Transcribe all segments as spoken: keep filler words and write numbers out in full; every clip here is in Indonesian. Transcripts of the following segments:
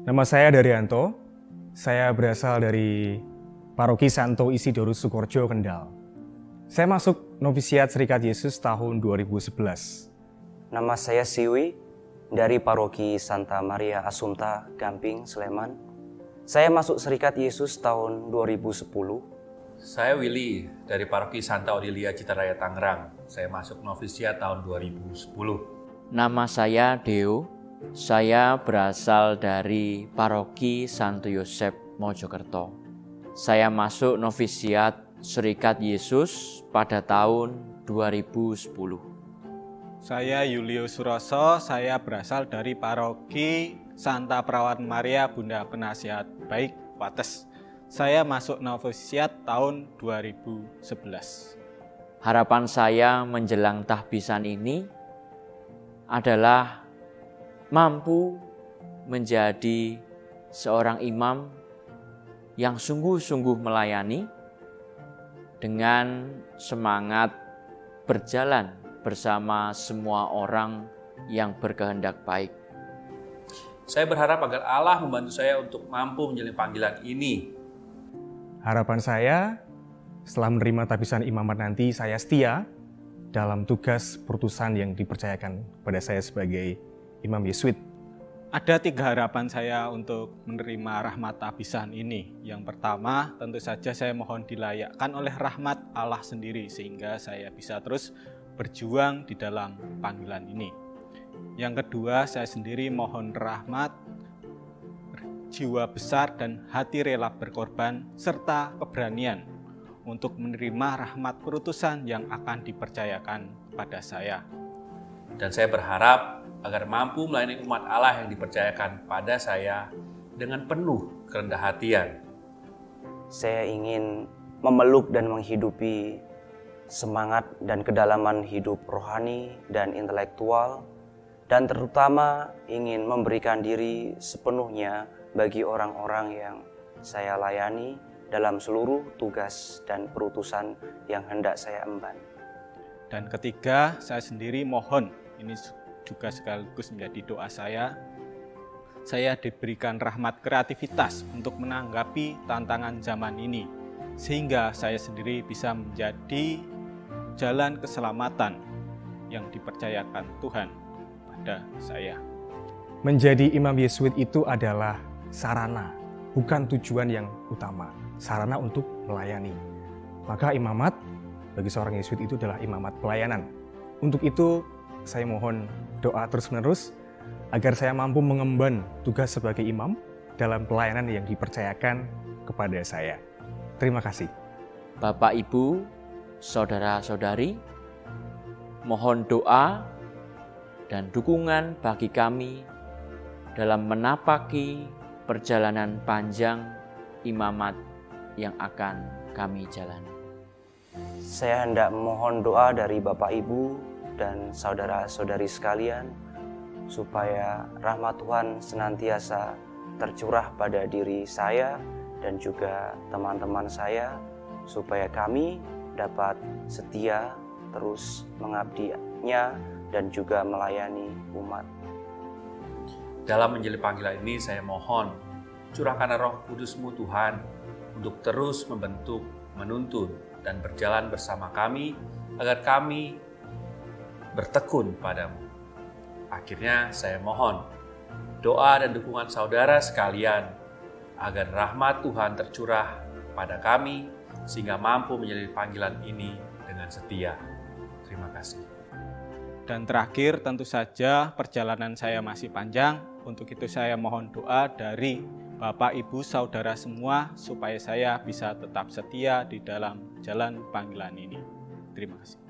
Nama saya Daryanto, saya berasal dari Paroki Santo Isidorus Sukorejo, Kendal. Saya masuk novisiat Serikat Yesus tahun dua ribu sebelas. Nama saya Siwi, dari Paroki Santa Maria Assumpta, Gamping, Sleman. Saya masuk Serikat Yesus tahun dua ribu sepuluh. Saya Willy, dari Paroki Santa Odilia Citaraya, Tangerang. Saya masuk novisiat tahun dua ribu sepuluh. Nama saya Deo, saya berasal dari Paroki Santo Yosep, Mojokerto. Saya masuk novisiat Serikat Yesus pada tahun dua ribu sepuluh. Saya Yulio Suroso, saya berasal dari Paroki Santa Perawat Maria Bunda Penasihat Baik, Wates. Saya masuk novisiat tahun dua ribu sebelas. Harapan saya menjelang tahbisan ini adalah mampu menjadi seorang imam yang sungguh-sungguh melayani dengan semangat berjalan bersama semua orang yang berkehendak baik. Saya berharap agar Allah membantu saya untuk mampu menjalani panggilan ini. Harapan saya, setelah menerima tahbisan imamat nanti, saya setia dalam tugas perutusan yang dipercayakan pada saya sebagai Imam Yesuit. Ada tiga harapan saya untuk menerima rahmat tahbisan ini. Yang pertama, tentu saja saya mohon dilayakkan oleh rahmat Allah sendiri sehingga saya bisa terus berjuang di dalam panggilan ini. Yang kedua, saya sendiri mohon rahmat, jiwa besar dan hati rela berkorban serta keberanian untuk menerima rahmat perutusan yang akan dipercayakan pada saya. Dan saya berharap agar mampu melayani umat Allah yang dipercayakan pada saya dengan penuh kerendah hatian. Saya ingin memeluk dan menghidupi semangat dan kedalaman hidup rohani dan intelektual, dan terutama ingin memberikan diri sepenuhnya bagi orang-orang yang saya layani dalam seluruh tugas dan perutusan yang hendak saya emban. Dan ketiga, saya sendiri mohon, ini juga sekaligus menjadi doa saya, saya diberikan rahmat kreativitas untuk menanggapi tantangan zaman ini, sehingga saya sendiri bisa menjadi jalan keselamatan yang dipercayakan Tuhan pada saya. Menjadi Imam Yesuit itu adalah sarana, bukan tujuan yang utama. Sarana untuk melayani. Maka imamat bagi seorang Yesuit itu adalah imamat pelayanan. Untuk itu saya mohon doa terus-menerus agar saya mampu mengemban tugas sebagai imam dalam pelayanan yang dipercayakan kepada saya. Terima kasih. Bapak, Ibu, saudara-saudari, mohon doa dan dukungan bagi kami dalam menapaki perjalanan panjang imamat yang akan kami jalani. Saya hendak memohon doa dari Bapak Ibu dan saudara-saudari sekalian supaya rahmat Tuhan senantiasa tercurah pada diri saya dan juga teman-teman saya, supaya kami dapat setia terus mengabdinya dan juga melayani umat. Dalam menjalani panggilan ini saya mohon curahkan Roh Kudus-Mu Tuhan untuk terus membentuk, menuntun, dan berjalan bersama kami agar kami bertekun padamu. Akhirnya saya mohon doa dan dukungan saudara sekalian agar rahmat Tuhan tercurah pada kami sehingga mampu menjalani panggilan ini dengan setia. Terima kasih. Dan terakhir, tentu saja perjalanan saya masih panjang. Untuk itu saya mohon doa dari Bapak, Ibu, Saudara semua supaya saya bisa tetap setia di dalam jalan panggilan ini. Terima kasih.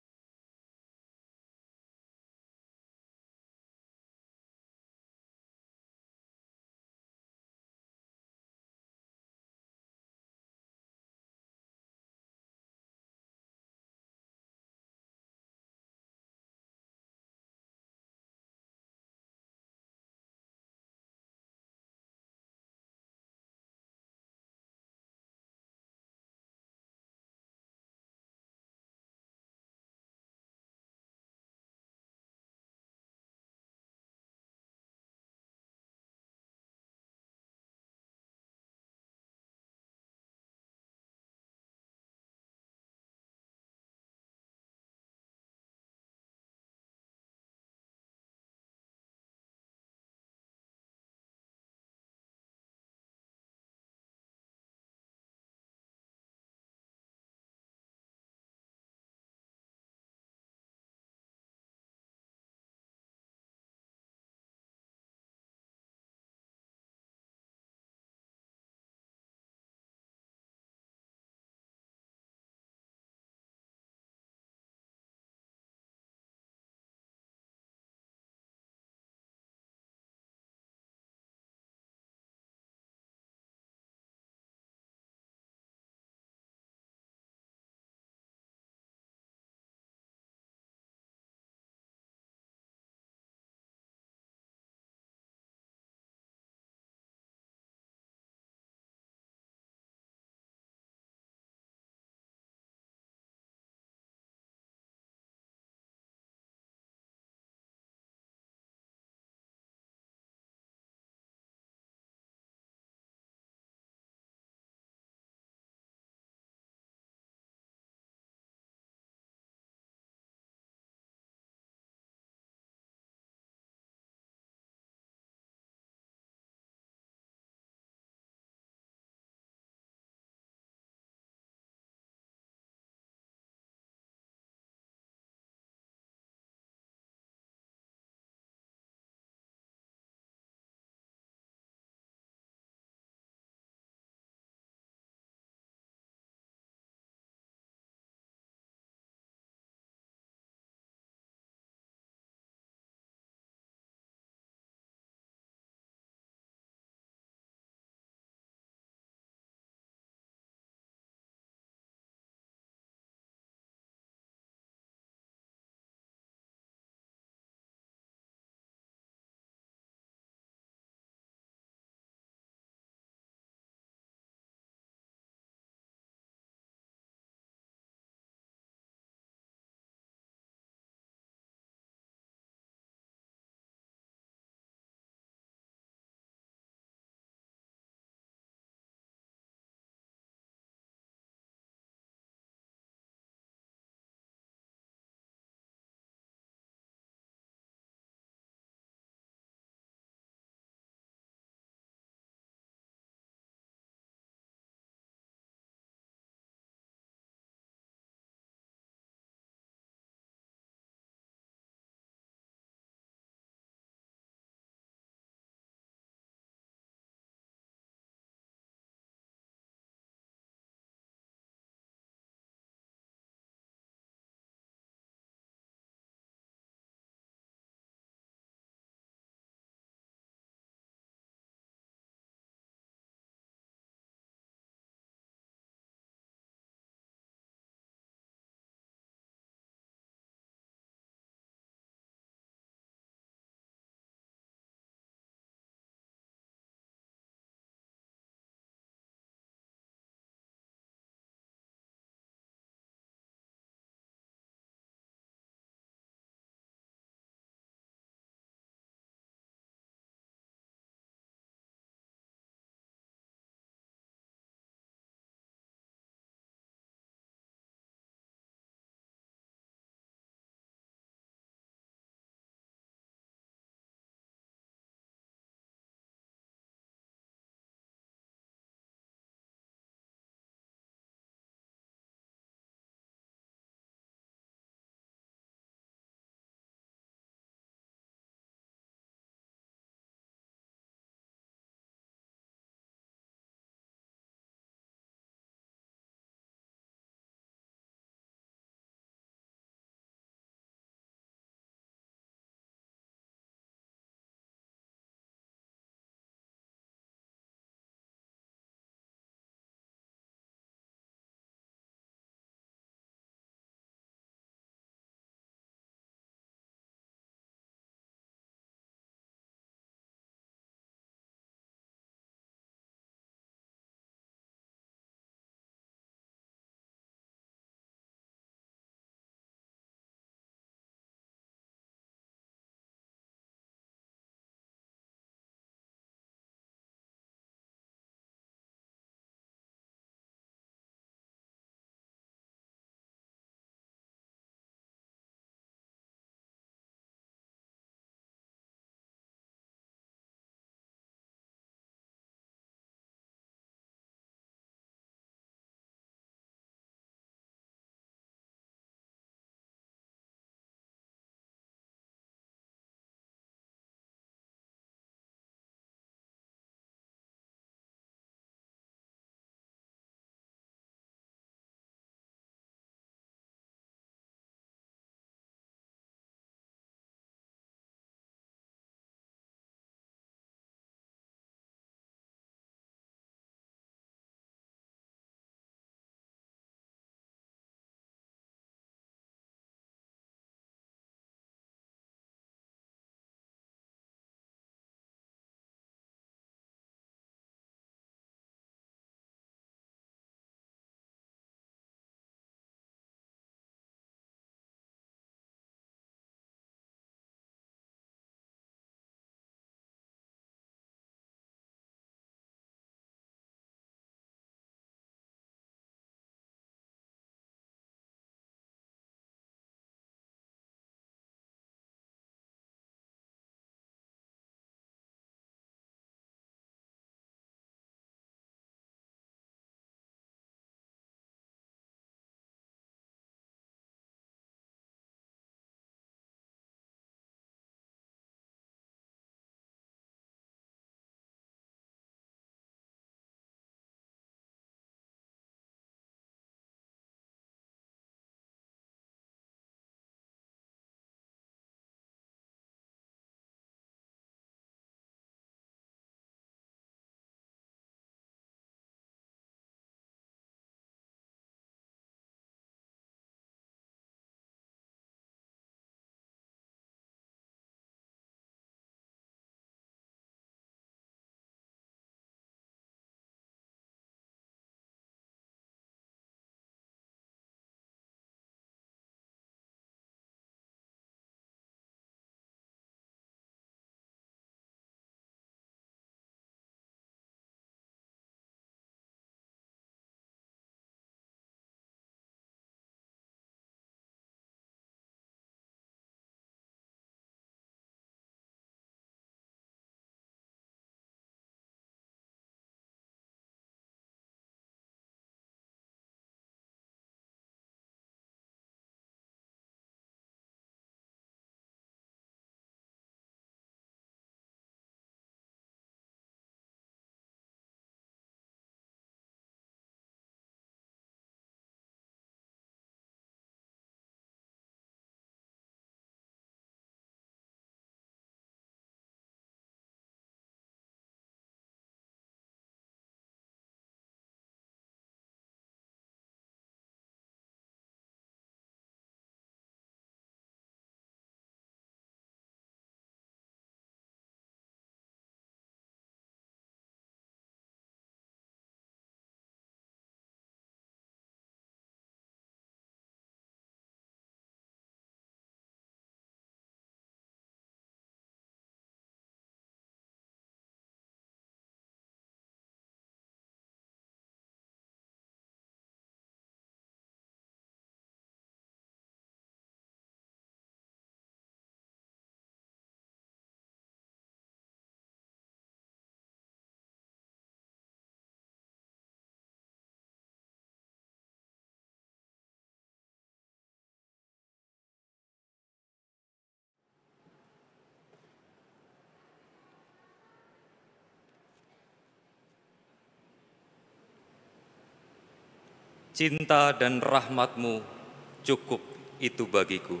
cinta dan rahmat-Mu cukup itu bagiku.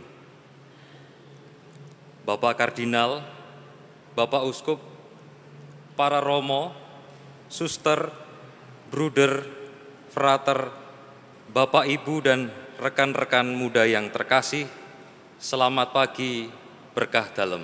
Bapak Kardinal, Bapak Uskup, para romo, suster, bruder, frater, Bapak Ibu dan rekan-rekan muda yang terkasih, selamat pagi berkah dalam.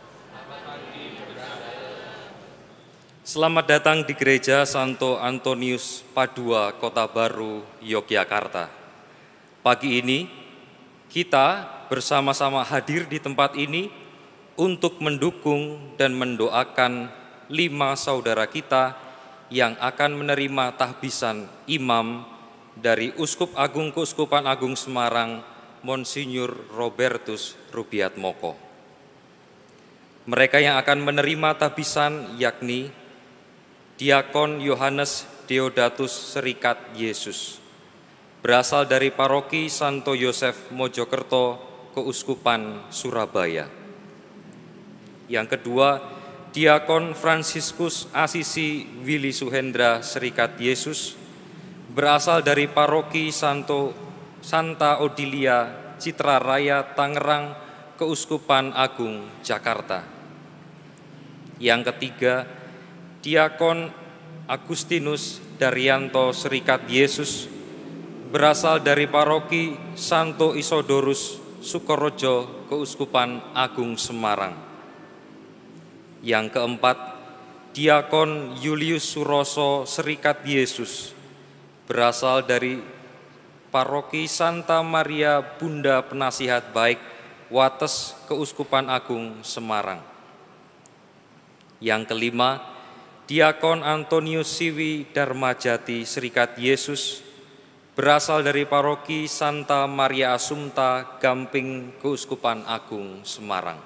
Selamat datang di Gereja Santo Antonius Padua, Kota Baru, Yogyakarta. Pagi ini, kita bersama-sama hadir di tempat ini untuk mendukung dan mendoakan lima saudara kita yang akan menerima tahbisan imam dari Uskup Agung Keuskupan Agung Semarang, Monsinyur Robertus Rubiatmoko. Mereka yang akan menerima tahbisan yakni Diakon Yohanes Deodatus Serikat Yesus, berasal dari Paroki Santo Yosef Mojokerto, Keuskupan Surabaya. Yang kedua, Diakon Fransiskus Asisi Willy Suhendra Serikat Yesus, berasal dari Paroki Santo Santa Odilia Citra Raya Tangerang, Keuskupan Agung Jakarta. Yang ketiga, Diakon Agustinus Daryanto Serikat Yesus, berasal dari Paroki Santo Isodorus Sukorojo, Keuskupan Agung Semarang. Yang keempat, Diakon Julius Suroso Serikat Yesus, berasal dari Paroki Santa Maria Bunda Penasihat Baik, Wates, Keuskupan Agung Semarang. Yang kelima, Diakon Antonius Siwi Darmajati Serikat Yesus, berasal dari Paroki Santa Maria Assumpta Gamping, Keuskupan Agung Semarang.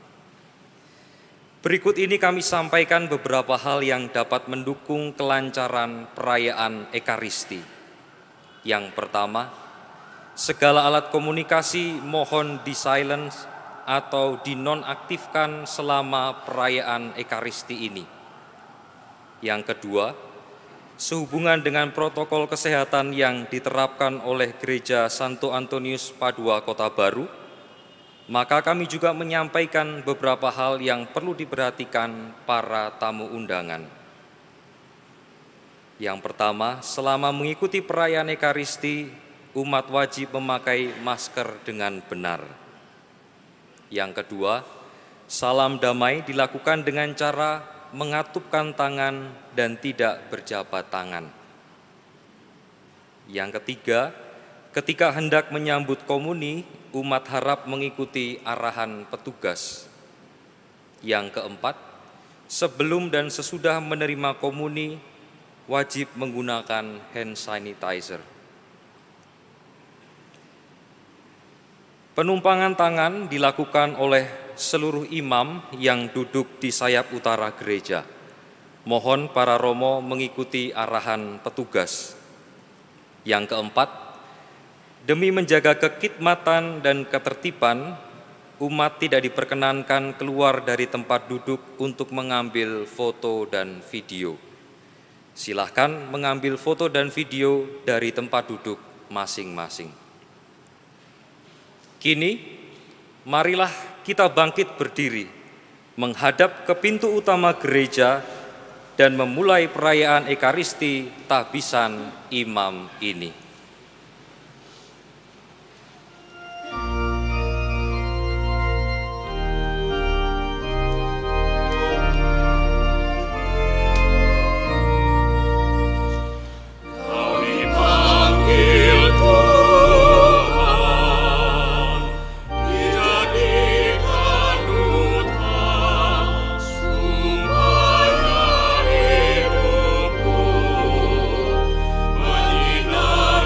Berikut ini kami sampaikan beberapa hal yang dapat mendukung kelancaran perayaan Ekaristi. Yang pertama, segala alat komunikasi mohon di-silence atau dinonaktifkan selama perayaan Ekaristi ini. Yang kedua, sehubungan dengan protokol kesehatan yang diterapkan oleh Gereja Santo Antonius Padua Kota Baru, maka kami juga menyampaikan beberapa hal yang perlu diperhatikan para tamu undangan. Yang pertama, selama mengikuti perayaan Ekaristi, umat wajib memakai masker dengan benar. Yang kedua, salam damai dilakukan dengan cara mengatupkan tangan dan tidak berjabat tangan. Yang ketiga, ketika hendak menyambut komuni, umat harap mengikuti arahan petugas. Yang keempat, sebelum dan sesudah menerima komuni, wajib menggunakan hand sanitizer. Penumpangan tangan dilakukan oleh seluruh imam yang duduk di sayap utara gereja. Mohon para romo mengikuti arahan petugas. Yang keempat, demi menjaga kekidmatan dan ketertiban, umat tidak diperkenankan keluar dari tempat duduk untuk mengambil foto dan video. Silahkan mengambil foto dan video dari tempat duduk masing-masing. Kini, marilah kita bangkit berdiri, menghadap ke pintu utama gereja, dan memulai perayaan Ekaristi tahbisan imam ini. Menyinar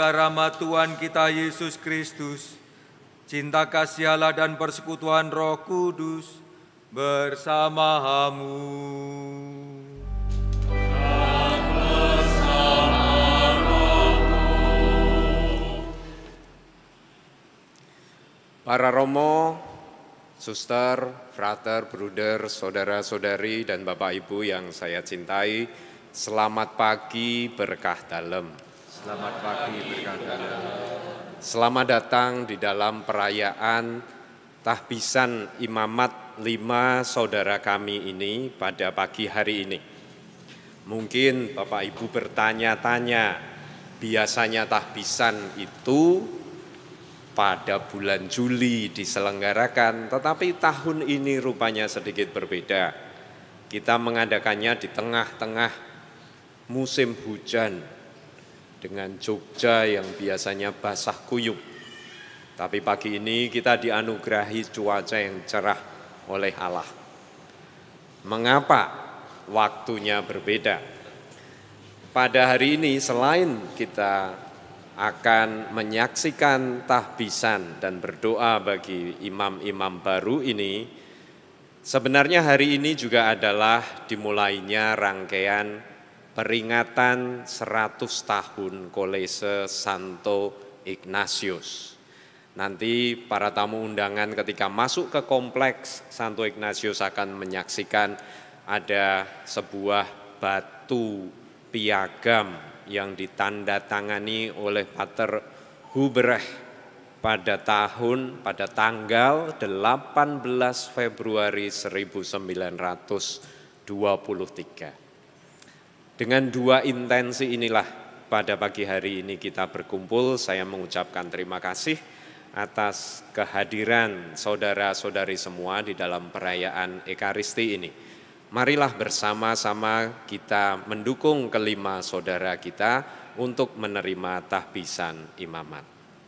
kasih rahmat Tuhan kita Yesus Kristus, cinta kasih Allah dan persekutuan Roh Kudus bersamamu. Para romo, suster, frater, bruder, saudara-saudari, dan Bapak Ibu yang saya cintai, selamat pagi berkah dalem. Selamat pagi berkah dalem. Selamat datang di dalam perayaan tahbisan imamat lima saudara kami ini pada pagi hari ini. Mungkin Bapak Ibu bertanya-tanya, biasanya tahbisan itu pada bulan Juli diselenggarakan, tetapi tahun ini rupanya sedikit berbeda. Kita mengadakannya di tengah-tengah musim hujan dengan Jogja yang biasanya basah kuyup. Tapi pagi ini kita dianugerahi cuaca yang cerah oleh Allah. Mengapa waktunya berbeda? Pada hari ini selain kita akan menyaksikan tahbisan dan berdoa bagi imam-imam baru ini, sebenarnya hari ini juga adalah dimulainya rangkaian peringatan seratus tahun Kolese Santo Ignatius. Nanti para tamu undangan ketika masuk ke kompleks Santo Ignatius akan menyaksikan ada sebuah batu piagam yang ditandatangani oleh Pater Hubrecht pada tahun, pada tanggal delapan belas Februari seribu sembilan ratus dua puluh tiga. Dengan dua intensi inilah pada pagi hari ini kita berkumpul. Saya mengucapkan terima kasih atas kehadiran saudara-saudari semua di dalam perayaan Ekaristi ini. Marilah bersama-sama kita mendukung kelima saudara kita untuk menerima tahbisan imamat.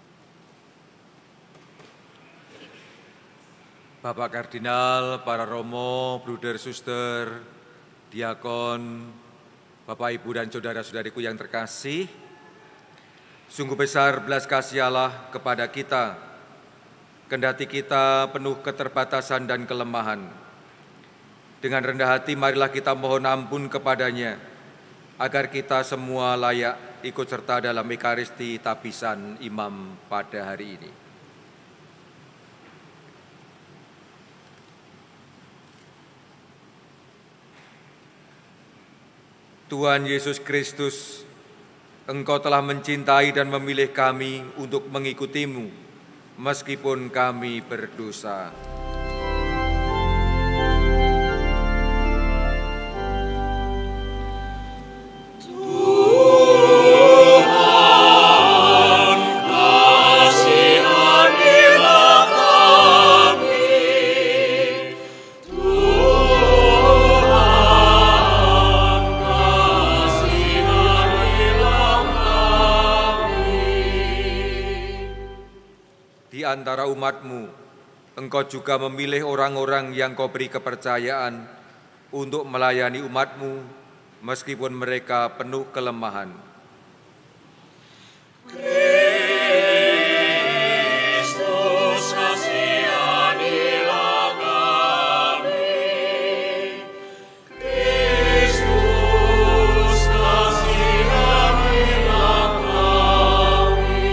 Bapak Kardinal, para romo, bruder, suster, diakon, Bapak Ibu dan saudara-saudariku yang terkasih, sungguh besar belas kasih Allah kepada kita, kendati kita penuh keterbatasan dan kelemahan. Dengan rendah hati marilah kita mohon ampun kepadanya, agar kita semua layak ikut serta dalam Ekaristi tahbisan imam pada hari ini. Tuhan Yesus Kristus, Engkau telah mencintai dan memilih kami untuk mengikutimu, meskipun kami berdosa. Antara umatmu, Engkau juga memilih orang-orang yang Kau beri kepercayaan untuk melayani umatmu, meskipun mereka penuh kelemahan. Kristus, kasihanilah kami. Kristus, kasihanilah kami.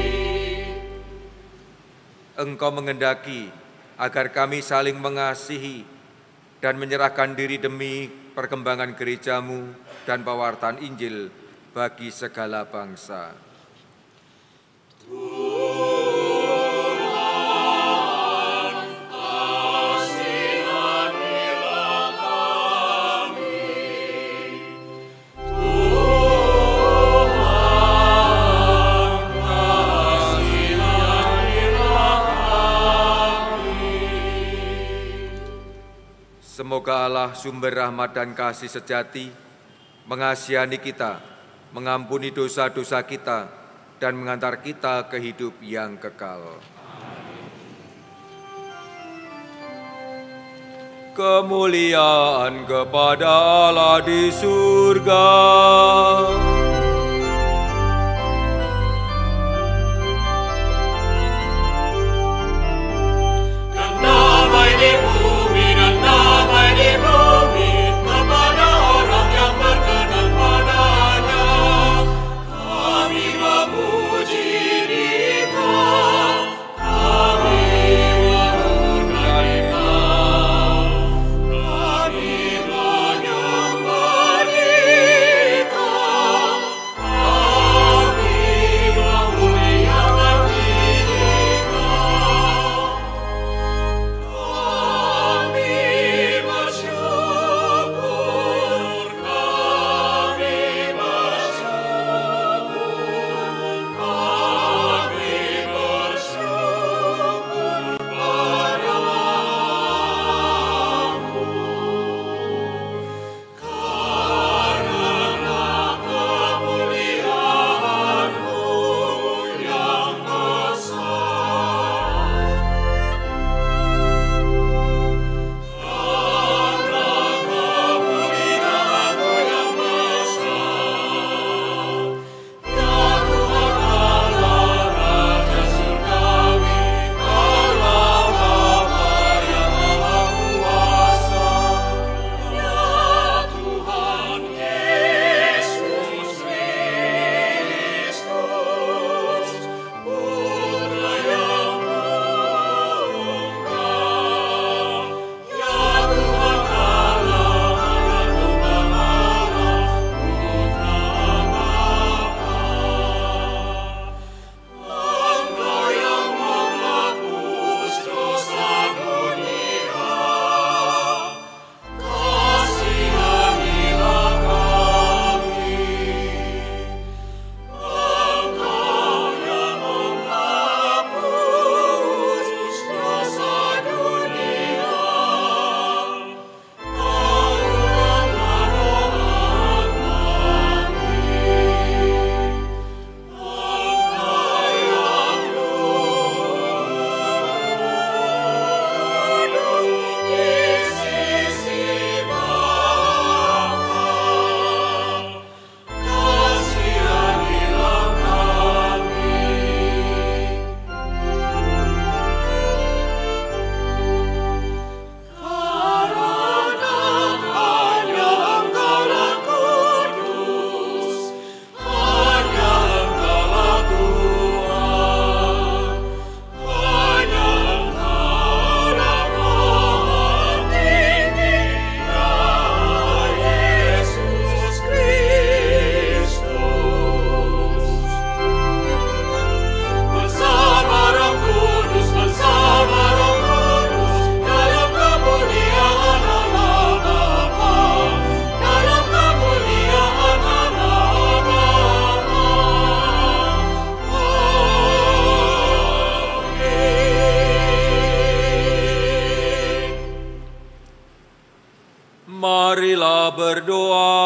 Engkau mengendaki agar kami saling mengasihi dan menyerahkan diri demi perkembangan gerejamu dan pewartaan Injil bagi segala bangsa. Semoga Allah sumber rahmat dan kasih sejati mengasihani kita, mengampuni dosa-dosa kita, dan mengantar kita ke hidup yang kekal. Kemuliaan kepada Allah di surga. Marilah berdoa.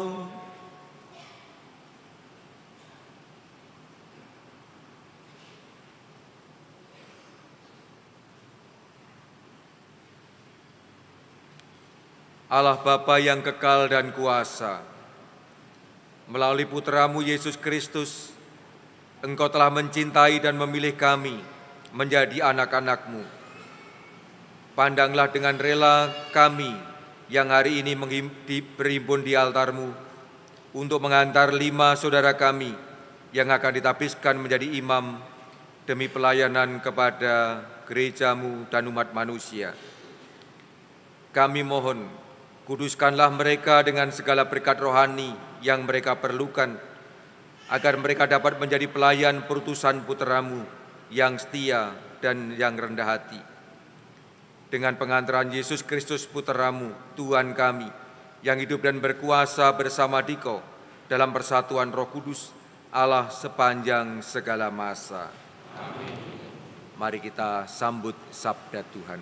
Allah Bapa yang kekal dan kuasa, melalui Putramu Yesus Kristus, Engkau telah mencintai dan memilih kami menjadi anak-anak-Mu. Pandanglah dengan rela kami yang hari ini berhimpun di altar-Mu untuk mengantar lima saudara kami yang akan ditapiskan menjadi imam demi pelayanan kepada gereja-Mu dan umat manusia. Kami mohon, kuduskanlah mereka dengan segala berkat rohani yang mereka perlukan, agar mereka dapat menjadi pelayan perutusan Putra-Mu yang setia dan yang rendah hati. Dengan pengantaran Yesus Kristus Putra-Mu, Tuhan kami, yang hidup dan berkuasa bersama Dikau dalam persatuan Roh Kudus, Allah sepanjang segala masa. Amin. Mari kita sambut sabda Tuhan.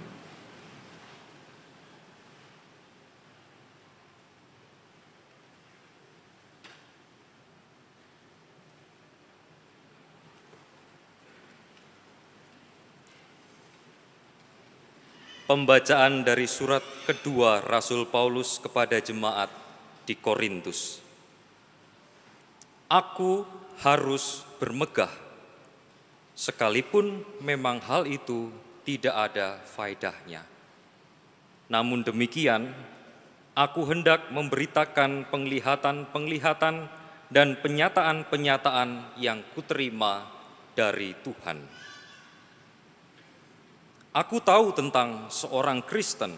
Pembacaan dari surat kedua Rasul Paulus kepada jemaat di Korintus. Aku harus bermegah, sekalipun memang hal itu tidak ada faedahnya. Namun demikian, aku hendak memberitakan penglihatan-penglihatan dan penyataan-penyataan yang kuterima dari Tuhan. Aku tahu tentang seorang Kristen,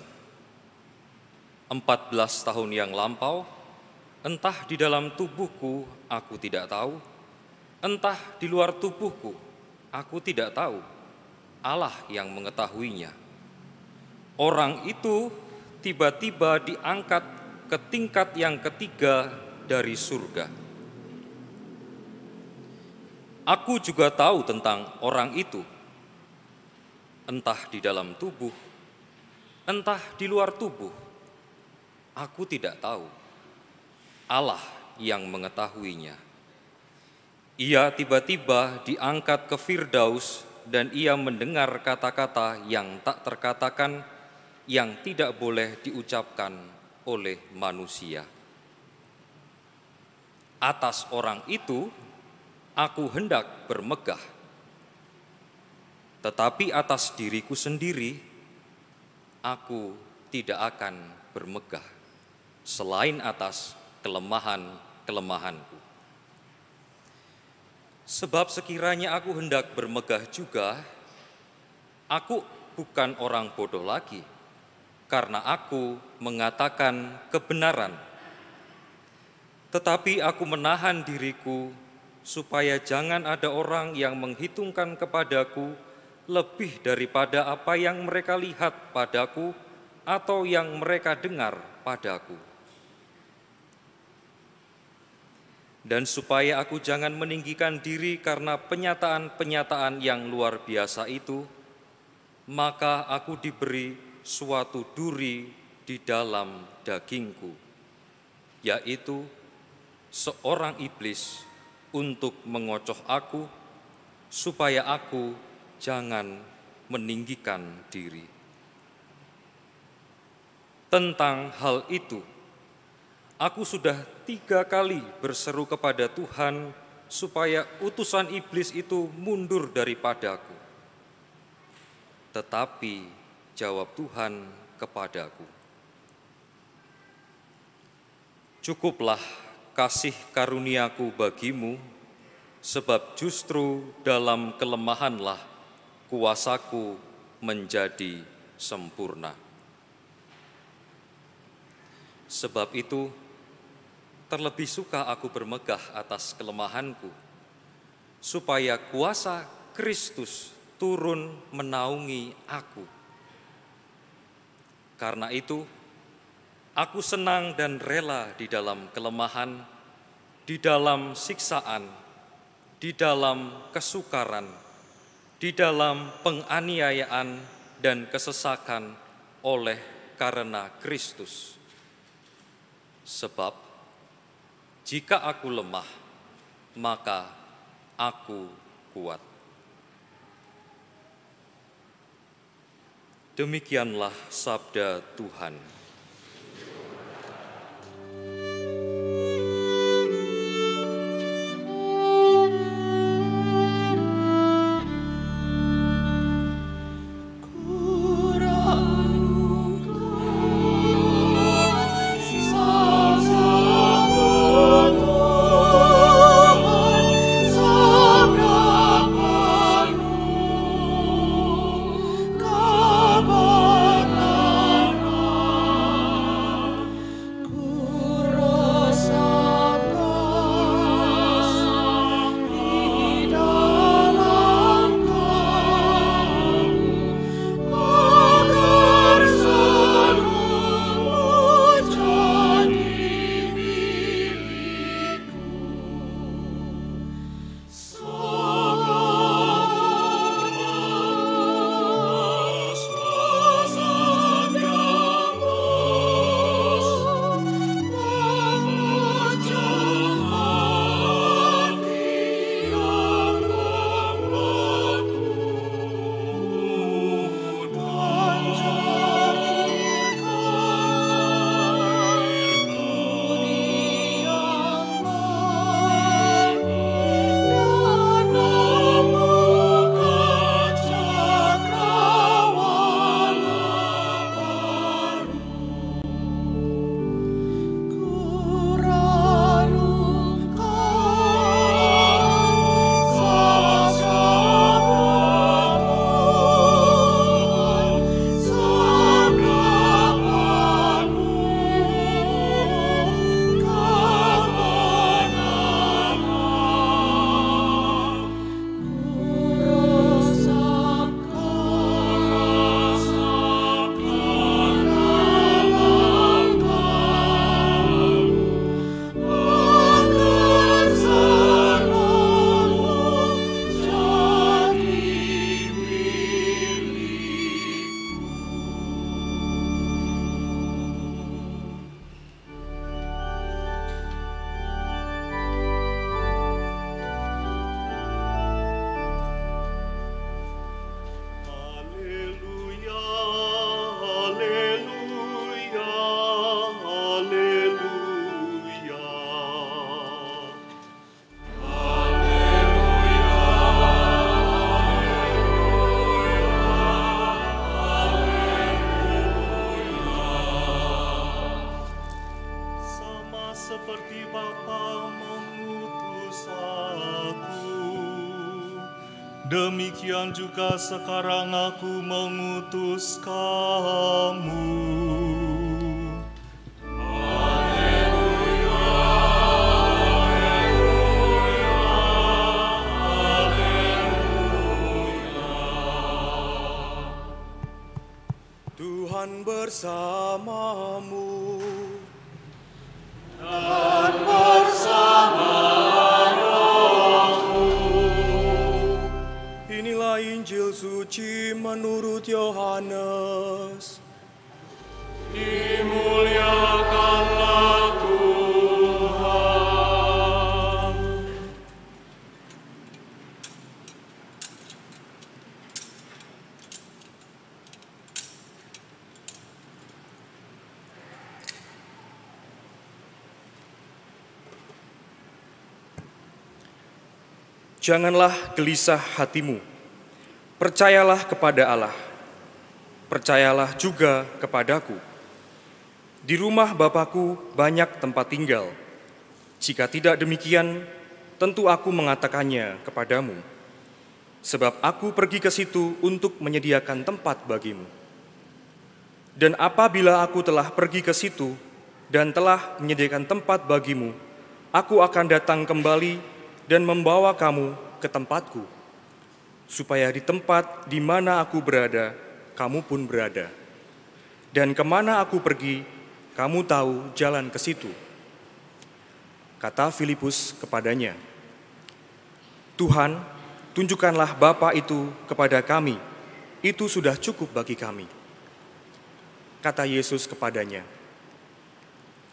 empat belas tahun yang lampau, entah di dalam tubuhku aku tidak tahu, entah di luar tubuhku aku tidak tahu, Allah yang mengetahuinya. Orang itu tiba-tiba diangkat ke tingkat yang ketiga dari surga. Aku juga tahu tentang orang itu, entah di dalam tubuh, entah di luar tubuh, aku tidak tahu. Allah yang mengetahuinya. Ia tiba-tiba diangkat ke Firdaus dan ia mendengar kata-kata yang tak terkatakan, yang tidak boleh diucapkan oleh manusia. Atas orang itu, aku hendak bermegah. Tetapi atas diriku sendiri, aku tidak akan bermegah, selain atas kelemahan-kelemahanku. Sebab sekiranya aku hendak bermegah juga, aku bukan orang bodoh lagi, karena aku mengatakan kebenaran. Tetapi aku menahan diriku, supaya jangan ada orang yang menghitungkan kepadaku lebih daripada apa yang mereka lihat padaku atau yang mereka dengar padaku. Dan supaya aku jangan meninggikan diri karena penyataan-penyataan yang luar biasa itu, maka aku diberi suatu duri di dalam dagingku, yaitu seorang iblis untuk mengocoh aku, supaya aku jangan meninggikan diri. Tentang hal itu, aku sudah tiga kali berseru kepada Tuhan supaya utusan iblis itu mundur daripadaku. Tetapi jawab Tuhan kepadaku, cukuplah kasih karuniaku bagimu, sebab justru dalam kelemahanlah kuasaku menjadi sempurna. Sebab itu, terlebih suka aku bermegah atas kelemahanku, supaya kuasa Kristus turun menaungi aku. Karena itu, aku senang dan rela di dalam kelemahan, di dalam siksaan, di dalam kesukaran, di dalam penganiayaan dan kesesakan oleh karena Kristus. Sebab jika aku lemah, maka aku kuat. Demikianlah sabda Tuhan. Demikian juga sekarang aku mengutus kamu. Haleluya, haleluya, haleluya. Tuhan bersamamu. Dan bersama Injil suci menurut Yohanes. Dimuliakanlah Tuhan. Janganlah gelisah hatimu. Percayalah kepada Allah, percayalah juga kepadaku. Di rumah Bapakku banyak tempat tinggal. Jika tidak demikian, tentu aku mengatakannya kepadamu. Sebab aku pergi ke situ untuk menyediakan tempat bagimu. Dan apabila aku telah pergi ke situ dan telah menyediakan tempat bagimu, aku akan datang kembali dan membawa kamu ke tempatku, supaya di tempat di mana aku berada, kamu pun berada. Dan kemana aku pergi, kamu tahu jalan ke situ. Kata Filipus kepadanya, Tuhan, tunjukkanlah Bapa itu kepada kami, itu sudah cukup bagi kami. Kata Yesus kepadanya,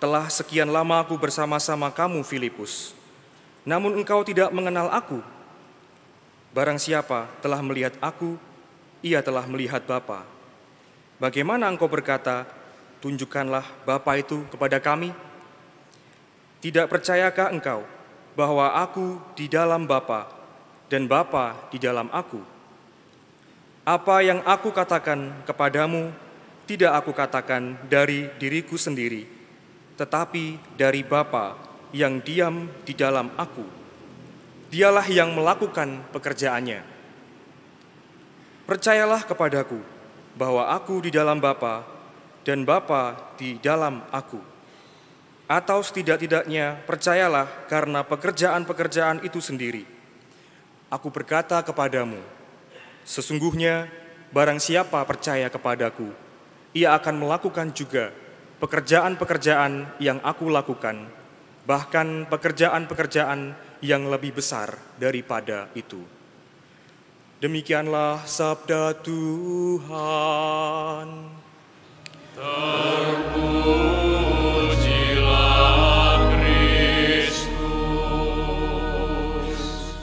telah sekian lama aku bersama-sama kamu, Filipus, namun engkau tidak mengenal aku. Barang siapa telah melihat aku, ia telah melihat Bapa. Bagaimana engkau berkata, tunjukkanlah Bapa itu kepada kami? Tidak percayakah engkau bahwa aku di dalam Bapa dan Bapa di dalam aku? Apa yang aku katakan kepadamu, tidak aku katakan dari diriku sendiri, tetapi dari Bapa yang diam di dalam aku. Dialah yang melakukan pekerjaannya. Percayalah kepadaku bahwa aku di dalam Bapa dan Bapa di dalam aku. Atau setidak-tidaknya percayalah karena pekerjaan-pekerjaan itu sendiri. Aku berkata kepadamu, sesungguhnya barang siapa percaya kepadaku, ia akan melakukan juga pekerjaan-pekerjaan yang aku lakukan, bahkan pekerjaan-pekerjaan yang lebih besar daripada itu. Demikianlah sabda Tuhan. Terpujilah Kristus.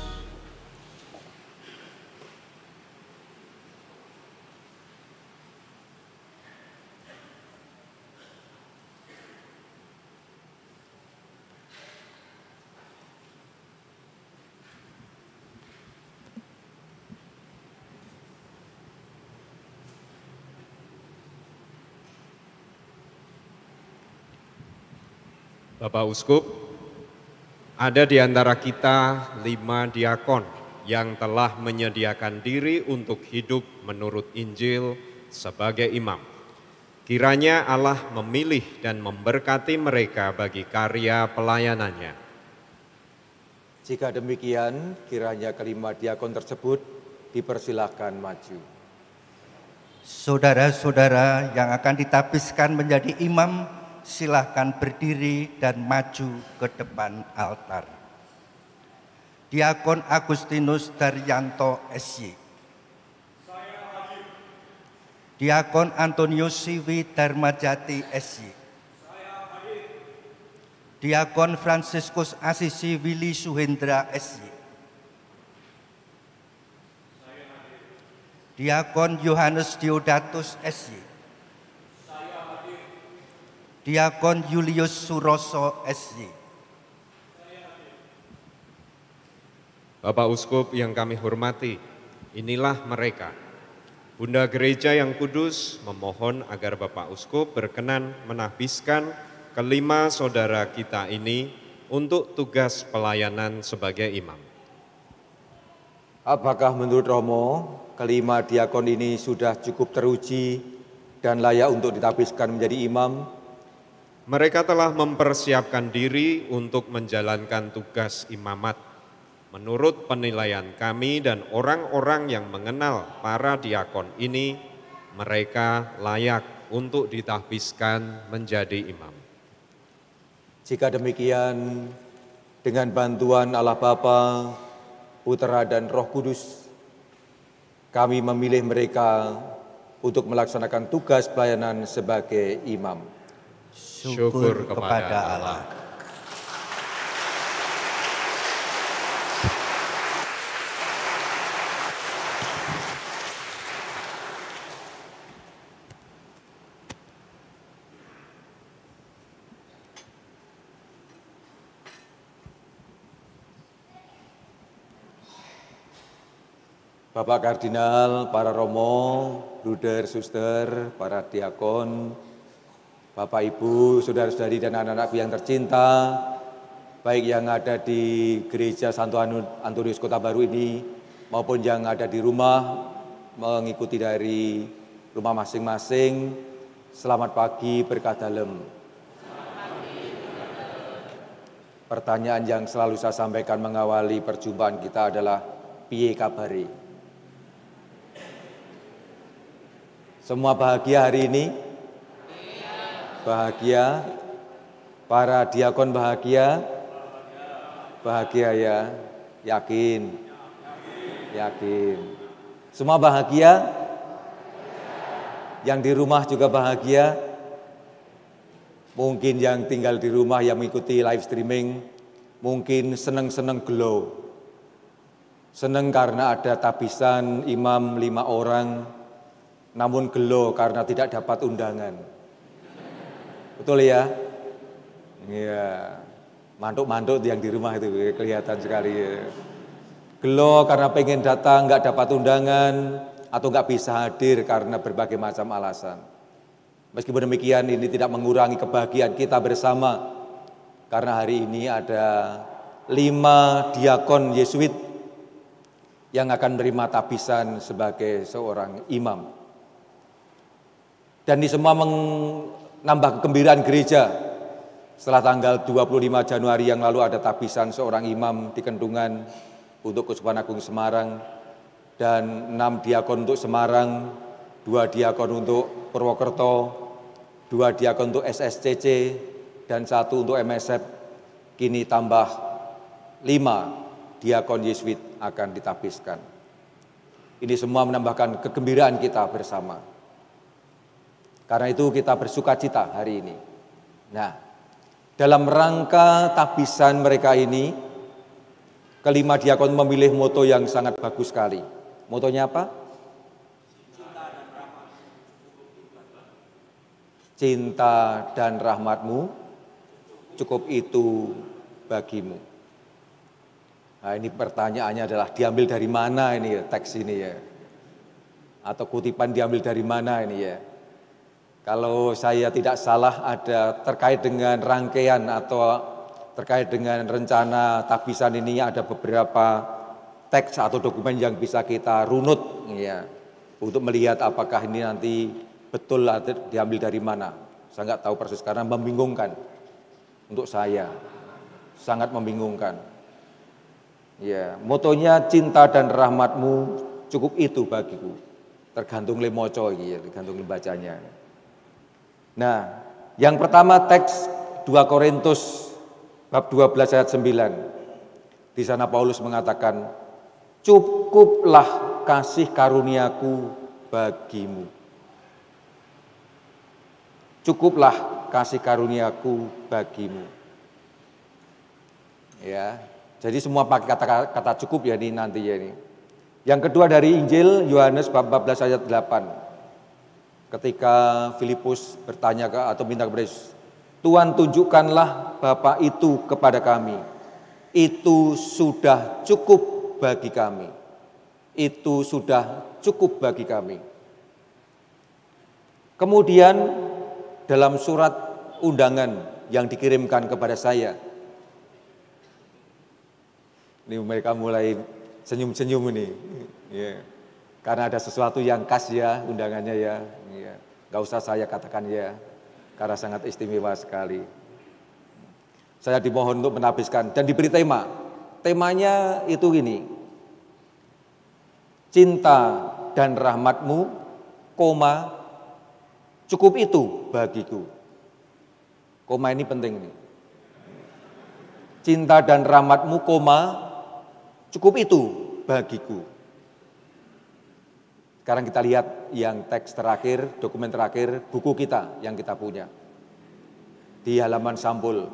Bapak Uskup, ada di antara kita lima diakon yang telah menyediakan diri untuk hidup menurut Injil sebagai imam. Kiranya Allah memilih dan memberkati mereka bagi karya pelayanannya. Jika demikian, kiranya kelima diakon tersebut dipersilahkan maju. Saudara-saudara yang akan ditapiskan menjadi imam, silahkan berdiri dan maju ke depan altar. Diakon Agustinus Daryanto S Y. Diakon Antonius Siwi Darmajati S Y. Diakon Fransiskus Asisi Willy Suhendra S Y. Diakon Yohanes Diodatus S Y. Diakon Julius Suroso S Y. Bapak Uskup yang kami hormati, inilah mereka. Bunda Gereja yang kudus memohon agar Bapak Uskup berkenan menahbiskan kelima saudara kita ini untuk tugas pelayanan sebagai imam. Apakah menurut Romo, kelima diakon ini sudah cukup teruji dan layak untuk ditahbiskan menjadi imam? Mereka telah mempersiapkan diri untuk menjalankan tugas imamat. Menurut penilaian kami dan orang-orang yang mengenal para diakon ini, mereka layak untuk ditahbiskan menjadi imam. Jika demikian, dengan bantuan Allah Bapa, Putra dan Roh Kudus, kami memilih mereka untuk melaksanakan tugas pelayanan sebagai imam. Syukur kepada Allah. Bapak Kardinal, para Romo, Bruder, Suster, para diakon, Bapak Ibu, saudara-saudari dan anak-anak yang tercinta, baik yang ada di Gereja Santo Antonius Kota Baru ini maupun yang ada di rumah mengikuti dari rumah masing-masing. Selamat pagi, berkah dalem. Pertanyaan yang selalu saya sampaikan mengawali perjumpaan kita adalah piye kabare? Semua bahagia hari ini? Bahagia? Para diakon bahagia? Bahagia ya? Yakin? Yakin. Semua bahagia? Yang di rumah juga bahagia? Mungkin yang tinggal di rumah yang mengikuti live streaming, mungkin seneng-seneng glow. Seneng karena ada tabisan imam lima orang, namun gelo karena tidak dapat undangan. Betul ya? Iya. Mantuk-mantuk yang di rumah itu kelihatan sekali ya. Gelo karena pengen datang nggak dapat undangan atau nggak bisa hadir karena berbagai macam alasan. Meskipun demikian ini tidak mengurangi kebahagiaan kita bersama karena hari ini ada lima diakon Yesuit yang akan menerima tabisan sebagai seorang imam. Dan ini semua menambah kegembiraan gereja. Setelah tanggal dua puluh lima Januari yang lalu ada tabisan seorang imam di Kendungan untuk Keuskupan Agung Semarang, dan enam diakon untuk Semarang, dua diakon untuk Purwokerto, dua diakon untuk S S C C, dan satu untuk M S F. Kini tambah lima diakon Yesuit akan ditabiskan. Ini semua menambahkan kegembiraan kita bersama. Karena itu kita bersuka cita hari ini. Nah, dalam rangka tabisan mereka ini, kelima diakon memilih moto yang sangat bagus sekali. Motonya apa? Cinta dan rahmatmu cukup itu bagimu. Nah, ini pertanyaannya adalah diambil dari mana ini ya, teks ini ya? Atau kutipan diambil dari mana ini ya? Kalau saya tidak salah ada terkait dengan rangkaian atau terkait dengan rencana tabisan ini ada beberapa teks atau dokumen yang bisa kita runut ya, untuk melihat apakah ini nanti betul atau diambil dari mana. Saya nggak tahu persis karena membingungkan untuk saya, sangat membingungkan. Ya, motonya cinta dan rahmatmu cukup itu bagiku. Tergantung lemoco ya, tergantung bacanya. Nah, yang pertama teks dua Korintus bab dua belas ayat sembilan. Di sana Paulus mengatakan, "Cukuplah kasih karuniaku bagimu." Cukuplah kasih karuniaku bagimu. Ya, jadi semua pakai kata kata cukup ya ini nanti ya ini. Yang kedua dari Injil Yohanes bab empat belas ayat delapan. Ketika Filipus bertanya ke atau minta kepada Yesus, "Tuhan, tunjukkanlah Bapa itu kepada kami. Itu sudah cukup bagi kami. Itu sudah cukup bagi kami." Kemudian dalam surat undangan yang dikirimkan kepada saya, ini mereka mulai senyum-senyum ini, ya. Karena ada sesuatu yang khas ya undangannya ya, ya. Gak usah saya katakan ya, karena sangat istimewa sekali. Saya dimohon untuk menabiskan dan diberi tema, temanya itu gini, cinta dan rahmatmu, koma, cukup itu bagiku. Koma ini penting nih. Cinta dan rahmatmu, koma, cukup itu bagiku. Sekarang kita lihat yang teks terakhir, dokumen terakhir, buku kita yang kita punya. Di halaman sampul.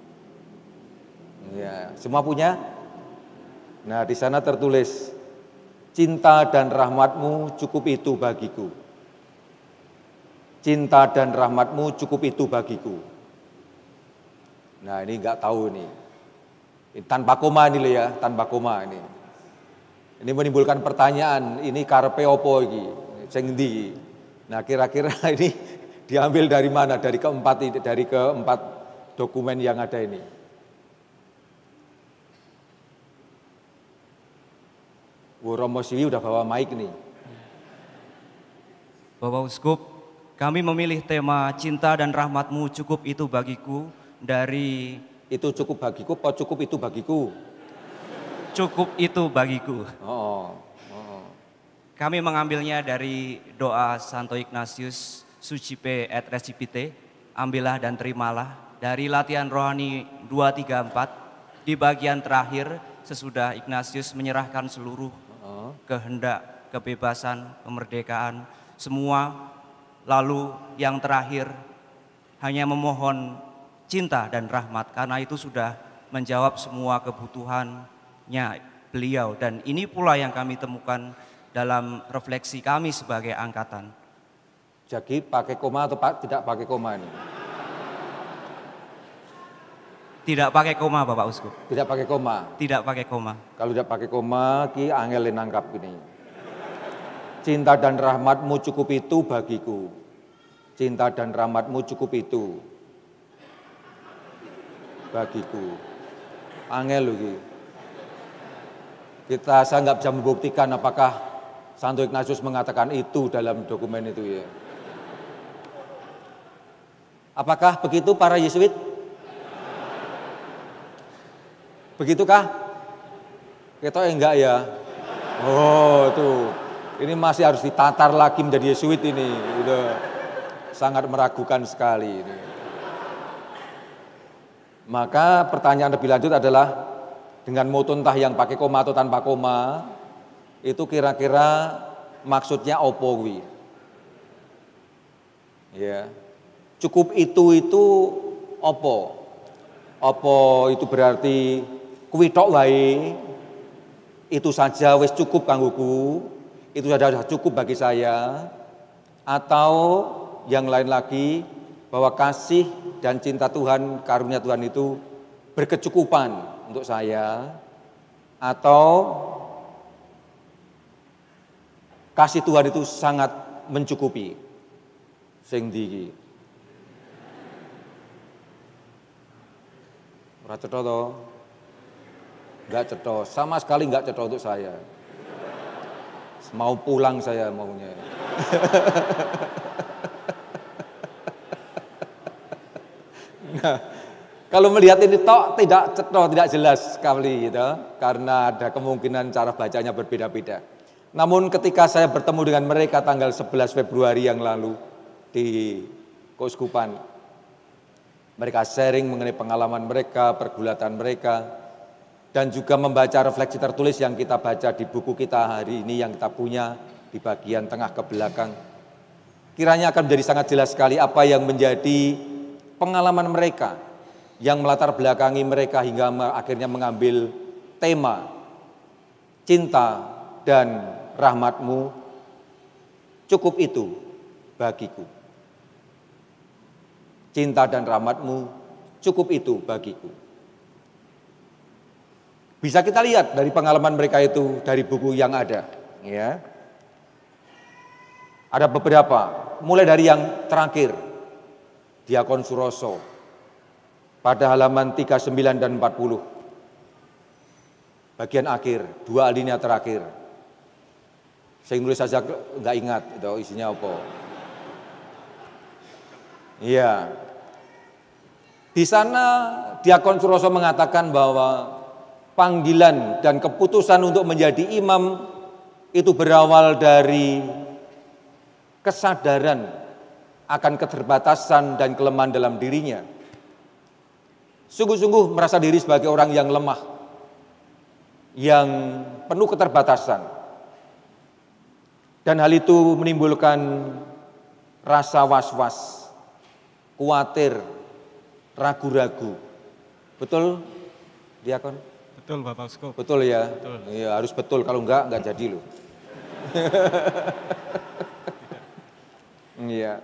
Ya, semua punya? Nah, di sana tertulis, cinta dan rahmatmu cukup itu bagiku. Cinta dan rahmatmu cukup itu bagiku. Nah, ini enggak tahu nih. Tanpa koma ini loh ya, tanpa koma ini. Ini menimbulkan pertanyaan, ini karepe opo iki? Sing ndi? Nah, kira-kira ini diambil dari mana? Dari keempat ini, dari keempat dokumen yang ada ini. Bu Romo Siwi udah bawa mic nih. Bapak Uskup, kami memilih tema cinta dan rahmatmu cukup itu bagiku dari... Itu cukup bagiku, apa cukup itu bagiku? Cukup itu bagiku. Oh, oh. Kami mengambilnya dari doa Santo Ignatius Sucipe et Recipite, ambillah dan terimalah, dari latihan rohani dua tiga empat, di bagian terakhir sesudah Ignatius menyerahkan seluruh oh. kehendak, kebebasan, kemerdekaan, semua, lalu yang terakhir hanya memohon cinta dan rahmat, karena itu sudah menjawab semua kebutuhannya beliau. Dan ini pula yang kami temukan dalam refleksi kami sebagai angkatan. Jadi pakai koma atau pak, tidak pakai koma ini? Tidak pakai koma Bapak Uskup. Tidak pakai koma? Tidak pakai koma. Kalau tidak pakai koma, ki angel nangkap ini. Cinta dan rahmatmu cukup itu bagiku. Cinta dan rahmatmu cukup itu bagiku. Angel lagi. Kita saya nggak bisa membuktikan apakah Santo Ignatius mengatakan itu dalam dokumen itu ya. Apakah begitu para Yesuit? Begitukah? Kita enggak ya. Oh tuh, ini masih harus ditatar lagi menjadi Yesuit ini. Udah sangat meragukan sekali ini. Maka pertanyaan lebih lanjut adalah dengan moto entah yang pakai koma atau tanpa koma, itu kira-kira maksudnya opo wi? Ya, cukup itu itu opo? Opo itu berarti kuwi tok wae, itu saja wis cukup kanggoku, itu sudah cukup bagi saya, atau yang lain lagi bahwa kasih dan cinta Tuhan, karunia Tuhan itu berkecukupan untuk saya, atau kasih Tuhan itu sangat mencukupi. Sing ndi? Ora cetha to? Enggak cetha, sama sekali enggak cetha untuk saya. Mau pulang saya maunya. Nah, kalau melihat ini tok tidak cetha, tidak jelas sekali gitu, karena ada kemungkinan cara bacanya berbeda-beda. Namun ketika saya bertemu dengan mereka tanggal sebelas Februari yang lalu di Keuskupan, mereka sharing mengenai pengalaman mereka, pergulatan mereka, dan juga membaca refleksi tertulis yang kita baca di buku kita hari ini yang kita punya di bagian tengah ke belakang. Kiranya akan menjadi sangat jelas sekali apa yang menjadi pengalaman mereka yang melatar belakangi mereka hingga akhirnya mengambil tema cinta dan rahmatmu cukup itu bagiku. Cinta dan rahmatmu cukup itu bagiku. Bisa kita lihat dari pengalaman mereka itu dari buku yang ada, ya. Ada beberapa, mulai dari yang terakhir, Diakon Suroso, pada halaman tiga puluh sembilan dan empat puluh. Bagian akhir, dua alinea terakhir. Saya nulis saja nggak ingat itu isinya apa. Iya. Di sana Diakon Suroso mengatakan bahwa panggilan dan keputusan untuk menjadi imam itu berawal dari kesadaran akan keterbatasan dan kelemahan dalam dirinya. Sungguh-sungguh merasa diri sebagai orang yang lemah, yang penuh keterbatasan. Dan hal itu menimbulkan rasa was-was, khawatir, ragu-ragu. Betul, Diakon? Betul, Bapak Uskup. Betul ya? Betul. Iya, harus betul, kalau enggak, enggak jadi loh. Iya.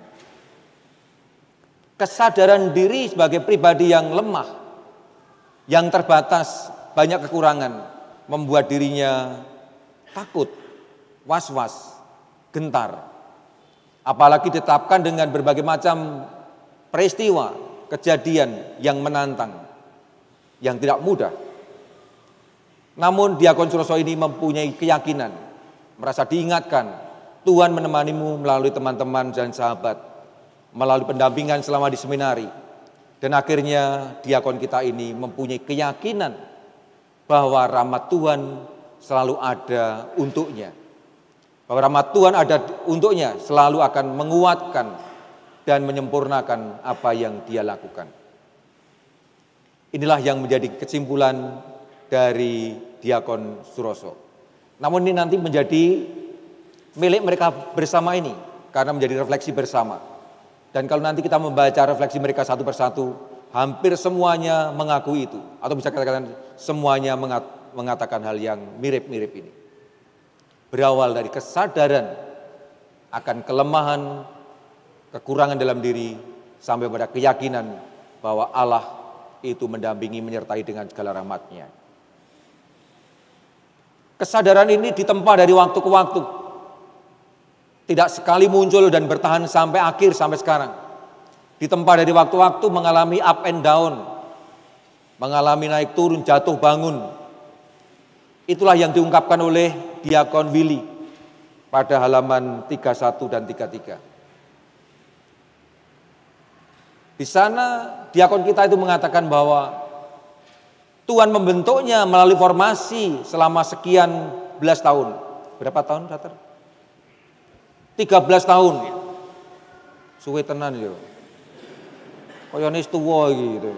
Kesadaran diri sebagai pribadi yang lemah, yang terbatas, banyak kekurangan, membuat dirinya takut, was-was, gentar. Apalagi ditetapkan dengan berbagai macam peristiwa, kejadian yang menantang, yang tidak mudah. Namun Diakon Suroso ini mempunyai keyakinan, merasa diingatkan, Tuhan menemanimu melalui teman-teman dan sahabat, melalui pendampingan selama di seminari. Dan akhirnya diakon kita ini mempunyai keyakinan bahwa rahmat Tuhan selalu ada untuknya. Bahwa rahmat Tuhan ada untuknya, selalu akan menguatkan dan menyempurnakan apa yang dia lakukan. Inilah yang menjadi kesimpulan dari Diakon Suroso. Namun ini nanti menjadi milik mereka bersama ini, karena menjadi refleksi bersama. Dan kalau nanti kita membaca refleksi mereka satu persatu, hampir semuanya mengakui itu. Atau bisa katakan semuanya mengatakan hal yang mirip-mirip ini. Berawal dari kesadaran akan kelemahan, kekurangan dalam diri, sampai pada keyakinan bahwa Allah itu mendampingi, menyertai dengan segala rahmat-Nya. Kesadaran ini ditempa dari waktu ke waktu. Tidak sekali muncul dan bertahan sampai akhir, sampai sekarang. Ditempa dari waktu-waktu mengalami up and down. Mengalami naik turun, jatuh bangun. Itulah yang diungkapkan oleh Diakon Willy pada halaman tiga puluh satu dan tiga puluh tiga. Di sana diakon kita itu mengatakan bahwa Tuhan membentuknya melalui formasi selama sekian belas tahun. Berapa tahun, Brother? tiga belas tahun. Suwe tenan yo. Kaya wis tuwa iki gitu.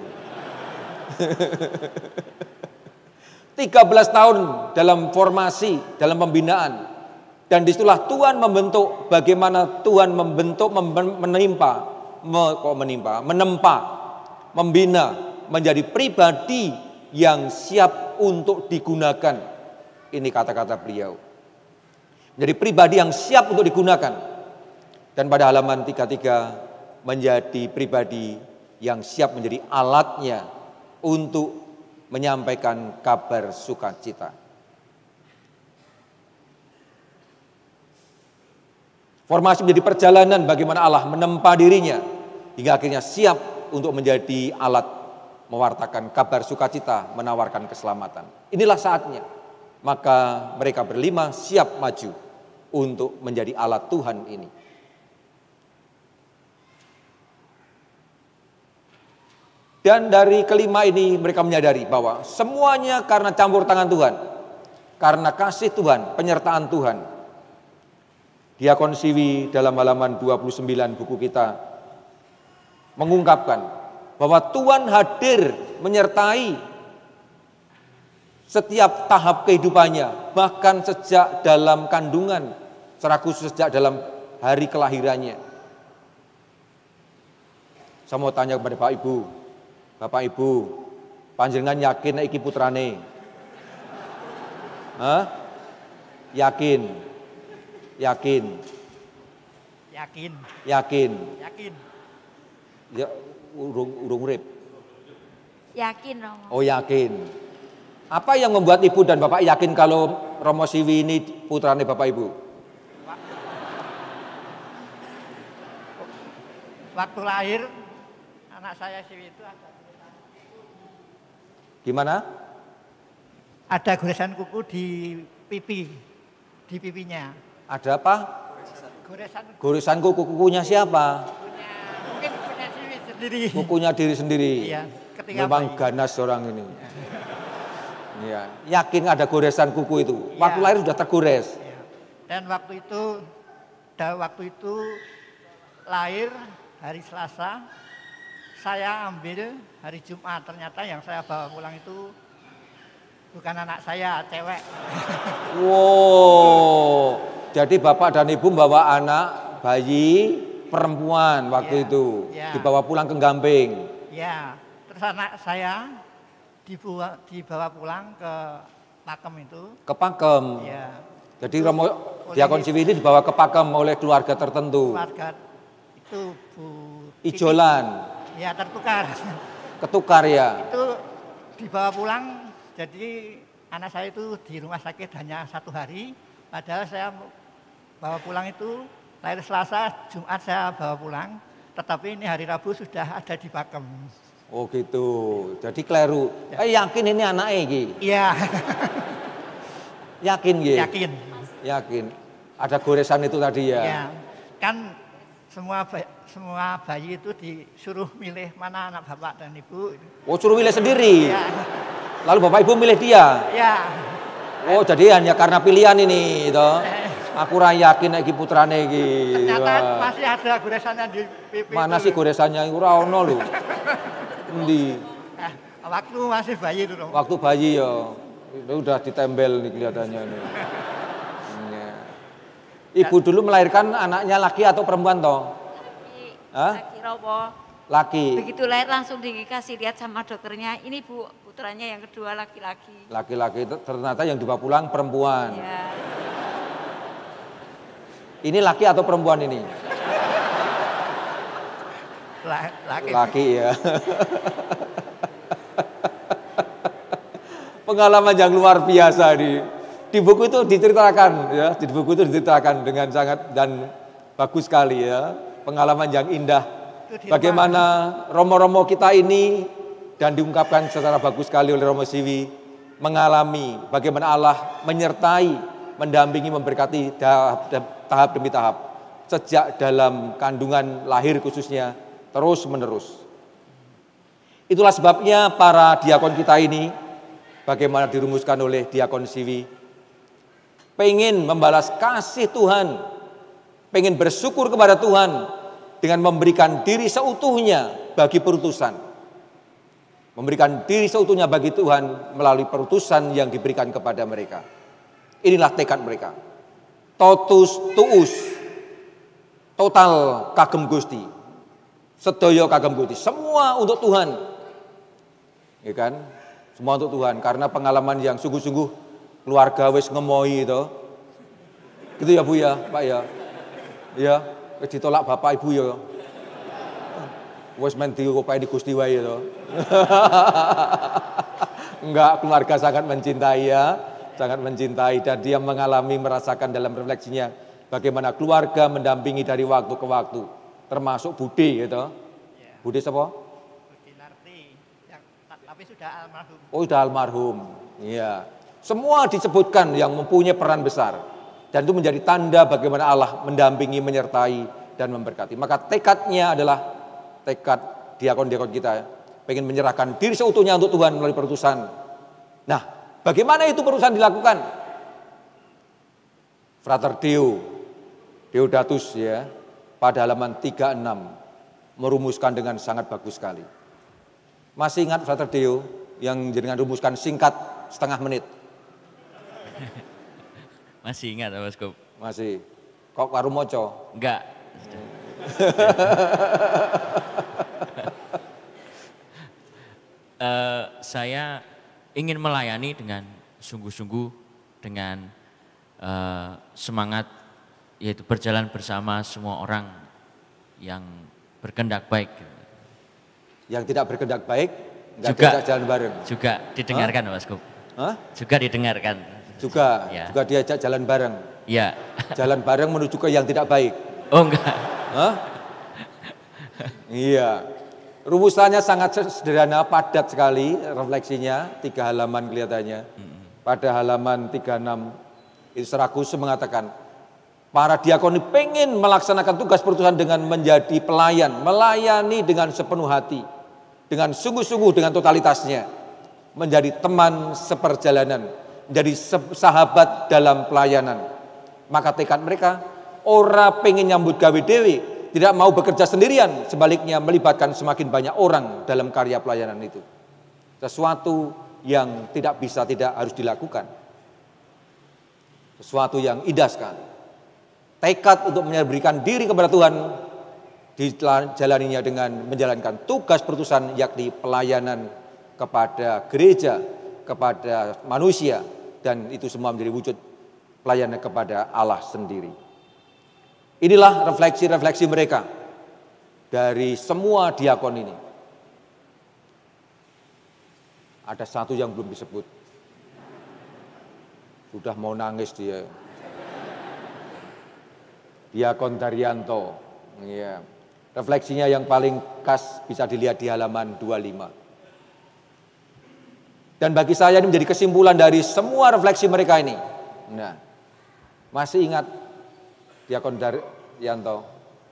tiga belas tahun dalam formasi, dalam pembinaan. Dan disitulah Tuhan membentuk, bagaimana Tuhan membentuk, menimpa, me, kok menimpa, menempa, membina, menjadi pribadi yang siap untuk digunakan. Ini kata-kata beliau. Menjadi pribadi yang siap untuk digunakan. Dan pada halaman tiga puluh tiga, menjadi pribadi yang siap menjadi alatnya untuk menyampaikan kabar sukacita. Formasi menjadi perjalanan bagaimana Allah menempa dirinya hingga akhirnya siap untuk menjadi alat mewartakan kabar sukacita, menawarkan keselamatan. Inilah saatnya. Maka mereka berlima siap maju untuk menjadi alat Tuhan ini. Dan dari kelima ini mereka menyadari bahwa semuanya karena campur tangan Tuhan. Karena kasih Tuhan, penyertaan Tuhan. Diakon Siwi dalam halaman dua puluh sembilan buku kita mengungkapkan bahwa Tuhan hadir menyertai setiap tahap kehidupannya, bahkan sejak dalam kandungan, secara khusus sejak dalam hari kelahirannya. Saya mau tanya kepada Bapak Ibu, Bapak Ibu, panjenengan yakin iki putrane? Hah? Yakin? Yakin? Yakin. Yakin? Yakin. Ya, urung urung urip. Yakin, Romo. Oh, yakin. Apa yang membuat Ibu dan Bapak yakin kalau Romo Siwi ini putrane Bapak Ibu? Waktu lahir anak saya Siwi itu ada gimana? Ada goresan kuku di pipi, di pipinya. Ada apa? Goresan. Goresan kuku, kukunya siapa? Kukunya, mungkin punya Siwi sendiri. Kukunya diri sendiri. Iya, ketika memang bayi. Ganas orang ini. Ya, yakin ada goresan kuku itu. Waktu ya. Lahir sudah tergores. Ya. Dan waktu itu, dan waktu itu lahir hari Selasa, saya ambil hari Jumat. Ternyata yang saya bawa pulang itu bukan anak saya, cewek. Wow, jadi Bapak dan Ibu bawa anak bayi perempuan waktu ya. Itu, ya. Dibawa pulang ke Gamping. Ya, terus anak saya dibawa, dibawa pulang ke Pakem itu. Ke Pakem. Ya. Jadi Romo Diakon Siwi ini dibawa ke Pakem oleh keluarga tertentu. Keluarga itu Bu Ijolan. Ya, tertukar. Ketukar ya. Itu dibawa pulang, jadi anak saya itu di rumah sakit hanya satu hari. Padahal saya bawa pulang itu lahir Selasa, Jumat saya bawa pulang. Tetapi ini hari Rabu sudah ada di Pakem. Oh gitu, jadi keliru. Ya. Eh yakin ini anaknya iki? Iya. Yakin gitu? Yakin. Yakin. Ada goresan itu tadi ya? Iya. Kan semua bayi, semua bayi itu disuruh milih mana anak bapak dan ibu. Oh suruh milih sendiri? Iya. Lalu bapak ibu milih dia? Iya. Oh jadi hanya karena pilihan ini, toh? Aku ra yakin iki putrane iki. Ternyata wah. Masih ada goresannya di pipi. Mana itu. Sih goresannya? Ora ono lho. Endi? Eh, waktu masih bayi dulu. Waktu bayi ya. Itu udah ditembel nih kelihatannya nih. Ya. Ibu dulu melahirkan anaknya laki atau perempuan toh? Hah? Laki Romo. Laki. Begitu lahir langsung dikasih lihat sama dokternya, ini Bu, putranya yang kedua laki-laki. Laki-laki itu ternyata yang dibawa pulang perempuan. Ya. Ini laki atau perempuan ini? Laki. Laki ya. Pengalaman yang luar biasa di di buku itu diceritakan ya, di buku itu diceritakan dengan sangat dan bagus sekali ya. Pengalaman yang indah. Bagaimana romo-romo kita ini dan diungkapkan secara bagus sekali oleh Romo Siwi mengalami bagaimana Allah menyertai, mendampingi, memberkati tahap, tahap demi tahap sejak dalam kandungan lahir khususnya terus menerus. Itulah sebabnya para diakon kita ini bagaimana dirumuskan oleh Diakon Siwi pengen membalas kasih Tuhan, pengen bersyukur kepada Tuhan dengan memberikan diri seutuhnya bagi perutusan. Memberikan diri seutuhnya bagi Tuhan melalui perutusan yang diberikan kepada mereka. Inilah tekad mereka. Totus tuus. Total kagem Gusti. Sedaya kagem Gusti. Semua untuk Tuhan. Ya kan? Semua untuk Tuhan. Karena pengalaman yang sungguh-sungguh keluarga wis ngemoi itu. Gitu ya Bu ya, Pak ya. Ya. Ditolak bapak ibu ya. Wes men diopae di Gusti wae to. Enggak, keluarga sangat mencintai ya, sangat mencintai dan dia mengalami merasakan dalam refleksinya bagaimana keluarga mendampingi dari waktu ke waktu, termasuk Budi gitu. Budi siapa? Budi Narti yang tapi sudah almarhum. Oh, sudah almarhum. Iya. Semua disebutkan yang mempunyai peran besar. Dan itu menjadi tanda bagaimana Allah mendampingi, menyertai, dan memberkati. Maka tekadnya adalah tekad diakon-diakon kita. Pengen menyerahkan diri seutuhnya untuk Tuhan melalui perutusan. Nah, bagaimana itu perutusan dilakukan? Frater Deo, Deodatus ya, pada halaman tiga puluh enam merumuskan dengan sangat bagus sekali. Masih ingat Frater Deo yang jenengan rumuskan singkat setengah menit? Masih ingat Pak Uskup? Masih. Kok karo moco? Enggak. uh, saya ingin melayani dengan sungguh-sungguh, dengan uh, semangat, yaitu berjalan bersama semua orang yang berkehendak baik. Yang tidak berkehendak baik, enggak juga diajak jalan bareng. Juga didengarkan Pak Uskup. Hah? Juga didengarkan. Juga, ya. juga diajak jalan bareng. Iya. Jalan bareng menuju ke yang tidak baik. Oh enggak. Hah? Iya. Rumusannya sangat sederhana, padat sekali refleksinya, tiga halaman kelihatannya. Pada halaman tiga puluh enam itu Serakus mengatakan, para diakon ini pengen melaksanakan tugas perutusan dengan menjadi pelayan, melayani dengan sepenuh hati, dengan sungguh-sungguh, dengan totalitasnya, menjadi teman seperjalanan, menjadi sahabat dalam pelayanan. Maka tekad mereka, ora pengen nyambut gawe dewe, tidak mau bekerja sendirian, sebaliknya melibatkan semakin banyak orang dalam karya pelayanan itu. Sesuatu yang tidak bisa tidak harus dilakukan. Sesuatu yang indah sekali. Tekad untuk memberikan diri kepada Tuhan dijalaninya dengan menjalankan tugas perutusan, yakni pelayanan kepada gereja, kepada manusia, dan itu semua menjadi wujud pelayanan kepada Allah sendiri. Inilah refleksi-refleksi mereka dari semua diakon ini. Ada satu yang belum disebut. Sudah mau nangis dia. Diakon Daryanto. Ya. Refleksinya yang paling khas bisa dilihat di halaman dua puluh lima. Dan bagi saya ini menjadi kesimpulan dari semua refleksi mereka ini. Nah, masih ingat Diakon Daryanto?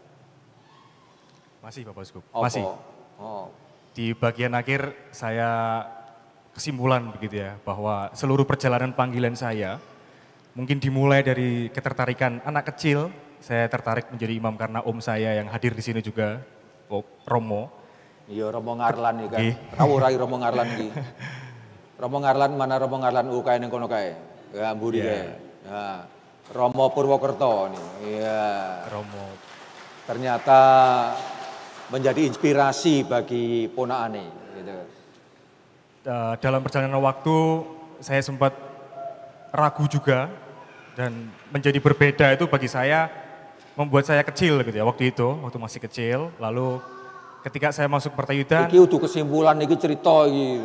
Masih Bapak Uskup, Opo. masih. Oh. Di bagian akhir saya kesimpulan begitu ya, bahwa seluruh perjalanan panggilan saya mungkin dimulai dari ketertarikan anak kecil. Saya tertarik menjadi imam karena om saya yang hadir di sini juga, oh, Romo. Iya, Romo Ngarlan iki kan. Nggih. Tahu rai Romo Ngarlan iki. Romo Ngarlan mana Romo Ngarlan U K ning kono kae. Ya mburi kae. Nah, Romo Purwokerto nih. Iya. Romo. Ternyata menjadi inspirasi bagi ponakane gitu. Uh, dalam perjalanan waktu saya sempat ragu juga dan menjadi berbeda itu bagi saya membuat saya kecil gitu ya waktu itu, waktu masih kecil. Lalu ketika saya masuk Pertayudan. Iki udah kesimpulan iki cerita iki.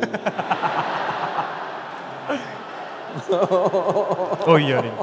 Oh iya nih.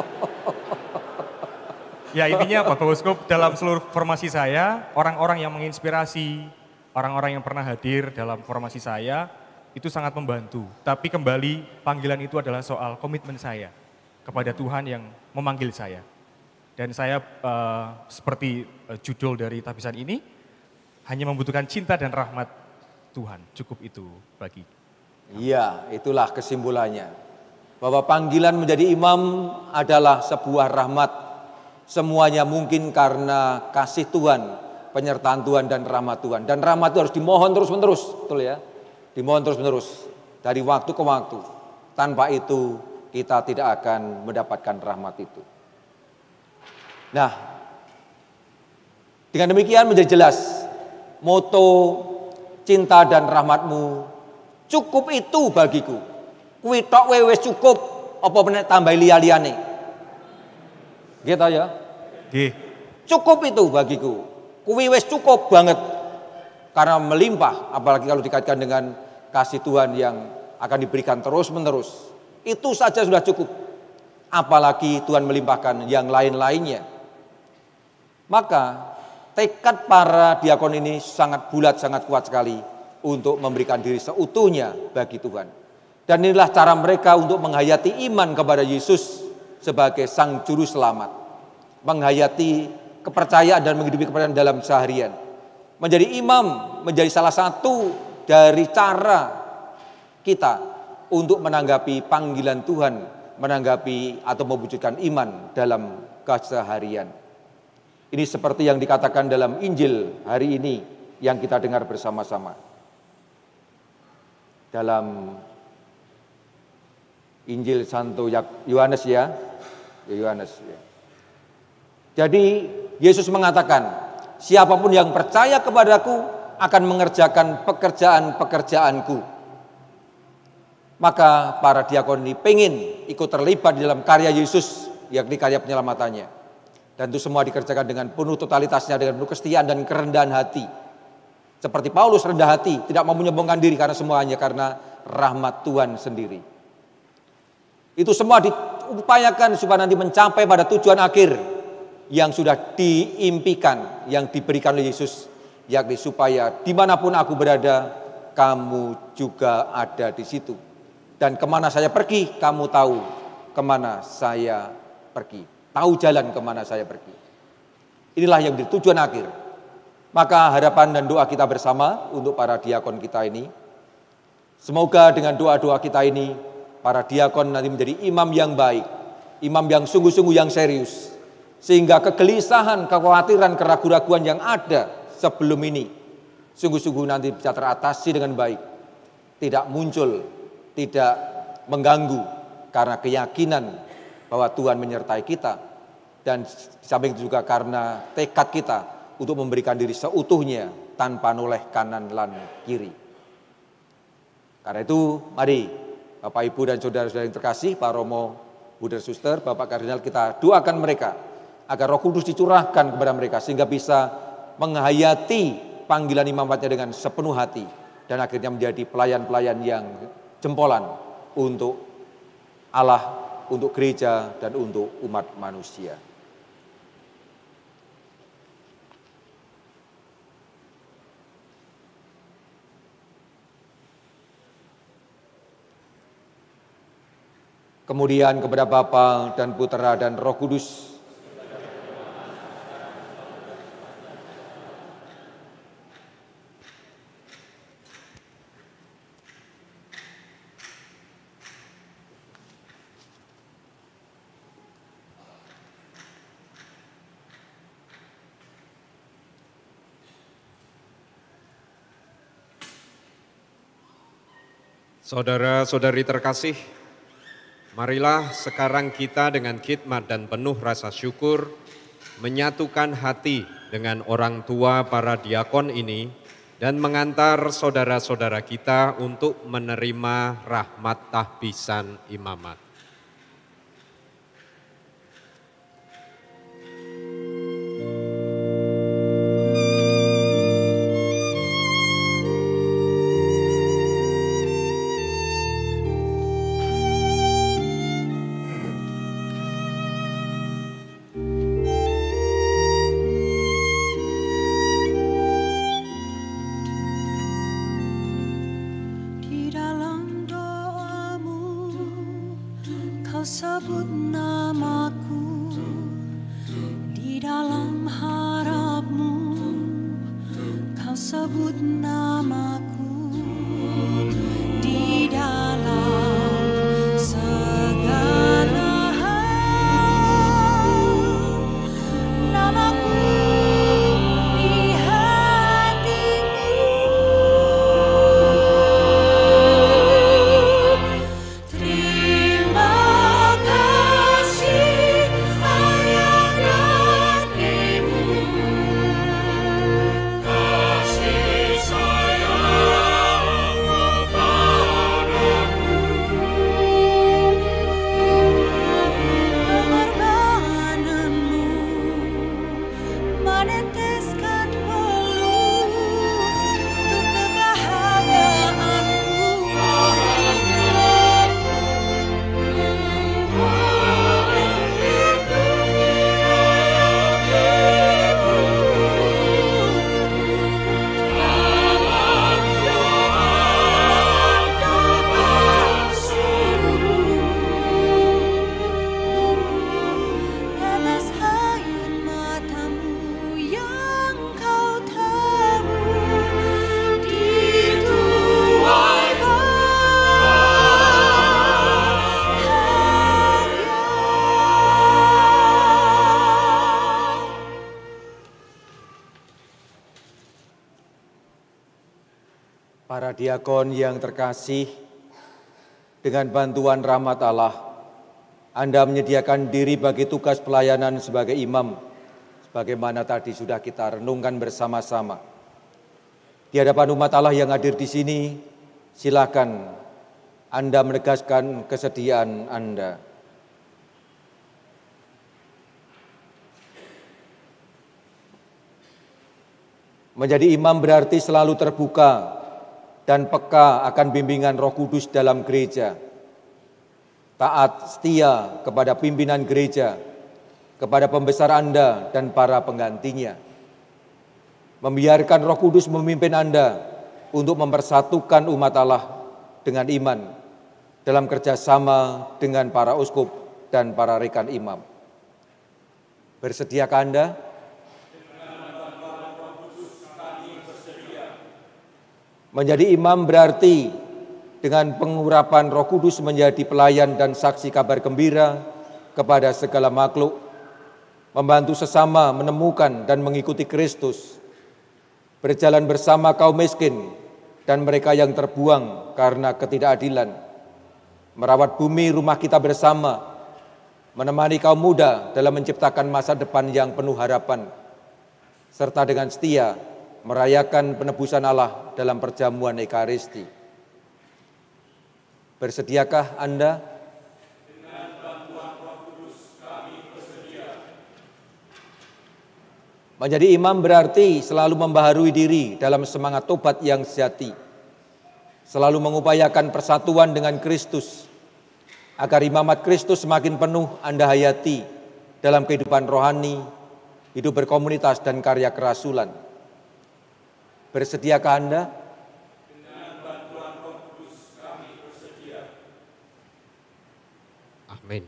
Ya intinya apa Bapak Uskup, dalam seluruh formasi saya, orang-orang yang menginspirasi, orang-orang yang pernah hadir dalam formasi saya, itu sangat membantu. Tapi kembali panggilan itu adalah soal komitmen saya kepada Tuhan yang memanggil saya. Dan saya uh, seperti uh, judul dari tabisan ini, hanya membutuhkan cinta dan rahmat Tuhan, cukup itu bagi. Iya, itulah kesimpulannya. Bahwa panggilan menjadi imam adalah sebuah rahmat. Semuanya mungkin karena kasih Tuhan, penyertaan Tuhan dan rahmat Tuhan. Dan rahmat itu harus dimohon terus-menerus, betul ya? Dimohon terus-menerus, dari waktu ke waktu. Tanpa itu kita tidak akan mendapatkan rahmat itu. Nah, dengan demikian menjadi jelas, moto cinta dan rahmatmu cukup itu bagiku. Kuwi tok wis cukup, apa meneh tambah liya-liyane. Gitu ya. Nggih. Cukup itu bagiku. Kuwi wis cukup banget. Karena melimpah, apalagi kalau dikaitkan dengan kasih Tuhan yang akan diberikan terus-menerus. Itu saja sudah cukup. Apalagi Tuhan melimpahkan yang lain-lainnya. Maka tekad para diakon ini sangat bulat, sangat kuat sekali untuk memberikan diri seutuhnya bagi Tuhan. Dan inilah cara mereka untuk menghayati iman kepada Yesus sebagai Sang Juru Selamat. Menghayati kepercayaan dan menghidupi kepercayaan dalam seharian. Menjadi imam menjadi salah satu dari cara kita untuk menanggapi panggilan Tuhan, menanggapi atau mewujudkan iman dalam keseharian. Ini seperti yang dikatakan dalam Injil hari ini yang kita dengar bersama-sama. Dalam Injil Santo Yohanes ya, Yohanes ya. Jadi Yesus mengatakan, siapapun yang percaya kepadaku akan mengerjakan pekerjaan-pekerjaanku. Maka para diakon ini pengen ikut terlibat di dalam karya Yesus, yakni karya penyelamatannya. Dan itu semua dikerjakan dengan penuh totalitasnya, dengan penuh kesetiaan dan kerendahan hati. Seperti Paulus rendah hati, tidak mau menyombongkan diri karena semuanya karena rahmat Tuhan sendiri. Itu semua diupayakan supaya nanti mencapai pada tujuan akhir yang sudah diimpikan, yang diberikan oleh Yesus, yakni supaya dimanapun aku berada, kamu juga ada di situ. Dan kemana saya pergi, kamu tahu kemana saya pergi. Tahu jalan kemana saya pergi. Inilah yang menjadi tujuan akhir. Maka harapan dan doa kita bersama untuk para diakon kita ini. Semoga dengan doa-doa kita ini, para diakon nanti menjadi imam yang baik. Imam yang sungguh-sungguh yang serius. Sehingga kegelisahan, kekhawatiran, keraguan-raguan yang ada sebelum ini, sungguh-sungguh nanti bisa teratasi dengan baik. Tidak muncul, tidak mengganggu. Karena keyakinan bahwa Tuhan menyertai kita. Dan di samping itu juga karena tekad kita untuk memberikan diri seutuhnya tanpa noleh kanan lan kiri. Karena itu mari Bapak Ibu dan saudara-saudara yang terkasih, Pak Romo, Bunda Suster, Bapak Kardinal, kita doakan mereka agar Roh Kudus dicurahkan kepada mereka sehingga bisa menghayati panggilan imamatnya dengan sepenuh hati dan akhirnya menjadi pelayan-pelayan yang jempolan untuk Allah, untuk gereja dan untuk umat manusia. Kemudian kepada Bapa dan Putera dan Roh Kudus. Saudara-saudari terkasih, marilah sekarang kita dengan khidmat dan penuh rasa syukur menyatukan hati dengan orang tua para diakon ini dan mengantar saudara-saudara kita untuk menerima rahmat tahbisan imamat. Sebut namaku di dalam harapmu, kau sebut namaku di dalam segala hal, namaku di hatimu. Terima Para diakon yang terkasih, dengan bantuan rahmat Allah, Anda menyediakan diri bagi tugas pelayanan sebagai imam, sebagaimana tadi sudah kita renungkan bersama-sama. Di hadapan umat Allah yang hadir di sini, silakan Anda menegaskan kesediaan Anda. Menjadi imam berarti selalu terbuka dan peka akan bimbingan Roh Kudus dalam gereja. Taat setia kepada pimpinan gereja, kepada pembesar Anda dan para penggantinya. Membiarkan Roh Kudus memimpin Anda untuk mempersatukan umat Allah dengan iman dalam kerjasama dengan para uskup dan para rekan imam. Bersediakah Anda? Menjadi imam berarti dengan pengurapan Roh Kudus menjadi pelayan dan saksi kabar gembira kepada segala makhluk, membantu sesama menemukan dan mengikuti Kristus, berjalan bersama kaum miskin dan mereka yang terbuang karena ketidakadilan, merawat bumi rumah kita bersama, menemani kaum muda dalam menciptakan masa depan yang penuh harapan, serta dengan setia merayakan penebusan Allah dalam perjamuan Ekaristi. Bersediakah Anda? Dengan bantuan Roh Kudus kami bersedia. Menjadi imam berarti selalu membaharui diri dalam semangat tobat yang sejati, selalu mengupayakan persatuan dengan Kristus, agar imamat Kristus semakin penuh Anda hayati dalam kehidupan rohani, hidup berkomunitas dan karya kerasulan. Bersediakah Anda? Dengan bantuan Roh Kudus kami bersedia. Amin.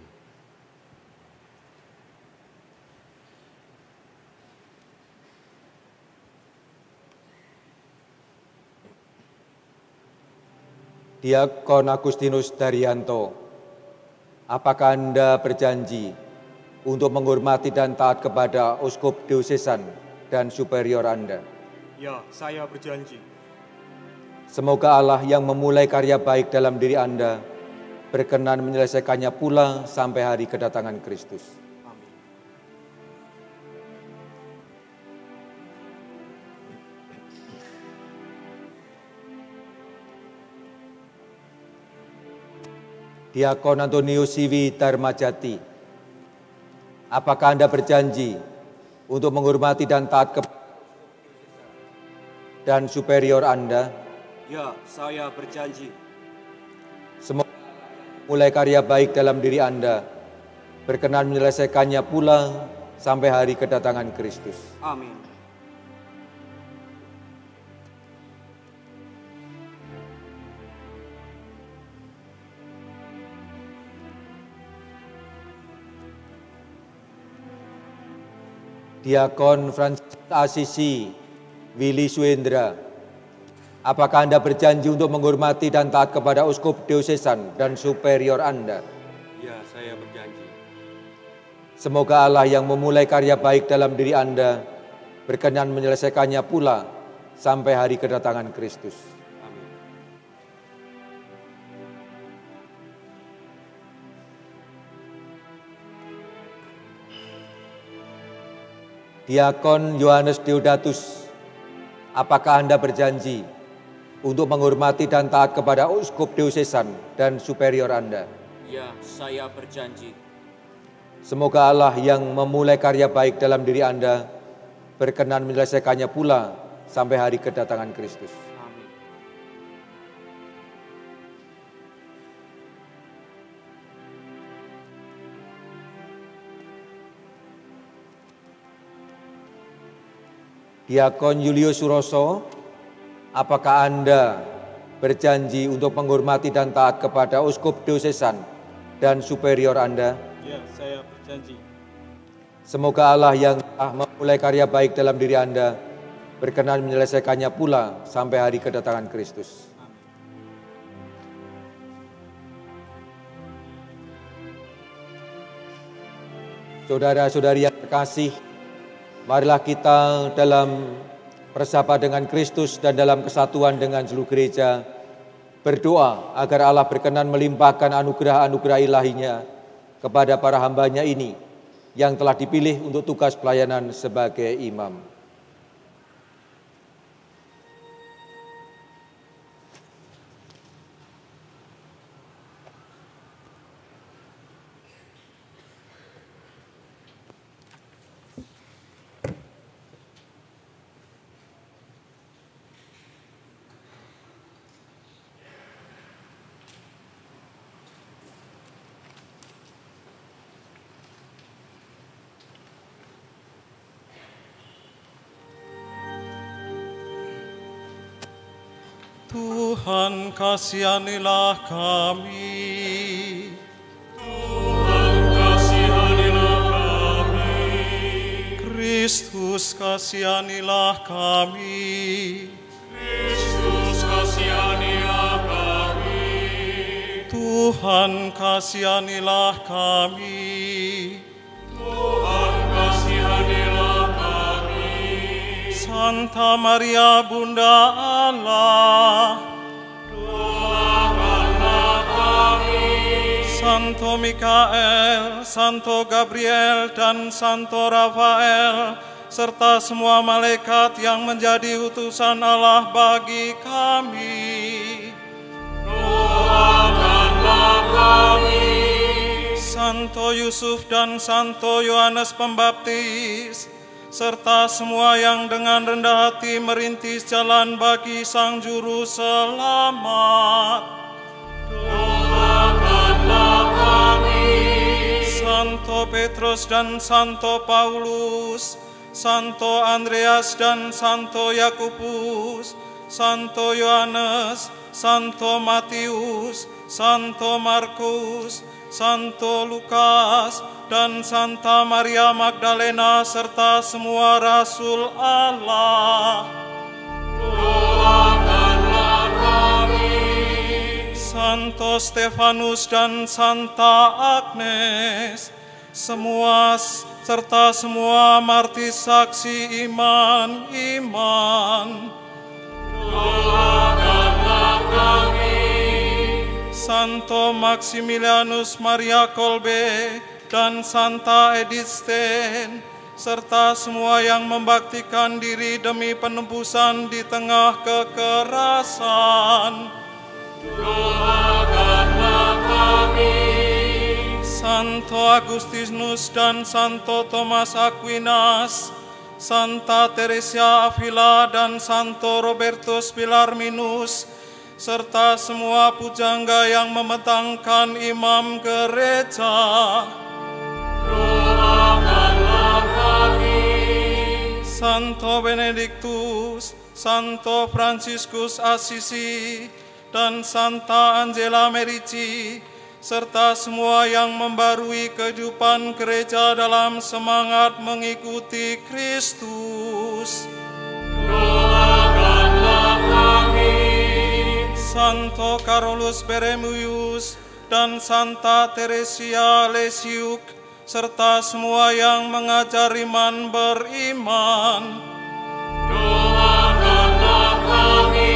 Diakon Agustinus Daryanto, apakah Anda berjanji untuk menghormati dan taat kepada uskup diosesan dan superior Anda? Ya, saya berjanji. Semoga Allah yang memulai karya baik dalam diri Anda berkenan menyelesaikannya pula sampai hari kedatangan Kristus. Amin. Diakon Antonius Siwi Dharmajati, apakah Anda berjanji untuk menghormati dan taat kepada dan superior Anda? Ya, saya berjanji. Semoga mulai karya baik dalam diri Anda, berkenan menyelesaikannya pula sampai hari kedatangan Kristus. Amin. Diakon Francis Asisi Willy Suendra, apakah Anda berjanji untuk menghormati dan taat kepada uskup diosesan dan superior Anda? Ya, saya berjanji. Semoga Allah yang memulai karya baik dalam diri Anda berkenan menyelesaikannya pula sampai hari kedatangan Kristus. Diakon Yohanes Deodatus, apakah Anda berjanji untuk menghormati dan taat kepada uskup diosesan dan superior Anda? Ya, saya berjanji. Semoga Allah yang memulai karya baik dalam diri Anda berkenan menyelesaikannya pula sampai hari kedatangan Kristus. Diakon Julius Suroso, apakah Anda berjanji untuk menghormati dan taat kepada uskup diosesan dan superior Anda? Ya, saya berjanji. Semoga Allah yang telah memulai karya baik dalam diri Anda berkenan menyelesaikannya pula sampai hari kedatangan Kristus. Saudara-saudari yang terkasih, marilah kita dalam bersama dengan Kristus dan dalam kesatuan dengan seluruh gereja berdoa agar Allah berkenan melimpahkan anugerah-anugerah ilahinya kepada para hambanya ini yang telah dipilih untuk tugas pelayanan sebagai imam. Tuhan, kasihanilah kami. Tuhan, kasihanilah kami. Kristus, kasihanilah kami. Kristus, kasihanilah kami. Tuhan, kasihanilah kami. Tuhan, kasihanilah kami. Santa Maria Bunda Allah, doakanlah kami. Santo Mikael, Santo Gabriel, dan Santo Rafael, serta semua malaikat yang menjadi utusan Allah bagi kami. Doakanlah kami. Santo Yusuf dan Santo Yohanes Pembaptis, serta semua yang dengan rendah hati merintis jalan bagi Sang Juru Selamat. Doakanlah kami. Santo Petrus dan Santo Paulus, Santo Andreas dan Santo Yakobus, Santo Yohanes, Santo Matius, Santo Markus, Santo Lukas, dan Santa Maria Magdalena, serta semua Rasul Allah. Doakanlah kami. Santo Stefanus dan Santa Agnes, semua serta semua martir saksi iman-iman. Doakanlah kami. Santo Maximilianus Maria Kolbe dan Santa Edith Stein, serta semua yang membaktikan diri demi penebusan di tengah kekerasan. Doakanlah kami. Santo Agustinus dan Santo Thomas Aquinas, Santa Teresia Avila dan Santo Robertus Pilarminus, serta semua pujangga yang memetangkan imam gereja. Doakanlah kami. Santo Benediktus, Santo Fransiskus Assisi, dan Santa Angela Merici, serta semua yang membarui kehidupan gereja dalam semangat mengikuti Kristus. Doakanlah kami. Santo Carolus Beremius dan Santa Teresia Lesiuk, serta semua yang mengajar iman beriman. Doakanlah kami.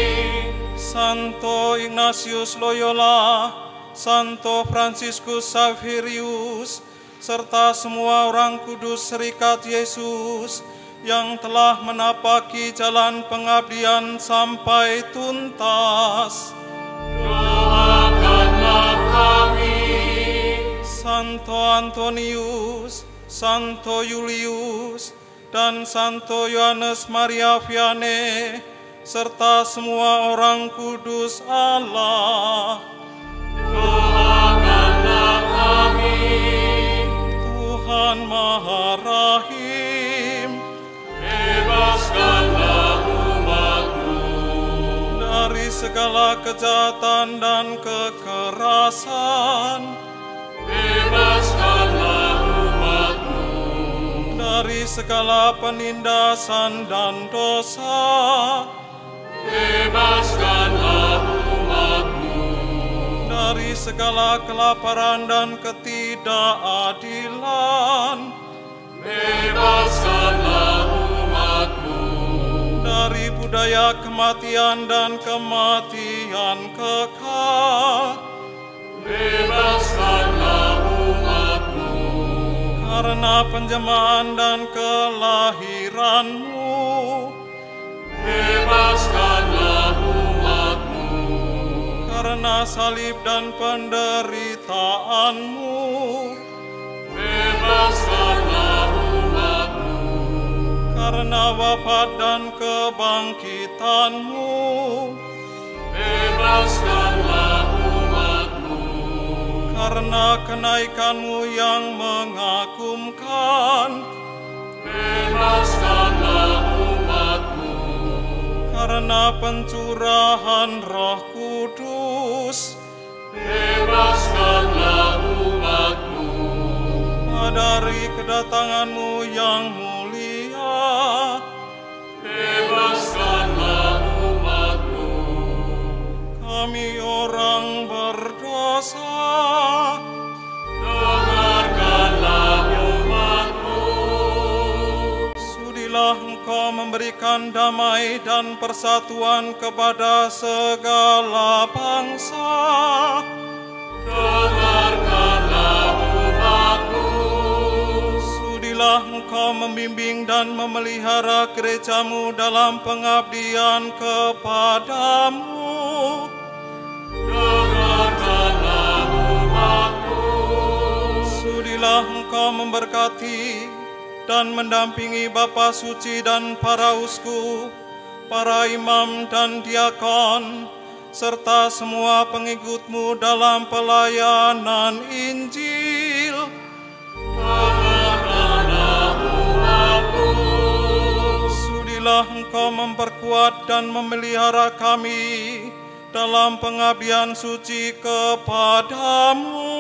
Santo Ignatius Loyola, Santo Fransiskus Saverius, serta semua orang kudus Serikat Yesus yang telah menapaki jalan pengabdian sampai tuntas. Doakanlah kami. Santo Antonius, Santo Julius, dan Santo Yohanes Maria Vianney, serta semua orang kudus Allah. Doakanlah kami. Tuhan Maha Rahim, bebaskanlah umat-Mu dari segala kejahatan dan kekerasan. Bebaskanlah umat-Mu dari segala penindasan dan dosa. Bebaskanlah umat-Mu dari segala kelaparan dan ketidakadilan. Bebaskanlah umat-Mu dari budaya kematian dan kematian kekal. Bebaskanlah umat-Mu karena penjemahan dan kelahiran-Mu. Bebaskanlah umat-Mu karena salib dan penderitaan-Mu. Bebaskanlah umat-Mu karena wafat dan kebangkitan-Mu. Bebaskanlah umat-Mu karena kenaikan-Mu yang mengagumkan. Bebaskanlah umat-Mu karena pencurahan Roh Kudus. Bebaskanlah umat-Mu dari kedatangan-Mu yang mulia. Bebaskanlah umat-Mu kami orang berdosa. Dengarkanlah umat-Mu. Sudilah Engkau memberikan damai dan persatuan kepada segala bangsa. Dengarkanlah umat-Mu. Sudilah Engkau membimbing dan memelihara gereja-Mu dalam pengabdian kepadamu. Dengarkanlah umat-Mu. Sudilah Engkau memberkati dan mendampingi Bapa Suci dan para uskup, para imam dan diakon, serta semua pengikut-Mu dalam pelayanan Injil. Dengarkanlah umat-Mu. Sudilah Engkau memperkuat dan memelihara kami dalam pengabdian suci kepadamu.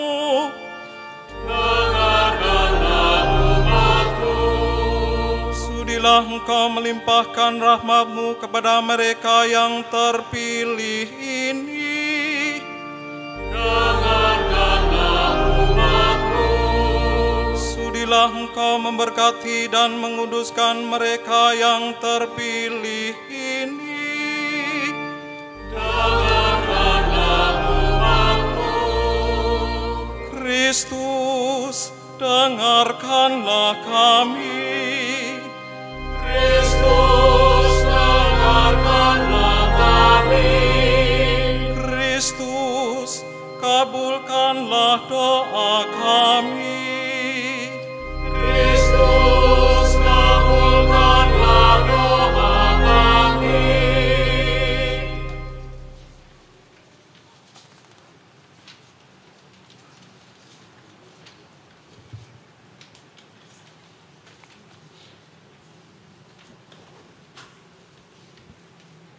Dengarkanlah umat-Mu. Sudilah Engkau melimpahkan rahmat-Mu kepada mereka yang terpilih ini. Dengarkanlah umat-Mu. Sudilah Engkau memberkati dan menguduskan mereka yang terpilih ini. Dengarkanlah umat-Mu. Kristus, dengarkanlah kami. Kristus, dengarkanlah kami. Kristus, kabulkanlah doa kami.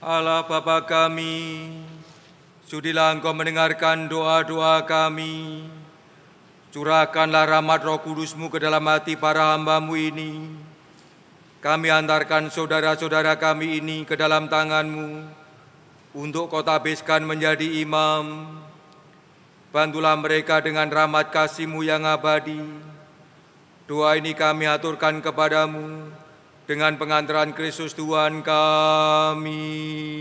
Allah Bapa kami, sudilah Engkau mendengarkan doa-doa kami. Curahkanlah rahmat Roh Kudus-Mu ke dalam hati para hamba-Mu ini. Kami antarkan saudara-saudara kami ini ke dalam tangan-Mu untuk Kau tabiskan menjadi imam. Bantulah mereka dengan rahmat kasih-Mu yang abadi. Doa ini kami aturkan kepadamu dengan pengantaran Kristus Tuhan kami.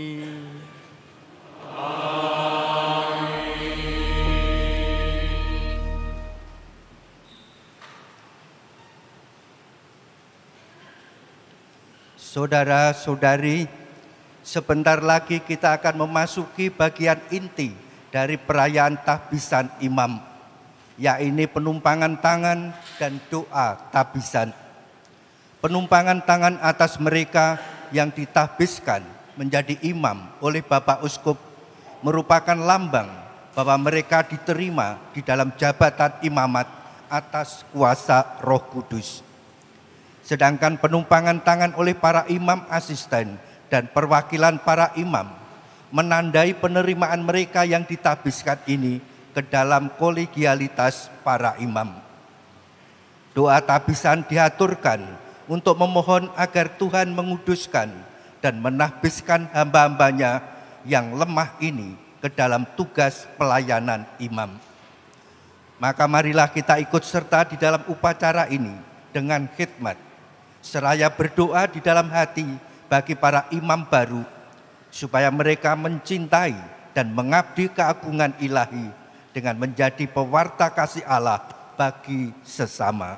Saudara-saudari, sebentar lagi kita akan memasuki bagian inti dari perayaan tahbisan imam, yaitu penumpangan tangan dan doa tahbisan. Penumpangan tangan atas mereka yang ditahbiskan menjadi imam oleh Bapak Uskup merupakan lambang bahwa mereka diterima di dalam jabatan imamat atas kuasa Roh Kudus. Sedangkan penumpangan tangan oleh para imam asisten dan perwakilan para imam menandai penerimaan mereka yang ditahbiskan ini ke dalam kolegialitas para imam. Doa tahbisan diaturkan untuk memohon agar Tuhan menguduskan dan menahbiskan hamba-hambanya yang lemah ini ke dalam tugas pelayanan imam. Maka marilah kita ikut serta di dalam upacara ini dengan khidmat, seraya berdoa di dalam hati bagi para imam baru, supaya mereka mencintai dan mengabdi keagungan ilahi dengan menjadi pewarta kasih Allah bagi sesama.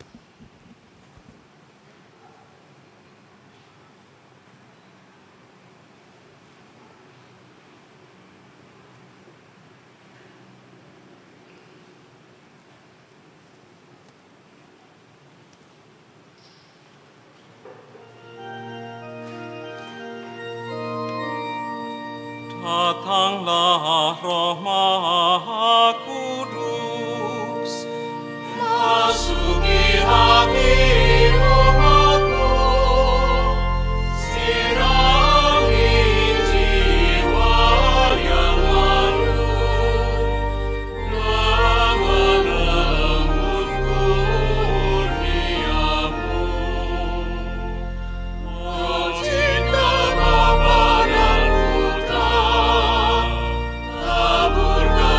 Datanglah Roh Maha Kudus, masuki hati umatmu, sirami jiwa yang malu, dengan embun kurniamu. Oh cinta Bapa dan Putra, taburkan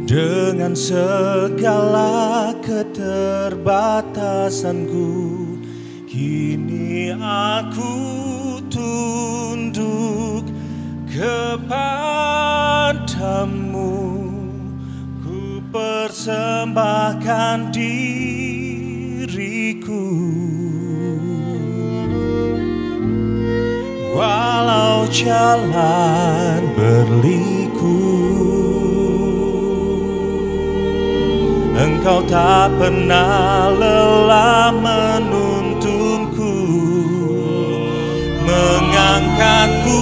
Dengan segala keterbatasanku, kini aku tunduk kepadamu. Ku persembahkan diriku. Walau jalan berliku, Engkau tak pernah lelah menuntunku, mengangkatku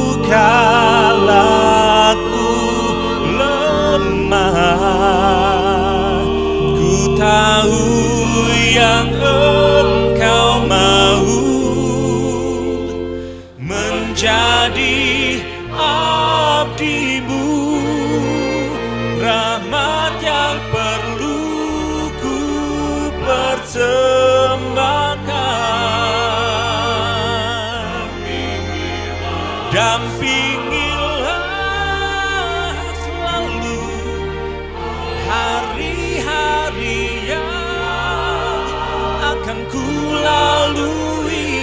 kala ku lemah. Ku tahu yang Engkau mau, menjadi abdimu. Rahmat yang perlu ku persembahkan. Dampingilah selalu hari-hari yang akan ku lalui,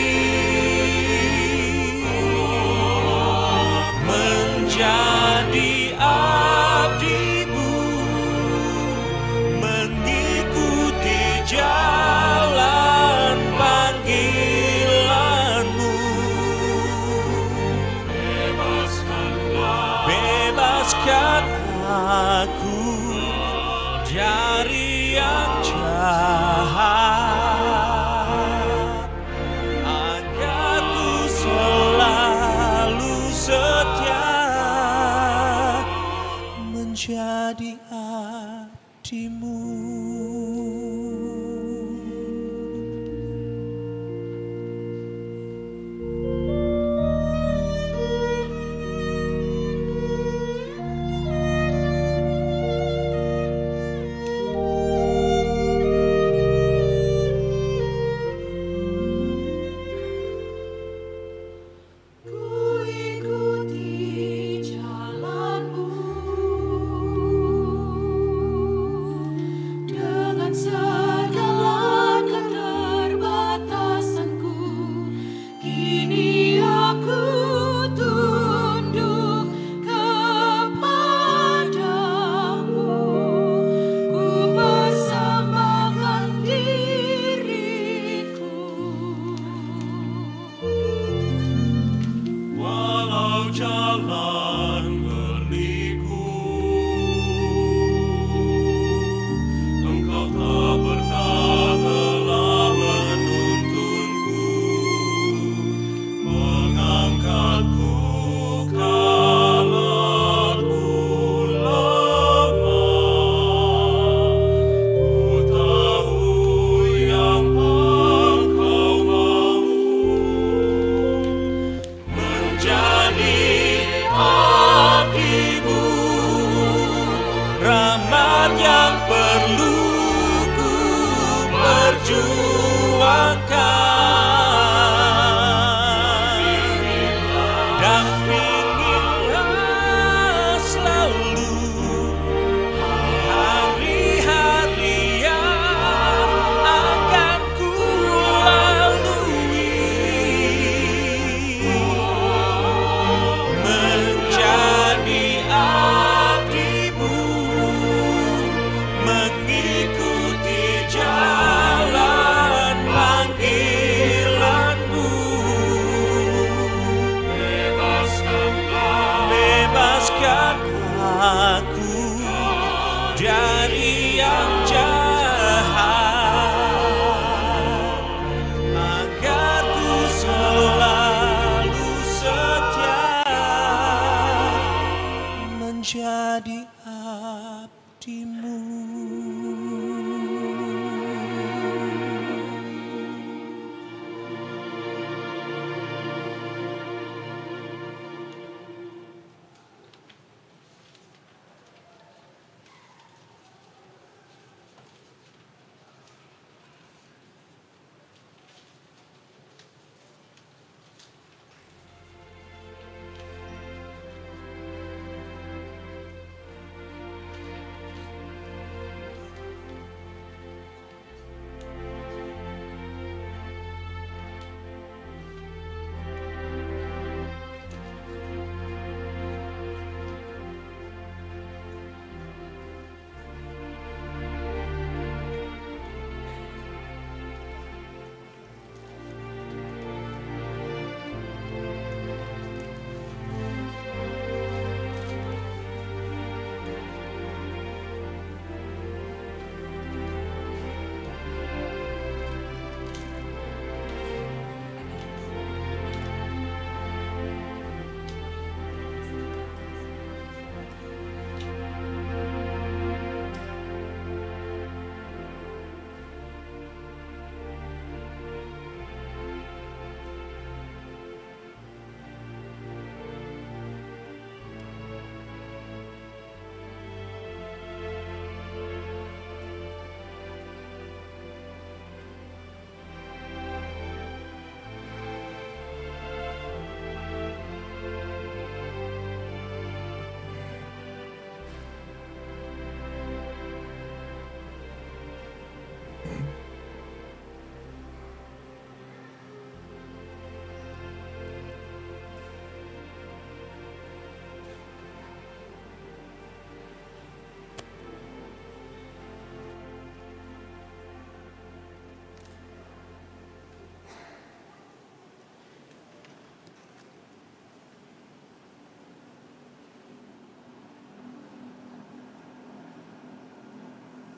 menjadi abdimu, mengikuti jalan panggilanmu. Bebaskan aku dari yang jahat, agar ku selalu setia menjadi abdimu.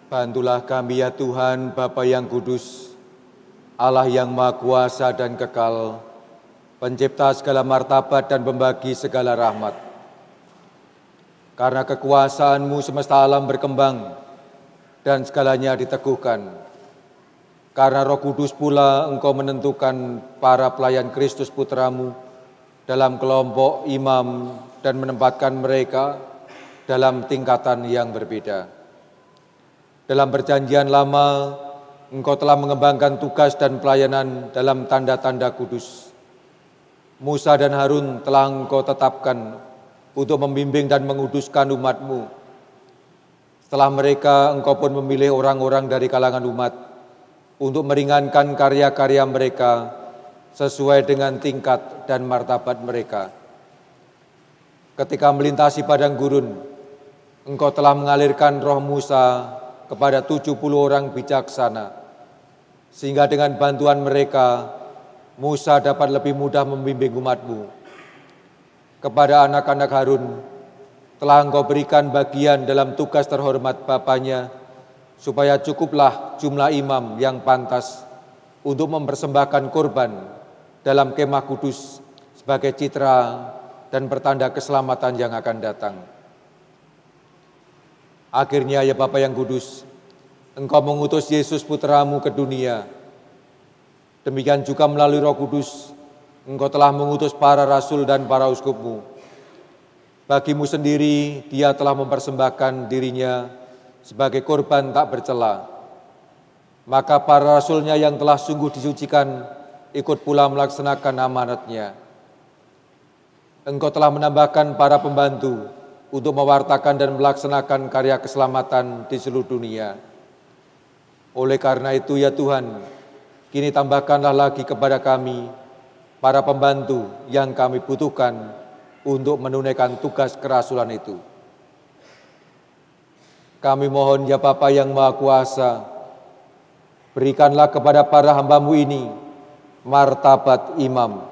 Bantulah kami ya Tuhan, Bapa yang kudus, Allah yang maha kuasa dan kekal, pencipta segala martabat dan pembagi segala rahmat. Karena kekuasaan-Mu semesta alam berkembang dan segalanya diteguhkan. Karena Roh Kudus pula Engkau menentukan para pelayan Kristus Putra-Mu dalam kelompok imam dan menempatkan mereka dalam tingkatan yang berbeda. Dalam perjanjian lama, Engkau telah mengembangkan tugas dan pelayanan dalam tanda-tanda kudus. Musa dan Harun telah Engkau tetapkan untuk membimbing dan menguduskan umat-Mu. Setelah mereka, Engkau pun memilih orang-orang dari kalangan umat untuk meringankan karya-karya mereka sesuai dengan tingkat dan martabat mereka. Ketika melintasi padang gurun, Engkau telah mengalirkan roh Musa kepada tujuh puluh orang bijaksana, sehingga dengan bantuan mereka, Musa dapat lebih mudah membimbing umat-Mu. Kepada anak-anak Harun, telah Engkau berikan bagian dalam tugas terhormat bapaknya, supaya cukuplah jumlah imam yang pantas untuk mempersembahkan korban dalam kemah kudus sebagai citra dan pertanda keselamatan yang akan datang. Akhirnya ya Bapa yang kudus, Engkau mengutus Yesus Putra-Mu ke dunia. Demikian juga melalui Roh Kudus, Engkau telah mengutus para rasul dan para uskup-Mu. Bagi-Mu sendiri, Dia telah mempersembahkan dirinya sebagai korban tak bercela. Maka para rasulnya yang telah sungguh disucikan ikut pula melaksanakan amanatnya. Engkau telah menambahkan para pembantu untuk mewartakan dan melaksanakan karya keselamatan di seluruh dunia. Oleh karena itu ya Tuhan, kini tambahkanlah lagi kepada kami para pembantu yang kami butuhkan untuk menunaikan tugas kerasulan itu. Kami mohon ya Bapa yang Maha Kuasa, berikanlah kepada para hamba-Mu ini martabat imam.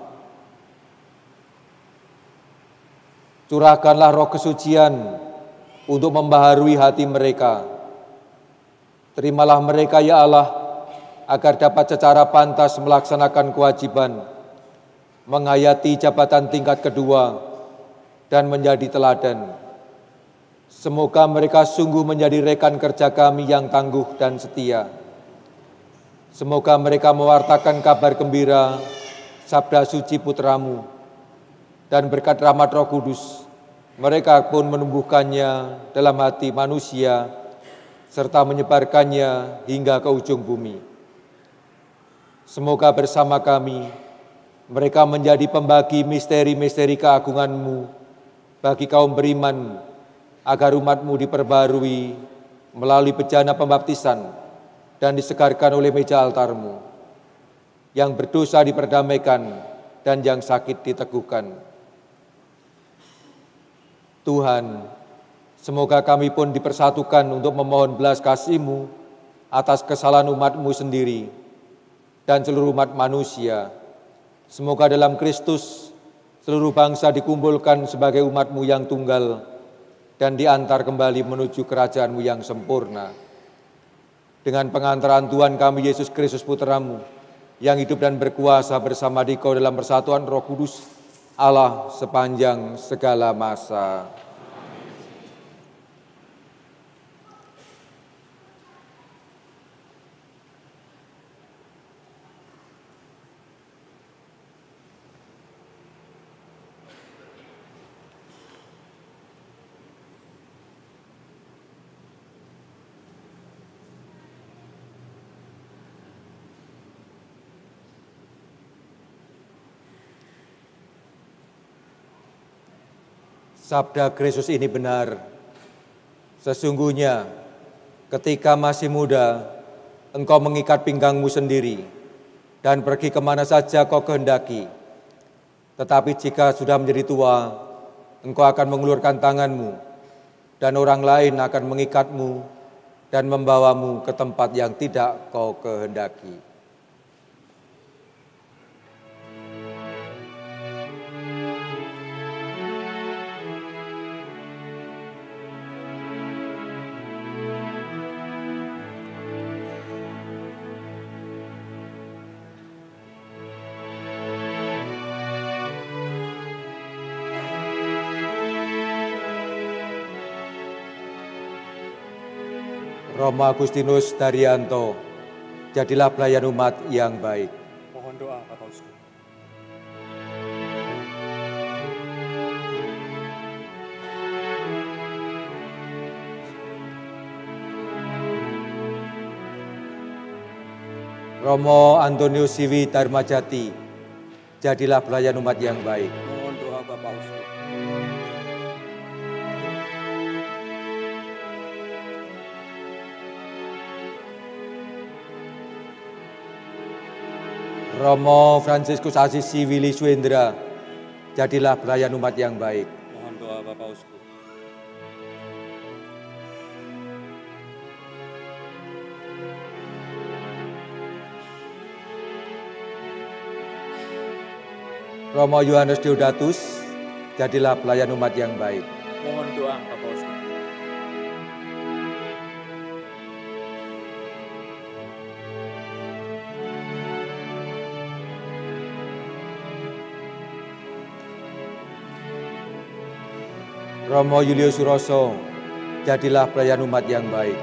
Curahkanlah roh kesucian untuk membaharui hati mereka. Terimalah mereka ya Allah, agar dapat secara pantas melaksanakan kewajiban, menghayati jabatan tingkat kedua, dan menjadi teladan. Semoga mereka sungguh menjadi rekan kerja kami yang tangguh dan setia. Semoga mereka mewartakan kabar gembira, sabda suci Putra-Mu, dan berkat rahmat Roh Kudus, mereka pun menumbuhkannya dalam hati manusia, serta menyebarkannya hingga ke ujung bumi. Semoga bersama kami, mereka menjadi pembagi misteri-misteri keagungan-Mu bagi kaum beriman, agar umat-Mu diperbarui melalui bejana pembaptisan dan disegarkan oleh meja altar-Mu, yang berdosa diperdamaikan dan yang sakit diteguhkan. Tuhan, semoga kami pun dipersatukan untuk memohon belas kasih-Mu atas kesalahan umat-Mu sendiri dan seluruh umat manusia. Semoga dalam Kristus seluruh bangsa dikumpulkan sebagai umat-Mu yang tunggal dan diantar kembali menuju kerajaan-Mu yang sempurna. Dengan pengantaran Tuhan kami Yesus Kristus Putra-Mu, yang hidup dan berkuasa bersama Dikau dalam persatuan Roh Kudus, Allah sepanjang segala masa. Sabda Kristus ini benar. Sesungguhnya ketika masih muda, engkau mengikat pinggangmu sendiri dan pergi kemana saja kau kehendaki. Tetapi jika sudah menjadi tua, engkau akan mengulurkan tanganmu dan orang lain akan mengikatmu dan membawamu ke tempat yang tidak kau kehendaki. Romo Agustinus Daryanto, jadilah pelayan umat yang baik. Mohon doa Bapak Uskup. Romo Antonius Siwi Dharmajati, jadilah pelayan umat yang baik. Mohon doa Bapak Uskup. Romo Franciscus Asisi Willy Suendra, jadilah pelayan umat yang baik. Mohon doa Bapak Uskup. Romo Yohanes Deodatus, jadilah pelayan umat yang baik. Mohon doa Bapak Uskup. Romo Julius Suroso, jadilah pelayan umat yang baik.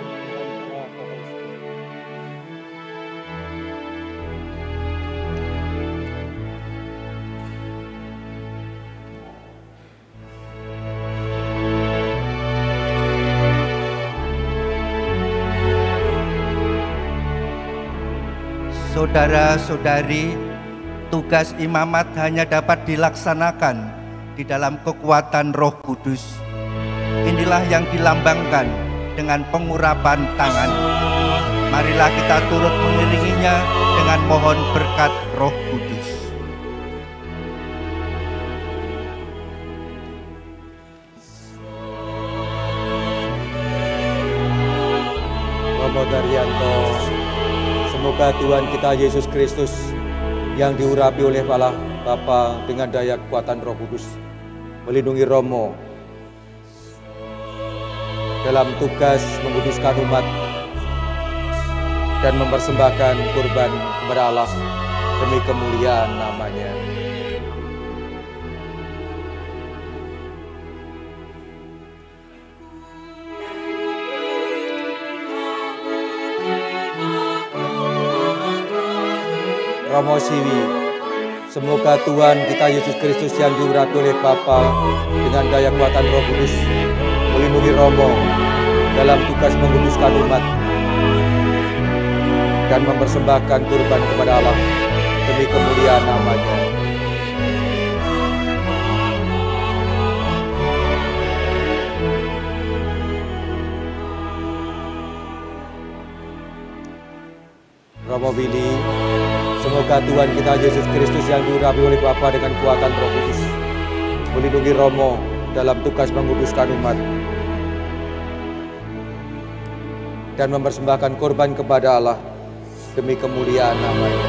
Saudara-saudari, tugas imamat hanya dapat dilaksanakan di dalam kekuatan Roh Kudus. Inilah yang dilambangkan dengan pengurapan tangan. Marilah kita turut mengiringinya dengan mohon berkat Roh Kudus. Romo Daryanto, semoga Tuhan kita Yesus Kristus yang diurapi oleh Allah Bapa dengan daya kekuatan Roh Kudus melindungi Romo dalam tugas menguduskan umat dan mempersembahkan kurban kepada Allah demi kemuliaan namanya. Romo Siwi, semoga Tuhan kita Yesus Kristus yang diurapi oleh Bapa dengan daya kuatan Roh Kudus melindungi Romo dalam tugas menguduskan umat dan mempersembahkan kurban kepada Allah demi kemuliaan namanya. Romo Willy, semoga Tuhan kita Yesus Kristus yang diurapi oleh Bapa dengan kuatan Roh Kudus melindungi Romo dalam tugas menguduskan umat dan mempersembahkan korban kepada Allah demi kemuliaan namanya.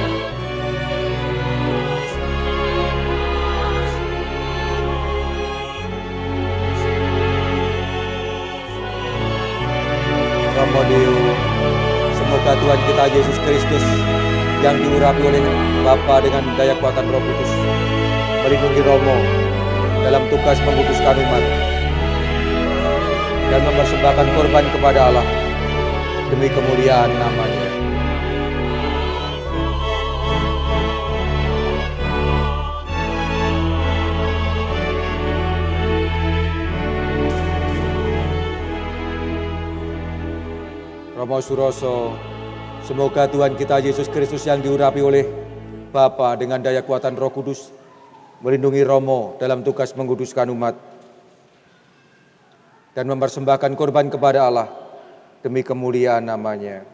Romo Deo, semoga Tuhan kita Yesus Kristus yang diurapi oleh Bapa dengan daya kuatan Roh Kudus melindungi Romo dalam tugas menguduskan umat dan mempersembahkan korban kepada Allah demi kemuliaan namanya. Romo Suroso, semoga Tuhan kita Yesus Kristus yang diurapi oleh Bapa dengan daya kuatan Roh Kudus melindungi Romo dalam tugas menguduskan umat dan mempersembahkan korban kepada Allah demi kemuliaan namanya.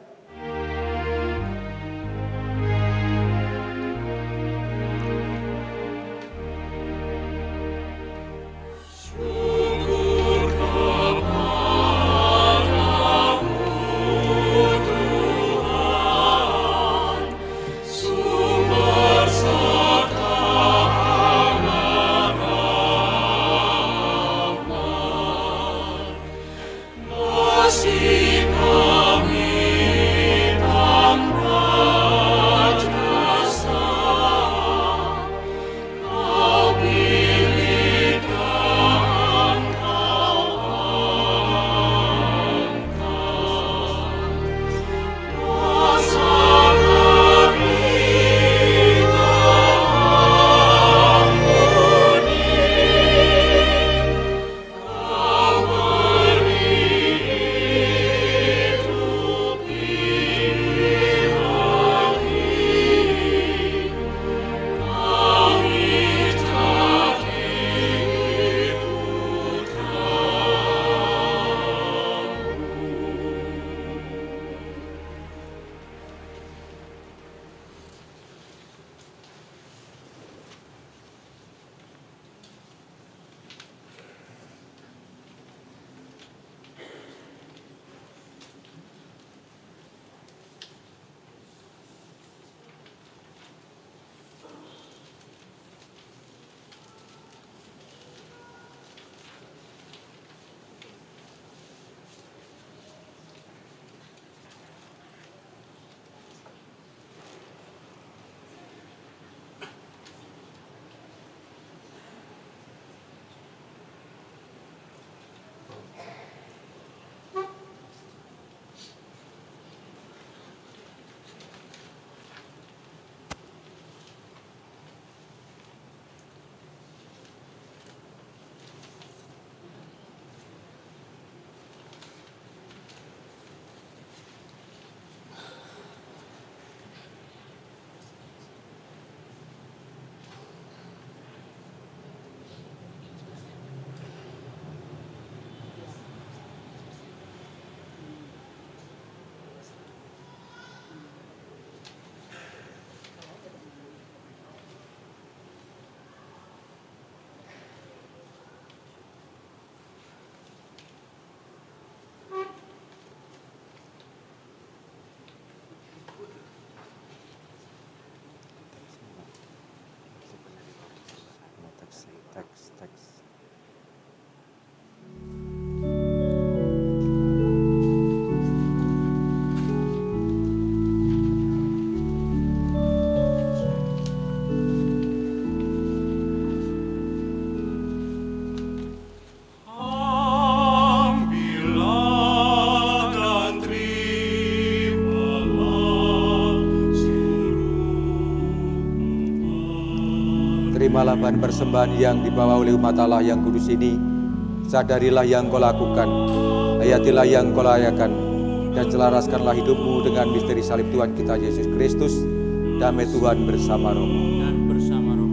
Terimalah bahan persembahan yang dibawa oleh umat Allah yang kudus ini. Sadarilah yang kau lakukan, hayatilah yang kau layakan, dan selaraskanlah hidupmu dengan misteri salib Tuhan kita Yesus Kristus. Damai Tuhan bersama rohmu. Dan bersama rohmu.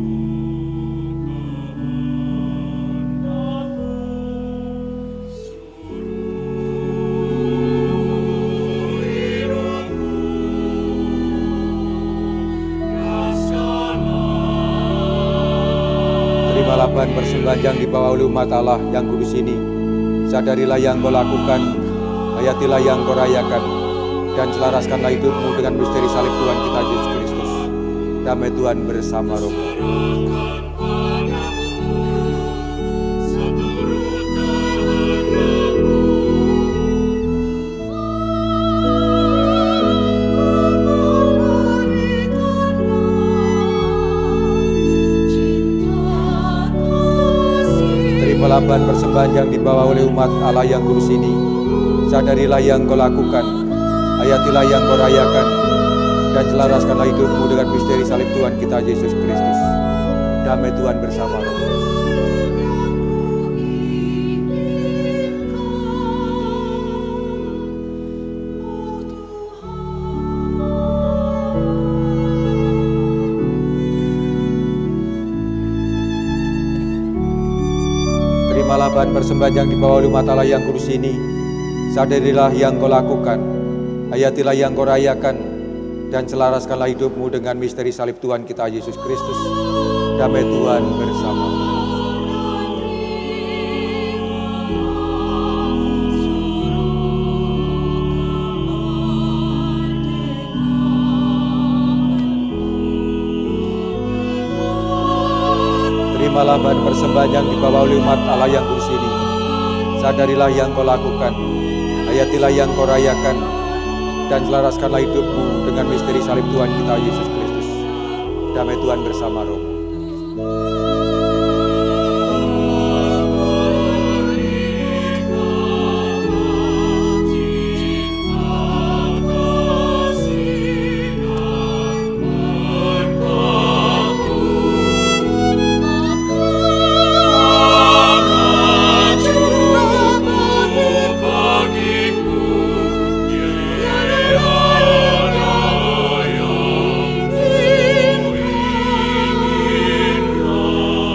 Terimalah bahan persembahan yang dibawa oleh umat Allah yang kudus ini. Sadarilah yang kau lakukan, hayatilah yang kau rayakan, dan selaraskanlah hidupmu dengan misteri salib Tuhan kita Yesus Kristus. Damai Tuhan bersama rohmu. Terimalah bahan persembahan yang dibawa oleh umat Allah yang kudus ini. Sadarilah yang kau lakukan, hayatilah yang kau rayakan, dan selaraskanlah hidupmu dengan misteri salib Tuhan kita Yesus Kristus. Damai Tuhan bersama rohmu. Terimalah bahan persembahan yang dibawa oleh umat Allah yang kudus ini. Sadarilah yang kau lakukan, hayatilah yang kau rayakan, dan selaraskanlah hidupmu dengan misteri salib Tuhan kita Yesus Kristus. Damai Tuhan bersama. Terimalah bahan persembahan yang dibawa oleh umat Allah yang kudus ini. Sadarilah yang kau lakukan, hayatilah yang kau rayakan, dan selaraskanlah hidupmu dengan misteri salib Tuhan kita Yesus Kristus. Damai Tuhan bersama rohmu. Oh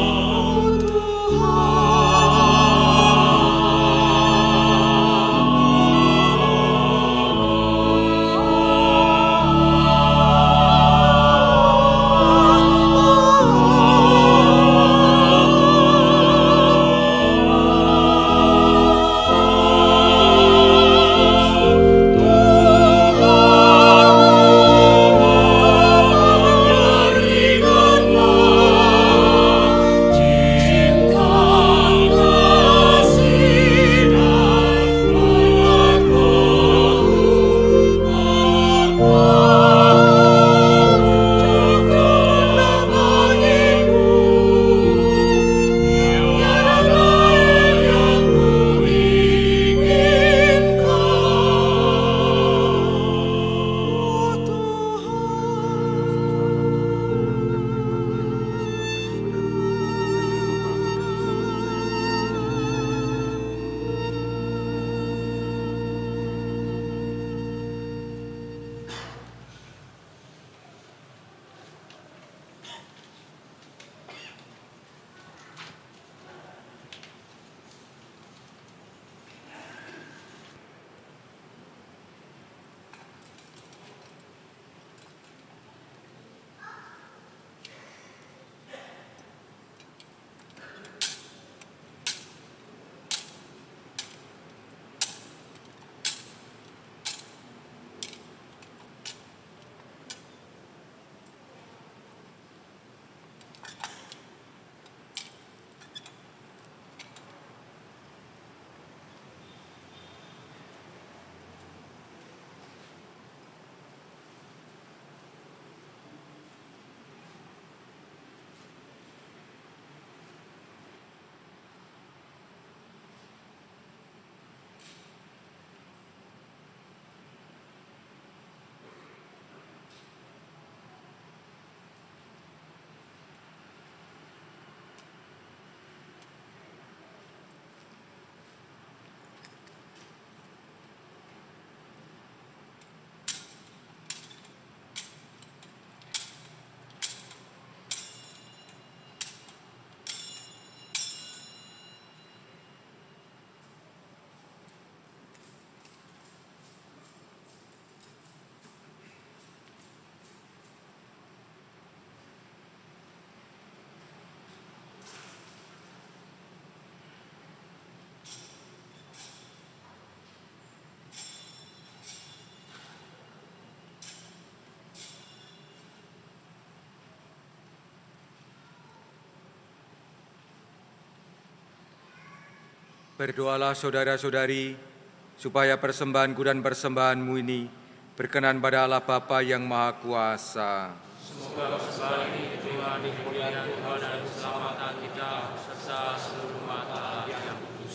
Berdoalah saudara-saudari, supaya persembahanku dan persembahanmu ini berkenan pada Allah Bapa yang Maha Kuasa. Semoga persembahan ini diterima di kemuliaan Tuhan dan keselamatan kita, serta seluruh umat Allah yang kudus.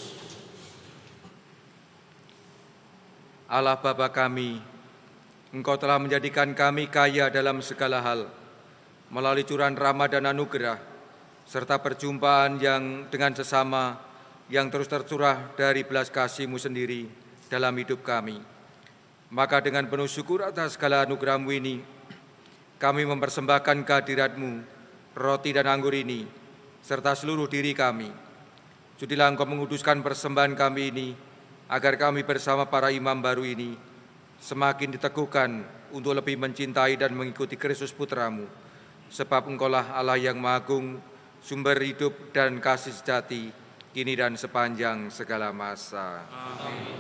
Allah Bapa kami, Engkau telah menjadikan kami kaya dalam segala hal, melalui curahan rahmat dan anugerah, serta perjumpaan yang dengan sesama yang terus tercurah dari belas kasih-Mu sendiri dalam hidup kami. Maka dengan penuh syukur atas segala anugerah-Mu ini, kami mempersembahkan kehadirat-Mu, roti dan anggur ini, serta seluruh diri kami. Sudilah Engkau menguduskan persembahan kami ini, agar kami bersama para imam baru ini semakin diteguhkan untuk lebih mencintai dan mengikuti Kristus Putra-Mu. Sebab Engkaulah Allah yang Maha Agung, sumber hidup dan kasih sejati, kini dan sepanjang segala masa. Amin.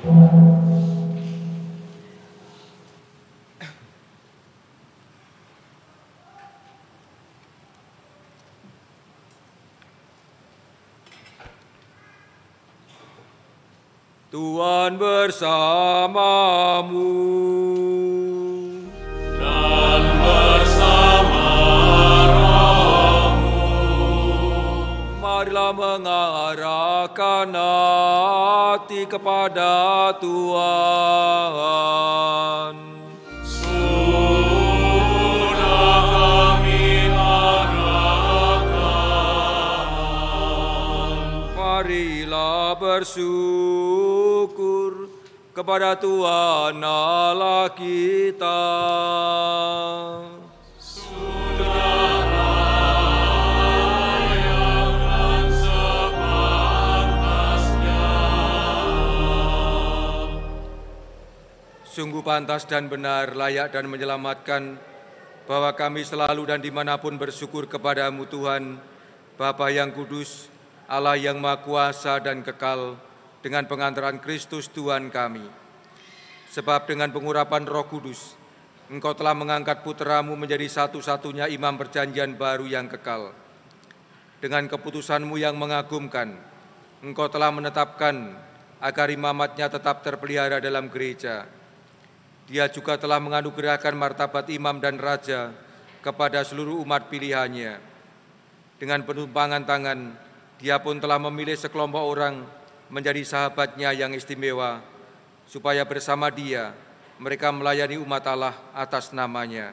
Tuhan bersamamu dan bersama marilah mengarahkan hati kepada Tuhan. Sudah kami arahkan. Marilah bersyukur kepada Tuhan Allah kita. Sungguh pantas dan benar, layak dan menyelamatkan, bahwa kami selalu dan dimanapun bersyukur kepadamu Tuhan, Bapa yang kudus, Allah yang Maha Kuasa dan kekal, dengan pengantaran Kristus Tuhan kami. Sebab dengan pengurapan Roh Kudus, Engkau telah mengangkat Putra-Mu menjadi satu-satunya imam perjanjian baru yang kekal. Dengan keputusan-Mu yang mengagumkan, Engkau telah menetapkan agar imamatnya tetap terpelihara dalam gereja. Dia juga telah menganugerahkan martabat imam dan raja kepada seluruh umat pilihannya. Dengan penumpangan tangan, Dia pun telah memilih sekelompok orang menjadi sahabatnya yang istimewa, supaya bersama Dia mereka melayani umat Allah atas namanya.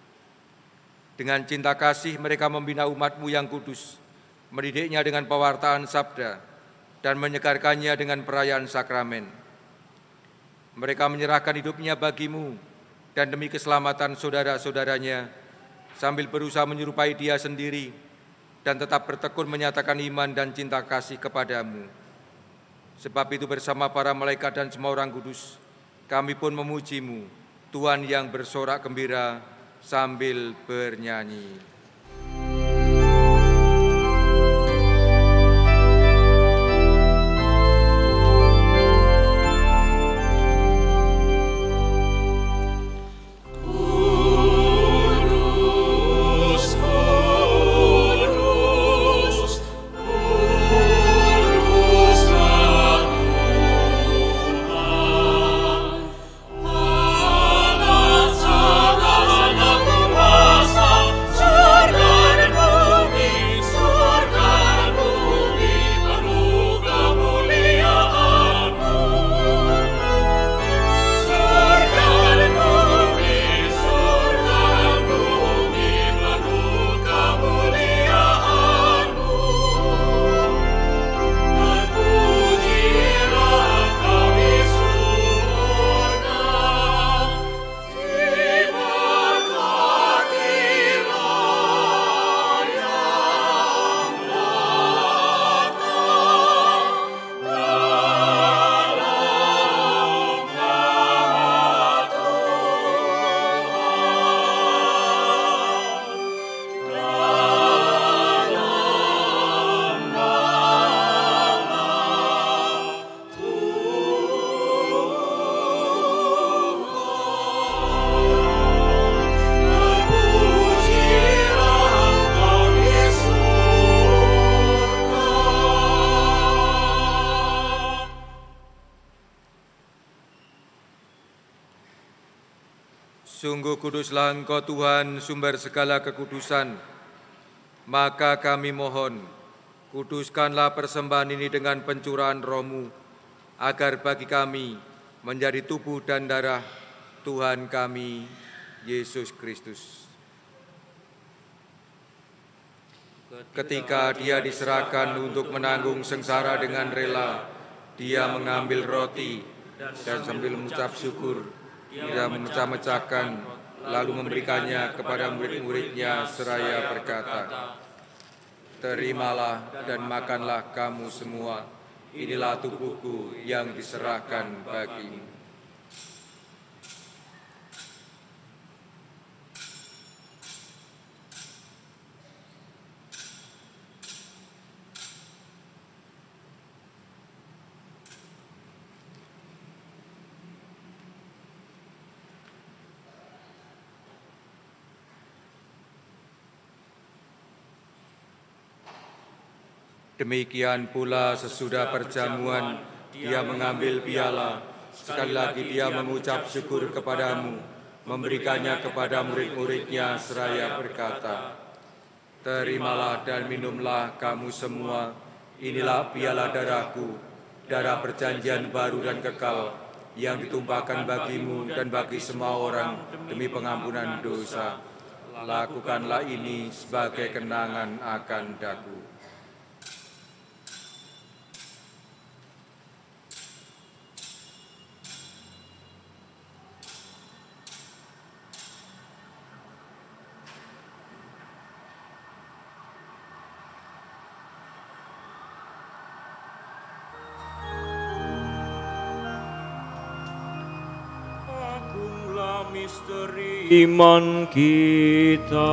Dengan cinta kasih mereka membina umat-Mu yang kudus, mendidiknya dengan pewartaan sabda, dan menyegarkannya dengan perayaan sakramen. Mereka menyerahkan hidupnya bagi-Mu dan demi keselamatan saudara-saudaranya, sambil berusaha menyerupai Dia sendiri dan tetap bertekun menyatakan iman dan cinta kasih kepada-Mu. Sebab itu bersama para malaikat dan semua orang kudus, kami pun memuji-Mu, Tuhan yang bersorak gembira sambil bernyanyi. Tuhan Sungguh kuduslah Engkau Tuhan, sumber segala kekudusan. Maka kami mohon, kuduskanlah persembahan ini dengan pencurahan Roh-Mu, agar bagi kami menjadi tubuh dan darah Tuhan kami, Yesus Kristus. Ketika Dia diserahkan untuk menanggung sengsara dengan rela, Dia mengambil roti dan sambil mengucap syukur, Dia memecah-mecahkan, lalu memberikannya kepada murid-muridnya seraya berkata, "Terimalah dan makanlah kamu semua, inilah tubuhku yang diserahkan bagimu." Demikian pula sesudah perjamuan, Dia mengambil piala. Sekali lagi Dia mengucap syukur kepadamu, memberikannya kepada murid-muridnya seraya berkata, "Terimalah dan minumlah kamu semua, inilah piala darahku, darah perjanjian baru dan kekal, yang ditumpahkan bagimu dan bagi semua orang demi pengampunan dosa. Lakukanlah ini sebagai kenangan akan daku." Misteri iman kita.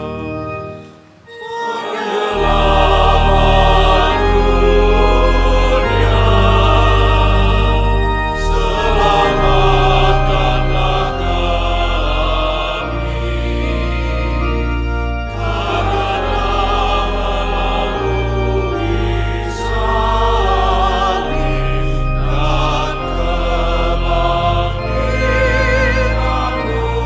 Penyelamat dunia, selamatkanlah kami, karena melalui salib dan kebangkitan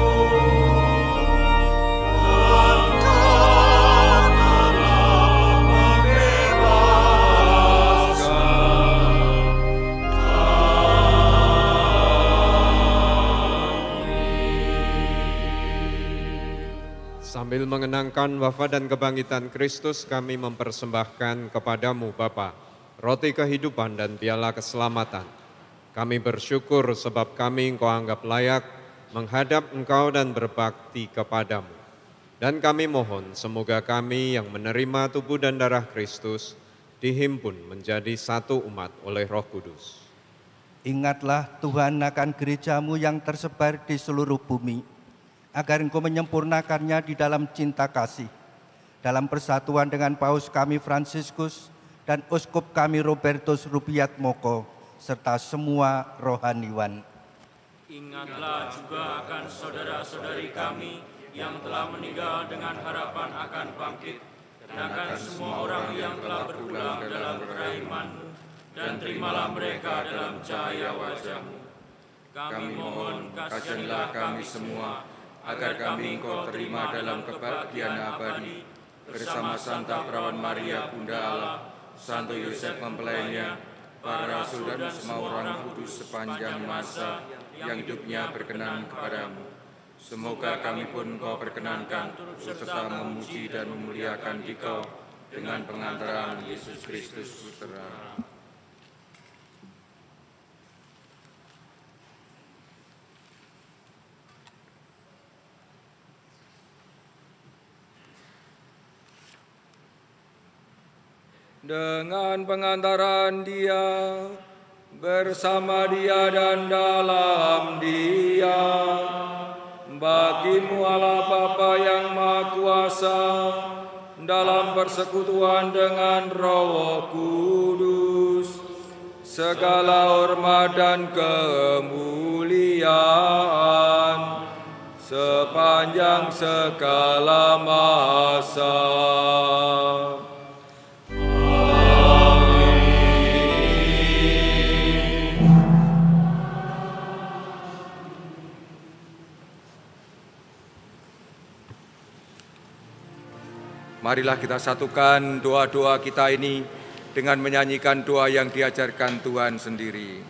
Sambil mengenangkan wafat dan kebangkitan Kristus, kami mempersembahkan kepadamu Bapa, roti kehidupan dan piala keselamatan. Kami bersyukur sebab kami Engkau anggap layak menghadap Engkau dan berbakti kepadamu. Dan kami mohon semoga kami yang menerima tubuh dan darah Kristus dihimpun menjadi satu umat oleh Roh Kudus. Ingatlah Tuhan akan gerejamu yang tersebar di seluruh bumi, agar Engkau menyempurnakannya di dalam cinta kasih, dalam persatuan dengan Paus kami Fransiskus dan Uskup kami Robertus Rubiat Moko, serta semua rohaniwan. Ingatlah juga akan saudara-saudari kami yang telah meninggal dengan harapan akan bangkit, dan akan semua orang yang telah berpulang dalam kerahman-Mu, dan terimalah mereka dalam cahaya wajah-Mu. Kami mohon kasihanlah kami semua, agar kami Engkau terima dalam kebahagiaan abadi, bersama Santa Perawan Maria Bunda Allah, Santo Yosef mempelainya, para rasul dan semua orang kudus sepanjang masa yang hidupnya berkenan kepadamu. Semoga kami pun Engkau perkenankan, serta memuji dan memuliakan Dikau dengan pengantaran Yesus Kristus Putra. Dengan pengantaran Dia, bersama Dia dan dalam Dia, bagimu Allah Bapa yang Maha Kuasa, dalam persekutuan dengan Roh Kudus, segala hormat dan kemuliaan sepanjang segala masa. Marilah kita satukan doa-doa kita ini dengan menyanyikan doa yang diajarkan Tuhan sendiri.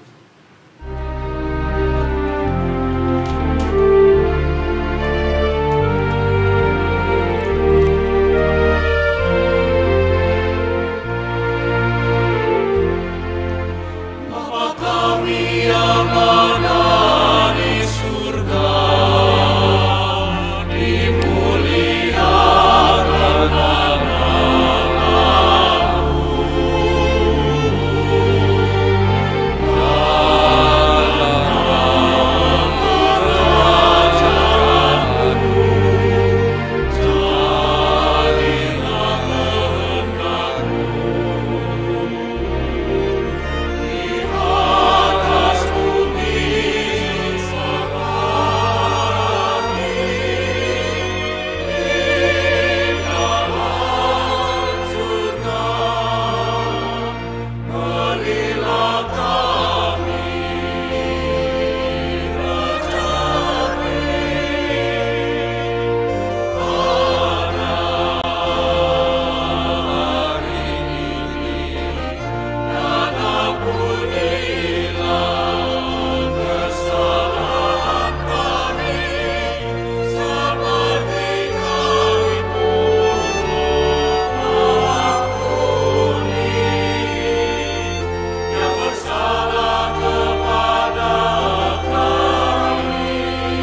Bapa kami yang ada di surga, dimuliakan namamu, datanglah kerajaanmu, jadilah kehendakmu di atas bumi seperti di dalam surga. Berilah kami rezeki pada hari ini, dan ampunilah kesalahan kami seperti kami pun mengampuni yang bersalah kepada kami.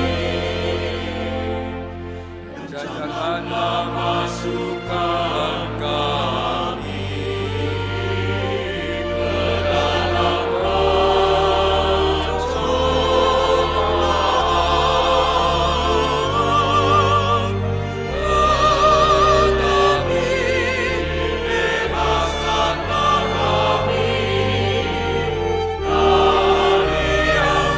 Dan janganlah masukkan kami ke dalam pencobaan, tetapi bebaskanlah kami dari yang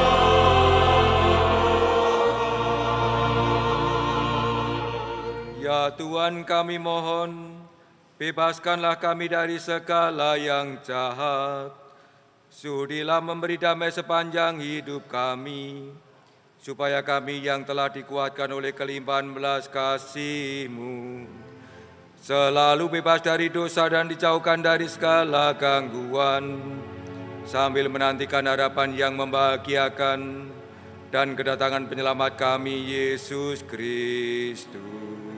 Ya Tuhan, kami mohon, bebaskanlah kami dari segala yang jahat. Sudilah memberi damai sepanjang hidup kami, supaya kami yang telah dikuatkan oleh kelimpahan belas kasih-Mu selalu bebas dari dosa dan dijauhkan dari segala gangguan, sambil menantikan harapan yang membahagiakan dan kedatangan penyelamat kami, Yesus Kristus.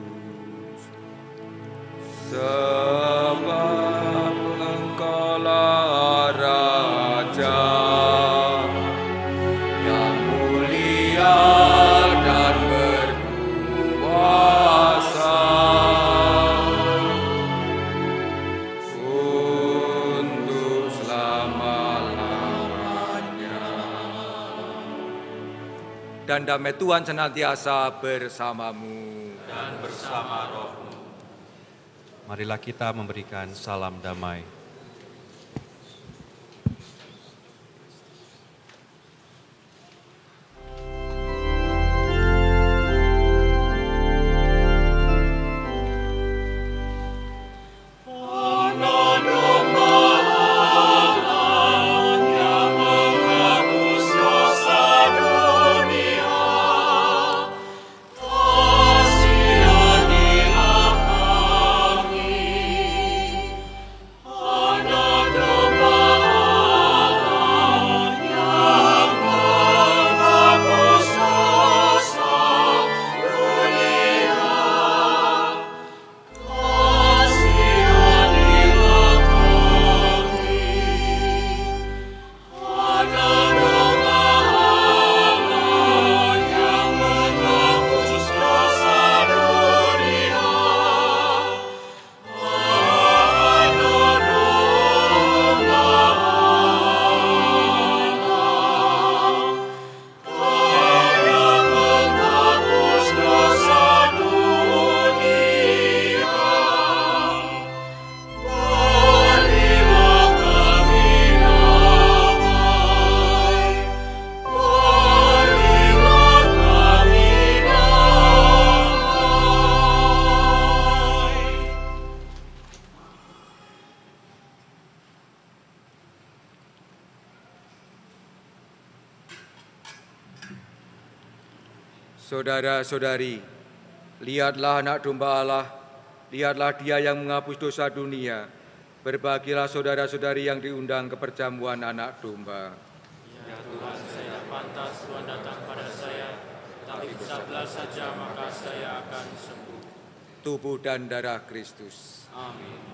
Sebab Engkaulah Raja yang mulia dan berkuasa untuk selama-lamanya. Dan damai Tuhan senantiasa bersamamu dan bersama rohmu. Marilah kita memberikan salam damai. Saudara-saudari, lihatlah anak domba Allah Lihatlah Dia yang menghapus dosa dunia. Berbahagialah saudara-saudari yang diundang ke perjamuan Anak Domba. Ya Tuhan, saya pantas Tuhan datang pada saya, tapi bersabdalah saja maka saya akan sembuh. Tubuh dan darah Kristus. Amin.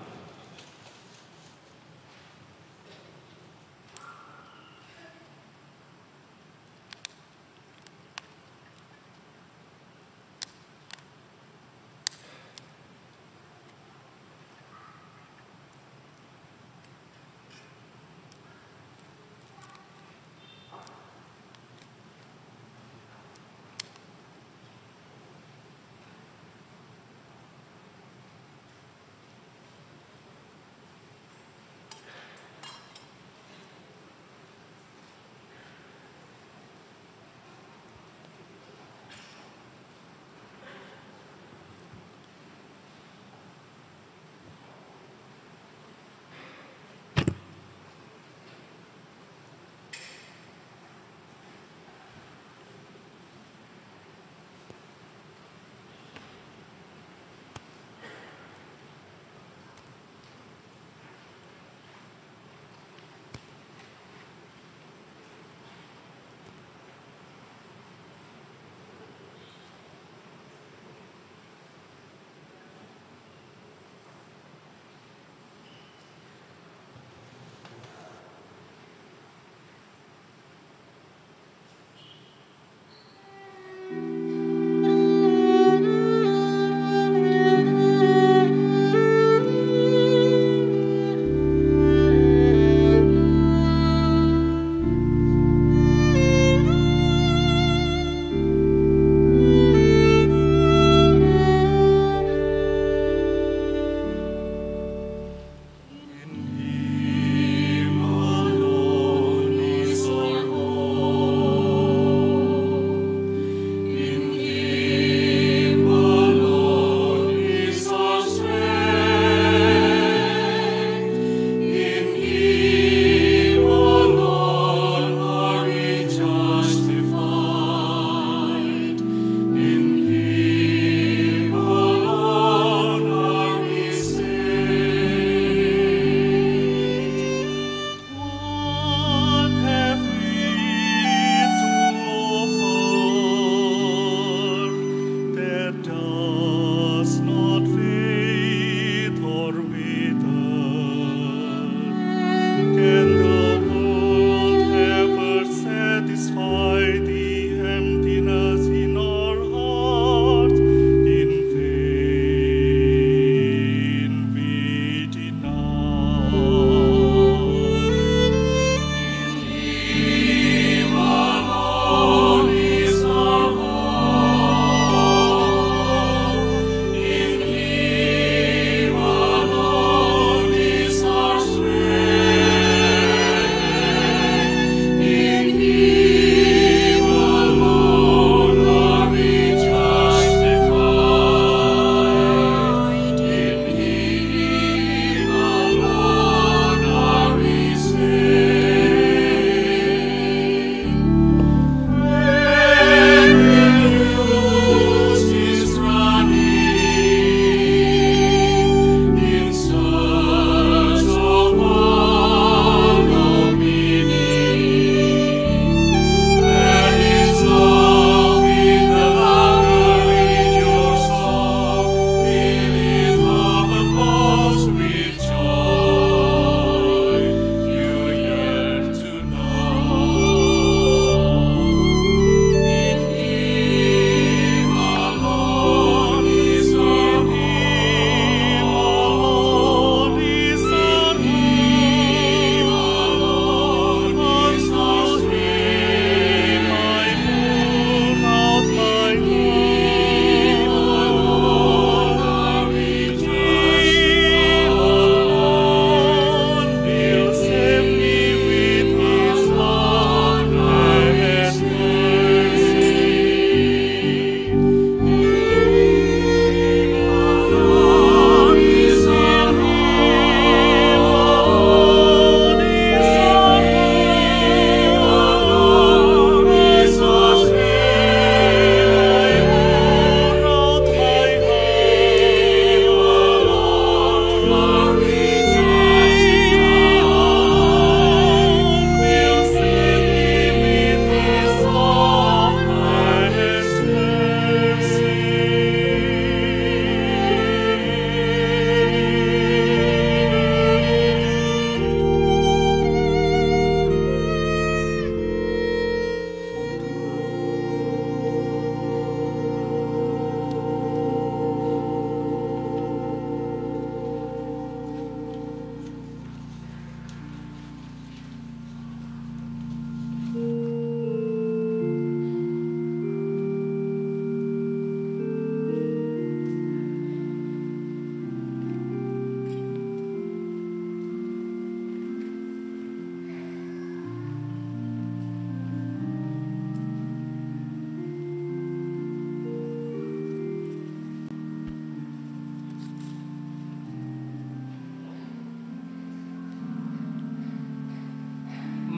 In Him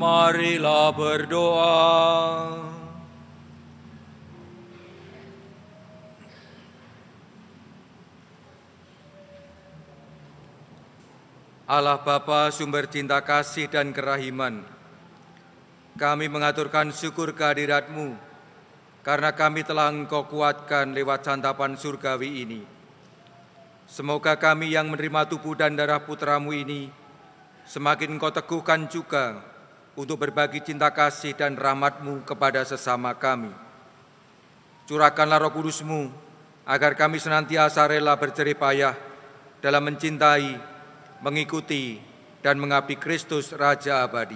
Marilah berdoa. Allah Bapa, sumber cinta kasih dan kerahiman, kami mengaturkan syukur kehadirat-Mu karena kami telah Engkau kuatkan lewat santapan surgawi ini. Semoga kami yang menerima tubuh dan darah putra-Mu ini semakin Engkau teguhkan juga untuk berbagi cinta kasih dan rahmat-Mu kepada sesama kami. Curahkanlah Roh Kudus-Mu agar kami senantiasa rela berjerih payah dalam mencintai, mengikuti, dan mengabdi Kristus Raja Abadi.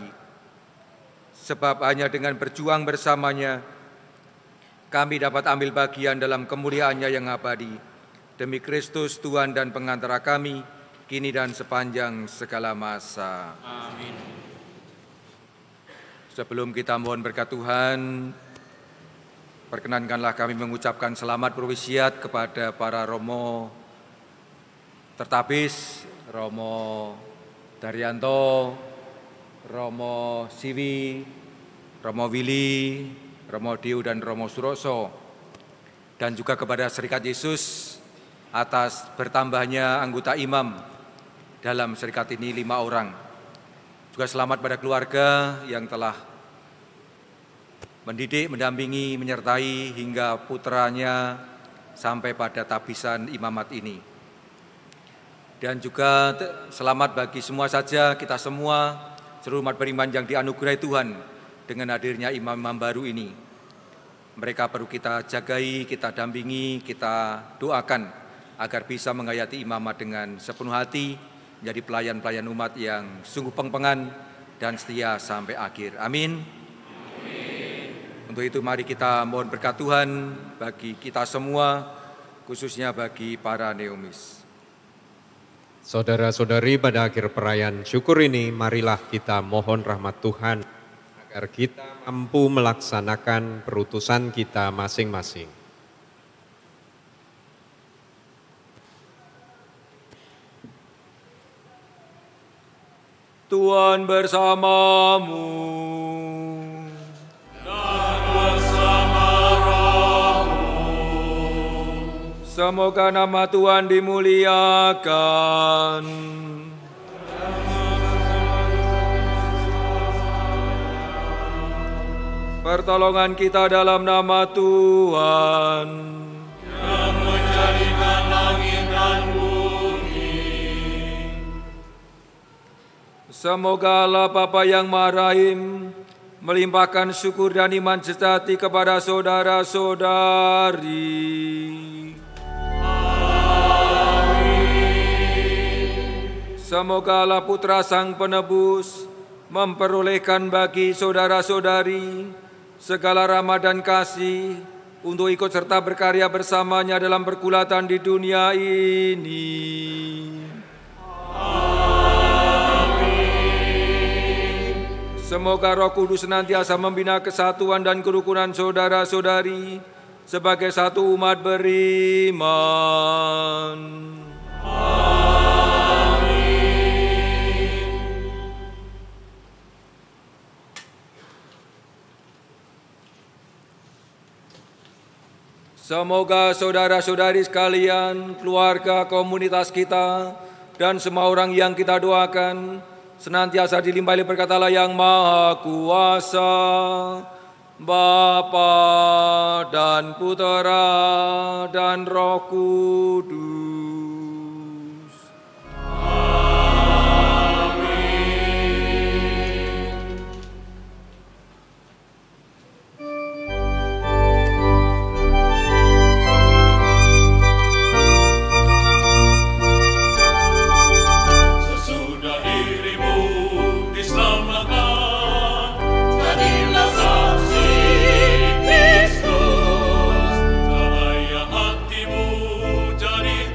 Sebab hanya dengan berjuang bersamanya, kami dapat ambil bagian dalam kemuliaannya yang abadi. Demi Kristus Tuhan dan pengantara kami, kini dan sepanjang segala masa. Amin. Sebelum kita mohon berkat Tuhan, perkenankanlah kami mengucapkan selamat berwisiat kepada para Romo Tertapis, Romo Daryanto, Romo Siwi, Romo Willy, Romo Diu, dan Romo Suroso, dan juga kepada Serikat Yesus atas bertambahnya anggota imam dalam serikat ini lima orang. Juga selamat pada keluarga yang telah mendidik, mendampingi, menyertai hingga putranya sampai pada tabisan imamat ini. Dan juga selamat bagi semua saja, kita semua, seluruh umat beriman yang dianugerahi Tuhan dengan hadirnya imam-imam baru ini. Mereka perlu kita jagai, kita dampingi, kita doakan agar bisa menghayati imamat dengan sepenuh hati, menjadi pelayan-pelayan umat yang sungguh pengpengan dan setia sampai akhir. Amin. Amin. Untuk itu mari kita mohon berkat Tuhan bagi kita semua, khususnya bagi para neomis. Saudara-saudari, pada akhir perayaan syukur ini, marilah kita mohon rahmat Tuhan agar kita mampu melaksanakan perutusan kita masing-masing. Tuhan bersamamu. Dan bersama rohmu. Semoga nama Tuhan dimuliakan. Pertolongan kita dalam nama Tuhan yang menjadikan langit dan bumi. Semoga Allah Bapa yang Maha Rahim melimpahkan syukur dan iman sejati kepada saudara-saudari. Amin. Semoga Allah Putra Sang Penebus memperolehkan bagi saudara-saudari segala rahmat dan kasih untuk ikut serta berkarya bersamanya dalam pergulatan di dunia ini. Semoga Roh Kudus senantiasa membina kesatuan dan kerukunan saudara-saudari sebagai satu umat beriman. Amin. Semoga saudara-saudari sekalian, keluarga, komunitas kita, dan semua orang yang kita doakan senantiasa dilimpahi berkat Allah yang Maha Kuasa, Bapa dan Putera dan Roh Kudus. Amin. Sesudah dirimu diselamatkan, jadilah saksi Kristus. Cahaya hatimu jadi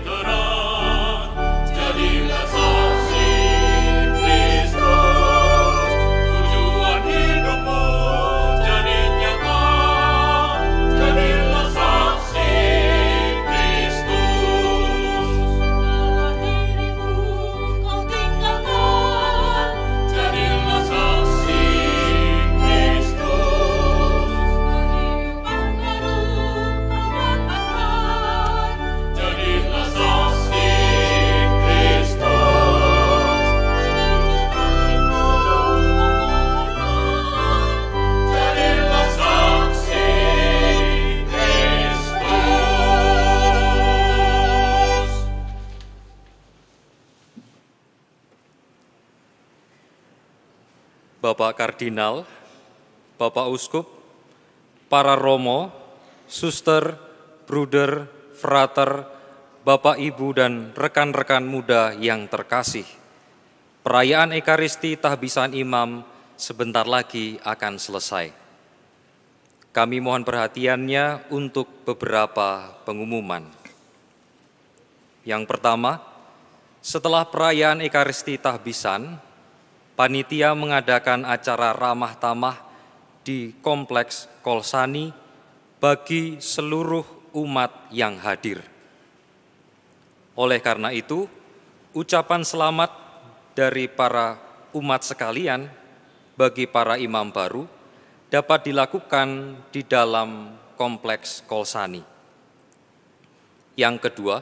Bapak Kardinal, Bapak Uskup, para romo, suster, bruder, frater, Bapak Ibu dan rekan-rekan muda yang terkasih. Perayaan Ekaristi Tahbisan Imam sebentar lagi akan selesai. Kami mohon perhatiannya untuk beberapa pengumuman. Yang pertama, setelah perayaan Ekaristi Tahbisan, panitia mengadakan acara ramah tamah di Kompleks Kolsani bagi seluruh umat yang hadir. Oleh karena itu, ucapan selamat dari para umat sekalian bagi para imam baru dapat dilakukan di dalam Kompleks Kolsani. Yang kedua,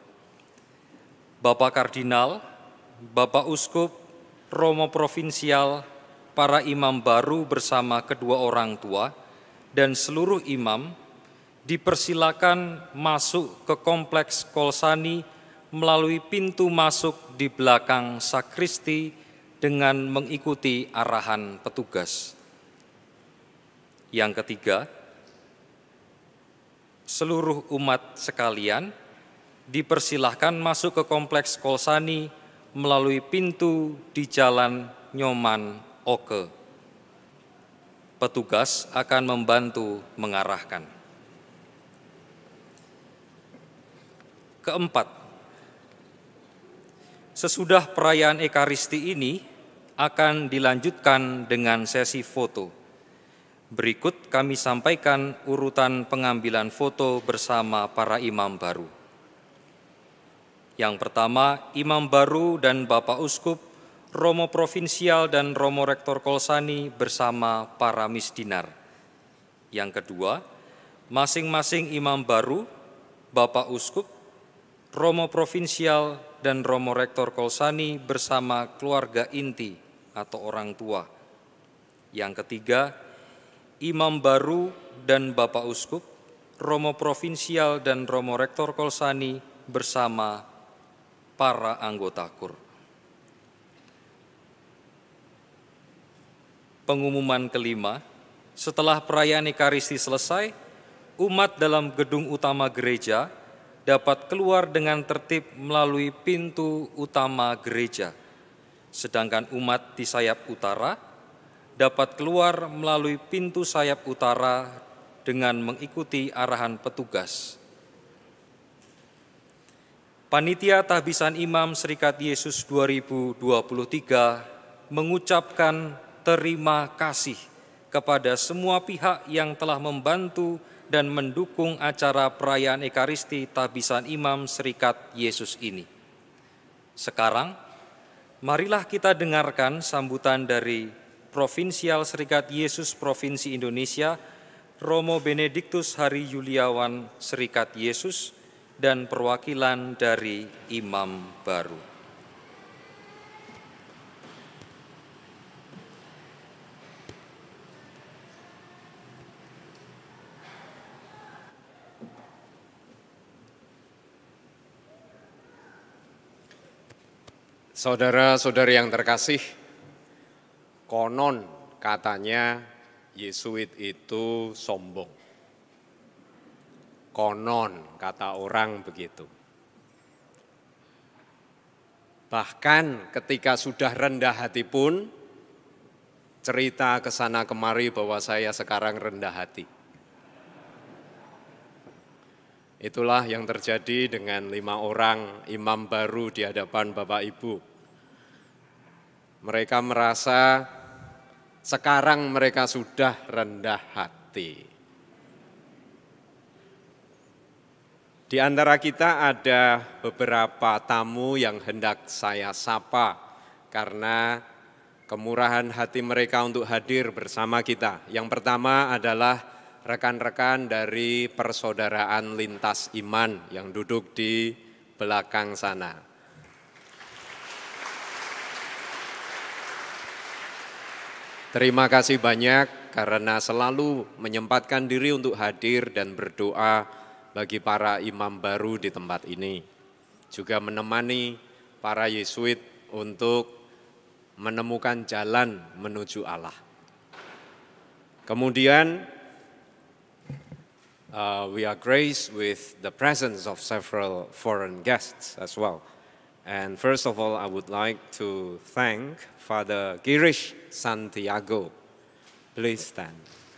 Bapak Kardinal, Bapak Uskup, Romo Provinsial, para imam baru bersama kedua orang tua, dan seluruh imam dipersilakan masuk ke Kompleks Kolsani melalui pintu masuk di belakang sakristi dengan mengikuti arahan petugas. Yang ketiga, seluruh umat sekalian dipersilahkan masuk ke Kompleks Kolsani melalui pintu di Jalan Nyoman Oke. Petugas akan membantu mengarahkan. Keempat, sesudah perayaan Ekaristi ini akan dilanjutkan dengan sesi foto. Berikut kami sampaikan urutan pengambilan foto bersama para imam baru. Yang pertama, imam baru dan Bapak Uskup, Romo Provinsial dan Romo Rektor Kolsani bersama para misdinar. Yang kedua, masing-masing imam baru, Bapak Uskup, Romo Provinsial dan Romo Rektor Kolsani bersama keluarga inti atau orang tua. Yang ketiga, imam baru dan Bapak Uskup, Romo Provinsial dan Romo Rektor Kolsani bersama para anggota KUR. Pengumuman kelima, setelah perayaan Ekaristi selesai, umat dalam gedung utama gereja dapat keluar dengan tertib melalui pintu utama gereja, sedangkan umat di sayap utara dapat keluar melalui pintu sayap utara dengan mengikuti arahan petugas. Panitia Tahbisan Imam Serikat Yesus dua ribu dua puluh tiga mengucapkan terima kasih kepada semua pihak yang telah membantu dan mendukung acara perayaan Ekaristi Tahbisan Imam Serikat Yesus ini. Sekarang, marilah kita dengarkan sambutan dari Provinsial Serikat Yesus Provinsi Indonesia, Romo Benediktus Hari Yuliawan Serikat Yesus, dan perwakilan dari imam baru. Saudara-saudari yang terkasih, konon katanya Yesuit itu sombong. Konon kata orang begitu. Bahkan ketika sudah rendah hati pun, cerita ke sana kemari bahwa saya sekarang rendah hati. Itulah yang terjadi dengan lima orang imam baru di hadapan Bapak Ibu. Mereka merasa sekarang mereka sudah rendah hati. Di antara kita ada beberapa tamu yang hendak saya sapa karena kemurahan hati mereka untuk hadir bersama kita. Yang pertama adalah rekan-rekan dari Persaudaraan Lintas Iman yang duduk di belakang sana. Terima kasih banyak karena selalu menyempatkan diri untuk hadir dan berdoa bagi para imam baru di tempat ini. Juga menemani para Yesuit untuk menemukan jalan menuju Allah. Kemudian uh, we are graced with the presence of several foreign guests as well. And first of all, I would like to thank Father Girish Santiago. Please stand.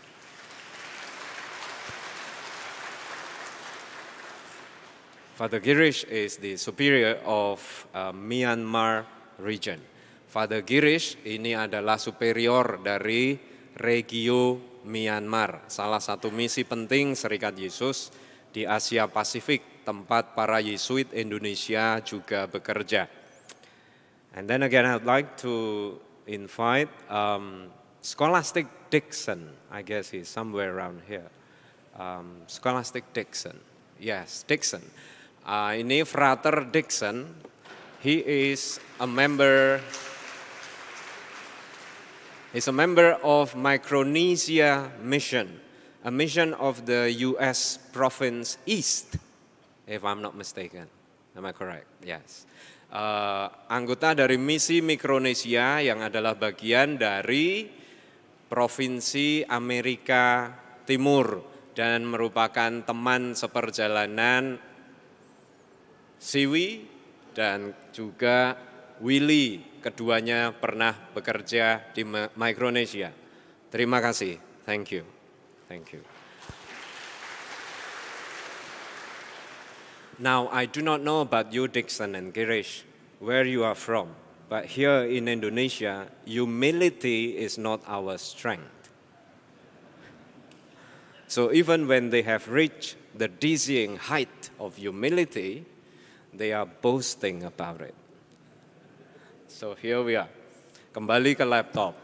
Father Girish is the superior of uh, Myanmar region. Father Girish ini adalah superior dari Regio Myanmar, salah satu misi penting Serikat Yesus di Asia Pasifik, tempat para Yesuit Indonesia juga bekerja. And then again, I'd like to invite um, Scholastic Dixon. I guess he's somewhere around here. Um, Scholastic Dixon. Yes, Dixon. Uh, ini Frater Dixon. He is a member. He's a member of Micronesia Mission, a mission of the U S province East, if I'm not mistaken. Am I correct? Yes. Uh, anggota dari misi Mikronesia yang adalah bagian dari Provinsi Amerika Timur dan merupakan teman seperjalanan Siwi dan juga Willy. Keduanya pernah bekerja di Micronesia. Terima kasih. Thank you. Thank you. Now, I do not know about you, Dixon and Girish, where you are from. But here in Indonesia, humility is not our strength. So even when they have reached the dizzying height of humility, they are boasting about it. So here we are. Kembali ke laptop.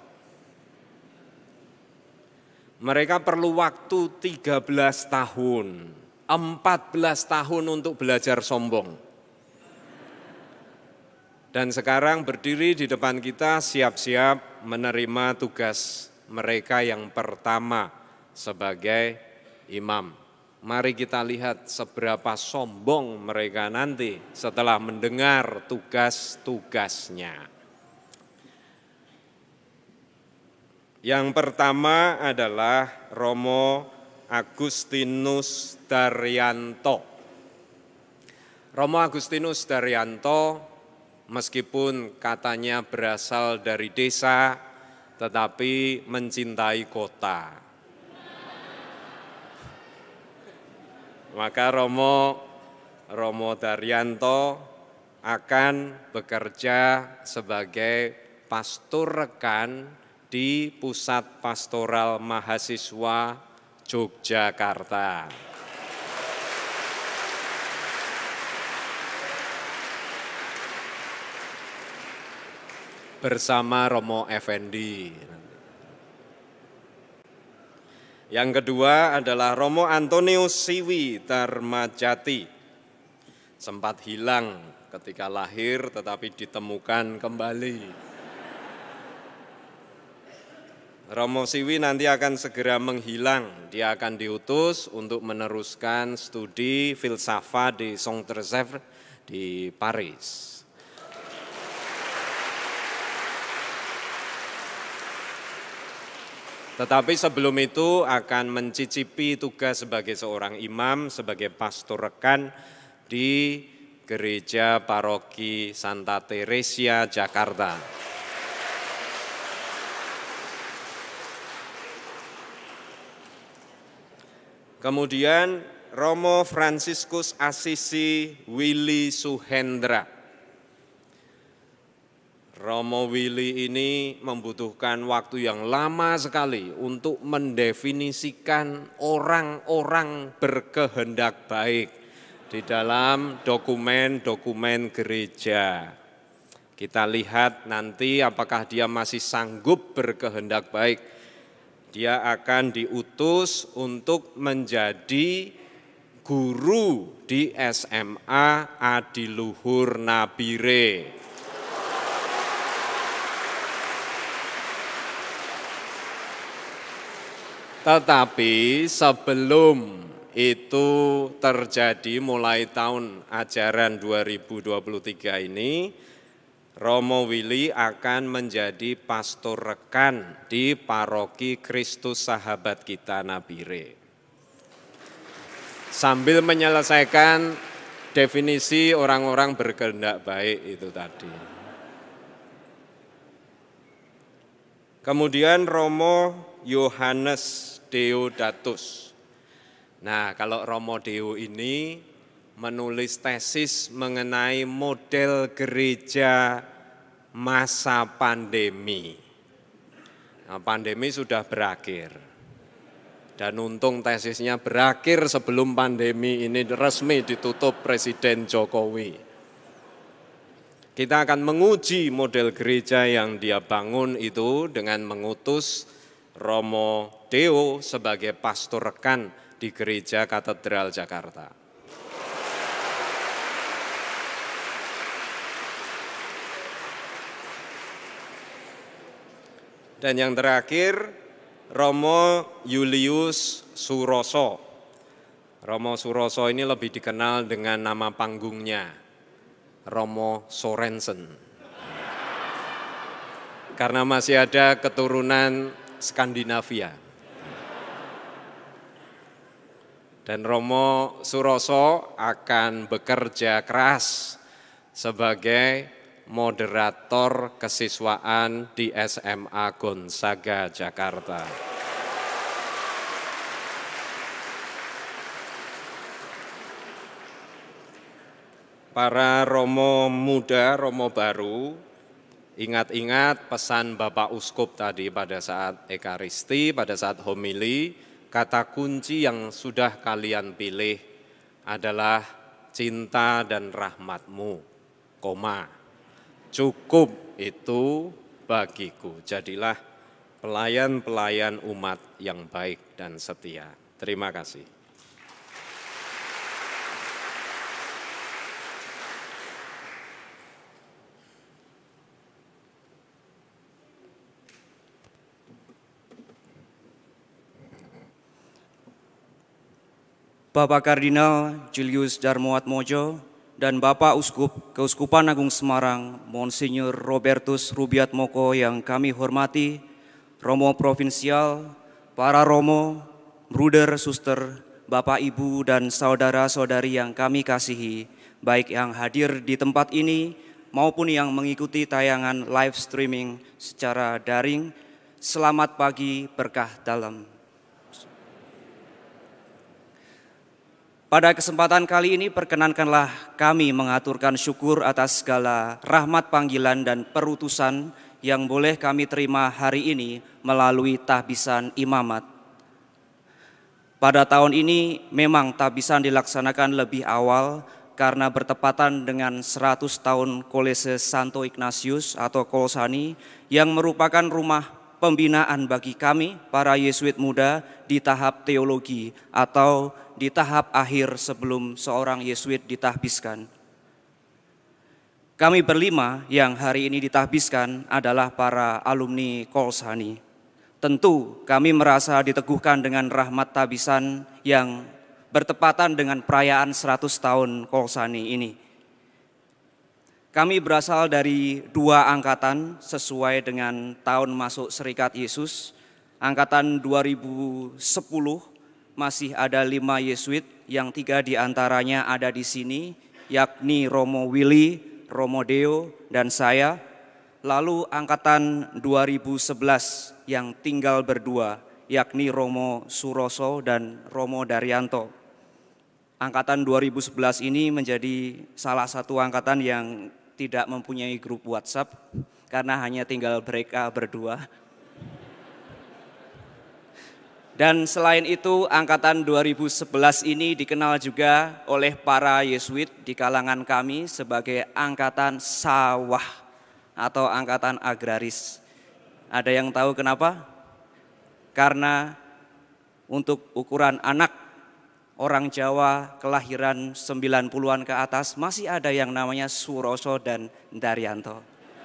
Mereka perlu waktu tiga belas tahun, empat belas tahun untuk belajar sombong. Dan sekarang berdiri di depan kita siap-siap menerima tugas mereka yang pertama sebagai imam. Mari kita lihat seberapa sombong mereka nanti setelah mendengar tugas-tugasnya. Yang pertama adalah Romo Agustinus Daryanto. Romo Agustinus Daryanto meskipun katanya berasal dari desa, tetapi mencintai kota. Maka Romo Romo Daryanto akan bekerja sebagai pastor rekan di Pusat Pastoral Mahasiswa Yogyakarta. Bersama Romo Effendi. Yang kedua adalah Romo Antonius Siwi Darmajati. Sempat hilang ketika lahir tetapi ditemukan kembali. Romo Siwi nanti akan segera menghilang. Dia akan diutus untuk meneruskan studi filsafat di Saint-Therese di Paris. Tetapi sebelum itu akan mencicipi tugas sebagai seorang imam, sebagai pastor rekan di Gereja Paroki Santa Teresia, Jakarta. Kemudian Romo Franciscus Assisi Willy Suhendra. Romo Willy ini membutuhkan waktu yang lama sekali untuk mendefinisikan orang-orang berkehendak baik di dalam dokumen-dokumen gereja. Kita lihat nanti apakah dia masih sanggup berkehendak baik. Dia akan diutus untuk menjadi guru di S M A Adiluhur Nabire. Tetapi sebelum itu terjadi mulai tahun ajaran dua ribu dua puluh tiga ini, Romo Willy akan menjadi pastor rekan di Paroki Kristus Sahabat Kita Nabire. Sambil menyelesaikan definisi orang-orang berkehendak baik itu tadi. Kemudian Romo Yohanes Deodatus. Nah, kalau Romo Deo ini menulis tesis mengenai model gereja masa pandemi. Nah, pandemi sudah berakhir. Dan untung tesisnya berakhir sebelum pandemi ini resmi ditutup Presiden Jokowi. Kita akan menguji model gereja yang dia bangun itu dengan mengutus Romo Deo sebagai pastor rekan di Gereja Katedral Jakarta. Dan yang terakhir, Romo Julius Suroso. Romo Suroso ini lebih dikenal dengan nama panggungnya, Romo Sorensen. Karena masih ada keturunan Skandinavia. Dan Romo Suroso akan bekerja keras sebagai moderator kesiswaan di S M A Gonzaga, Jakarta. Para Romo muda, Romo baru, ingat-ingat pesan Bapak Uskup tadi pada saat Ekaristi, pada saat homili, kata kunci yang sudah kalian pilih adalah cinta dan rahmat-Mu, koma. Cukup itu bagiku, jadilah pelayan-pelayan umat yang baik dan setia. Terima kasih. Bapak Kardinal Julius Darmoatmojo dan Bapak Uskup Keuskupan Agung Semarang, Monsinyur Robertus Rubiatmoko yang kami hormati, Romo Provinsial, para Romo, Bruder, Suster, Bapak, Ibu, dan saudara-saudari yang kami kasihi, baik yang hadir di tempat ini maupun yang mengikuti tayangan live streaming secara daring, selamat pagi berkah dalam. Pada kesempatan kali ini perkenankanlah kami mengaturkan syukur atas segala rahmat panggilan dan perutusan yang boleh kami terima hari ini melalui tahbisan imamat. Pada tahun ini memang tahbisan dilaksanakan lebih awal karena bertepatan dengan seratus tahun Kolese Santo Ignatius atau Kolsani yang merupakan rumah pembinaan bagi kami para Yesuit muda di tahap teologi atau di tahap akhir sebelum seorang Yesuit ditahbiskan. Kami berlima yang hari ini ditahbiskan adalah para alumni Kolsani. Tentu kami merasa diteguhkan dengan rahmat tahbisan yang bertepatan dengan perayaan seratus tahun Kolsani ini. Kami berasal dari dua angkatan sesuai dengan tahun masuk Serikat Yesus. Angkatan dua ribu sepuluh masih ada lima Yesuit yang tiga diantaranya ada di sini, yakni Romo Willy, Romo Deo, dan saya. Lalu angkatan dua ribu sebelas yang tinggal berdua, yakni Romo Suroso dan Romo Daryanto. Angkatan dua ribu sebelas ini menjadi salah satu angkatan yang tidak mempunyai grup WhatsApp karena hanya tinggal mereka berdua. Dan selain itu, angkatan dua ribu sebelas ini dikenal juga oleh para Yesuit di kalangan kami sebagai angkatan sawah atau angkatan agraris. Ada yang tahu kenapa? Karena untuk ukuran anak orang Jawa kelahiran sembilan puluhan ke atas masih ada yang namanya Suroso dan Daryanto.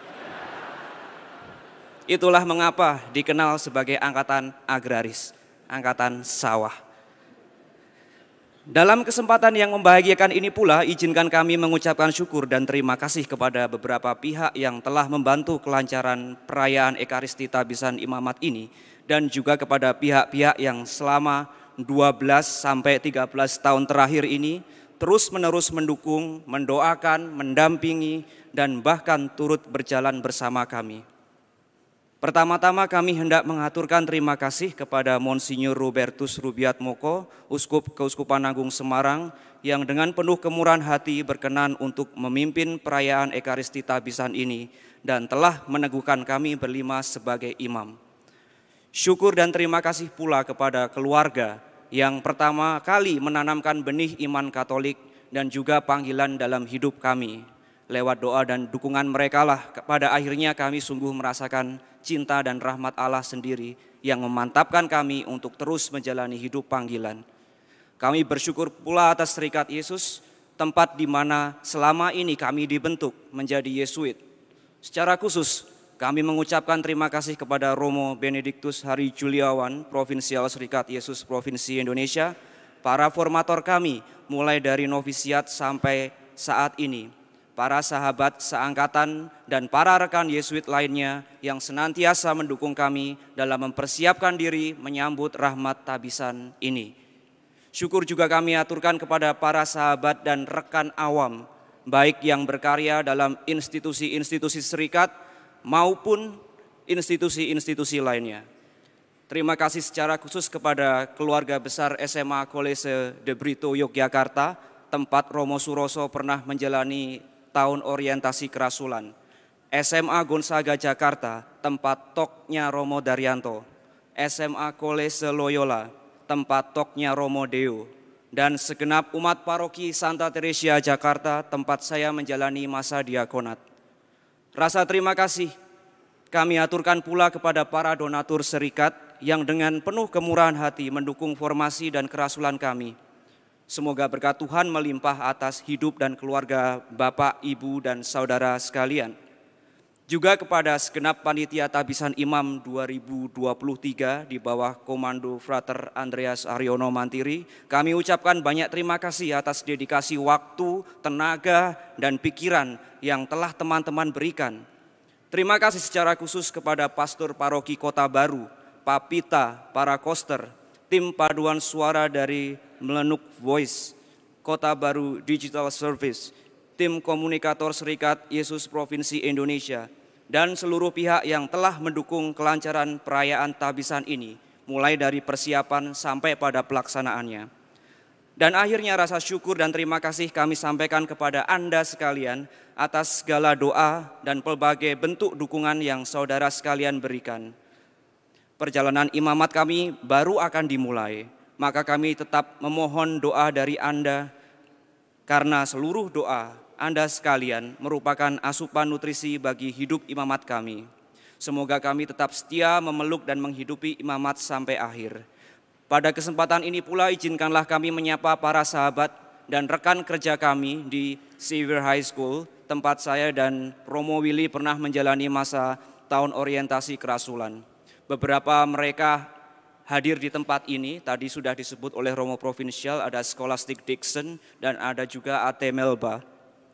Itulah mengapa dikenal sebagai angkatan agraris. Angkatan sawah. Dalam kesempatan yang membahagiakan ini pula, izinkan kami mengucapkan syukur dan terima kasih kepada beberapa pihak yang telah membantu kelancaran perayaan Ekaristi Tabisan Imamat ini, dan juga kepada pihak-pihak yang selama dua belas sampai tiga belas tahun terakhir ini terus-menerus mendukung, mendoakan, mendampingi, dan bahkan turut berjalan bersama kami. Pertama-tama kami hendak mengaturkan terima kasih kepada Monsinyur Robertus Rubiat Moko, Uskup Keuskupan Agung Semarang, yang dengan penuh kemurahan hati berkenan untuk memimpin perayaan Ekaristi Tabisan ini dan telah meneguhkan kami berlima sebagai imam. Syukur dan terima kasih pula kepada keluarga yang pertama kali menanamkan benih iman Katolik dan juga panggilan dalam hidup kami. Lewat doa dan dukungan mereka lah pada akhirnya kami sungguh merasakan cinta dan rahmat Allah sendiri yang memantapkan kami untuk terus menjalani hidup panggilan. Kami bersyukur pula atas Serikat Yesus, tempat di mana selama ini kami dibentuk menjadi Yesuit. Secara khusus, kami mengucapkan terima kasih kepada Romo Benediktus Hari Juliawan, Provinsial Serikat Yesus Provinsi Indonesia, para formator kami mulai dari novisiat sampai saat ini, para sahabat seangkatan dan para rekan Yesuit lainnya yang senantiasa mendukung kami dalam mempersiapkan diri menyambut rahmat tabisan ini. Syukur juga kami aturkan kepada para sahabat dan rekan awam, baik yang berkarya dalam institusi-institusi serikat maupun institusi-institusi lainnya. Terima kasih secara khusus kepada keluarga besar S M A Kolese de Brito Yogyakarta, tempat Romo Suroso pernah menjalani tahun orientasi kerasulan. S M A Gonzaga Jakarta, tempat toknya Romo Daryanto. S M A Kolese Loyola, tempat toknya Romo Deo. Dan segenap umat paroki Santa Teresia Jakarta, tempat saya menjalani masa diakonat. Rasa terima kasih kami aturkan pula kepada para donatur serikat yang dengan penuh kemurahan hati mendukung formasi dan kerasulan kami. Semoga berkat Tuhan melimpah atas hidup dan keluarga Bapak, Ibu, dan saudara sekalian. Juga kepada segenap panitia Tabisan Imam dua ribu dua puluh tiga di bawah komando Frater Andreas Aryono Mantiri, kami ucapkan banyak terima kasih atas dedikasi waktu, tenaga, dan pikiran yang telah teman-teman berikan. Terima kasih secara khusus kepada Pastor Paroki Kota Baru, Pak Pita, para koster, tim paduan suara dari Melenuk Voice, Kota Baru Digital Service, tim komunikator Serikat Yesus Provinsi Indonesia, dan seluruh pihak yang telah mendukung kelancaran perayaan tabisan ini, mulai dari persiapan sampai pada pelaksanaannya. Dan akhirnya rasa syukur dan terima kasih kami sampaikan kepada Anda sekalian atas segala doa dan pelbagai bentuk dukungan yang saudara sekalian berikan. Perjalanan imamat kami baru akan dimulai, maka kami tetap memohon doa dari Anda, karena seluruh doa Anda sekalian merupakan asupan nutrisi bagi hidup imamat kami. Semoga kami tetap setia memeluk dan menghidupi imamat sampai akhir. Pada kesempatan ini pula izinkanlah kami menyapa para sahabat dan rekan kerja kami di Xavier High School, tempat saya dan Romo Willy pernah menjalani masa tahun orientasi kerasulan. Beberapa mereka hadir di tempat ini, tadi sudah disebut oleh Romo Provinsial, ada Scholastic Dixon dan ada juga A T Melba.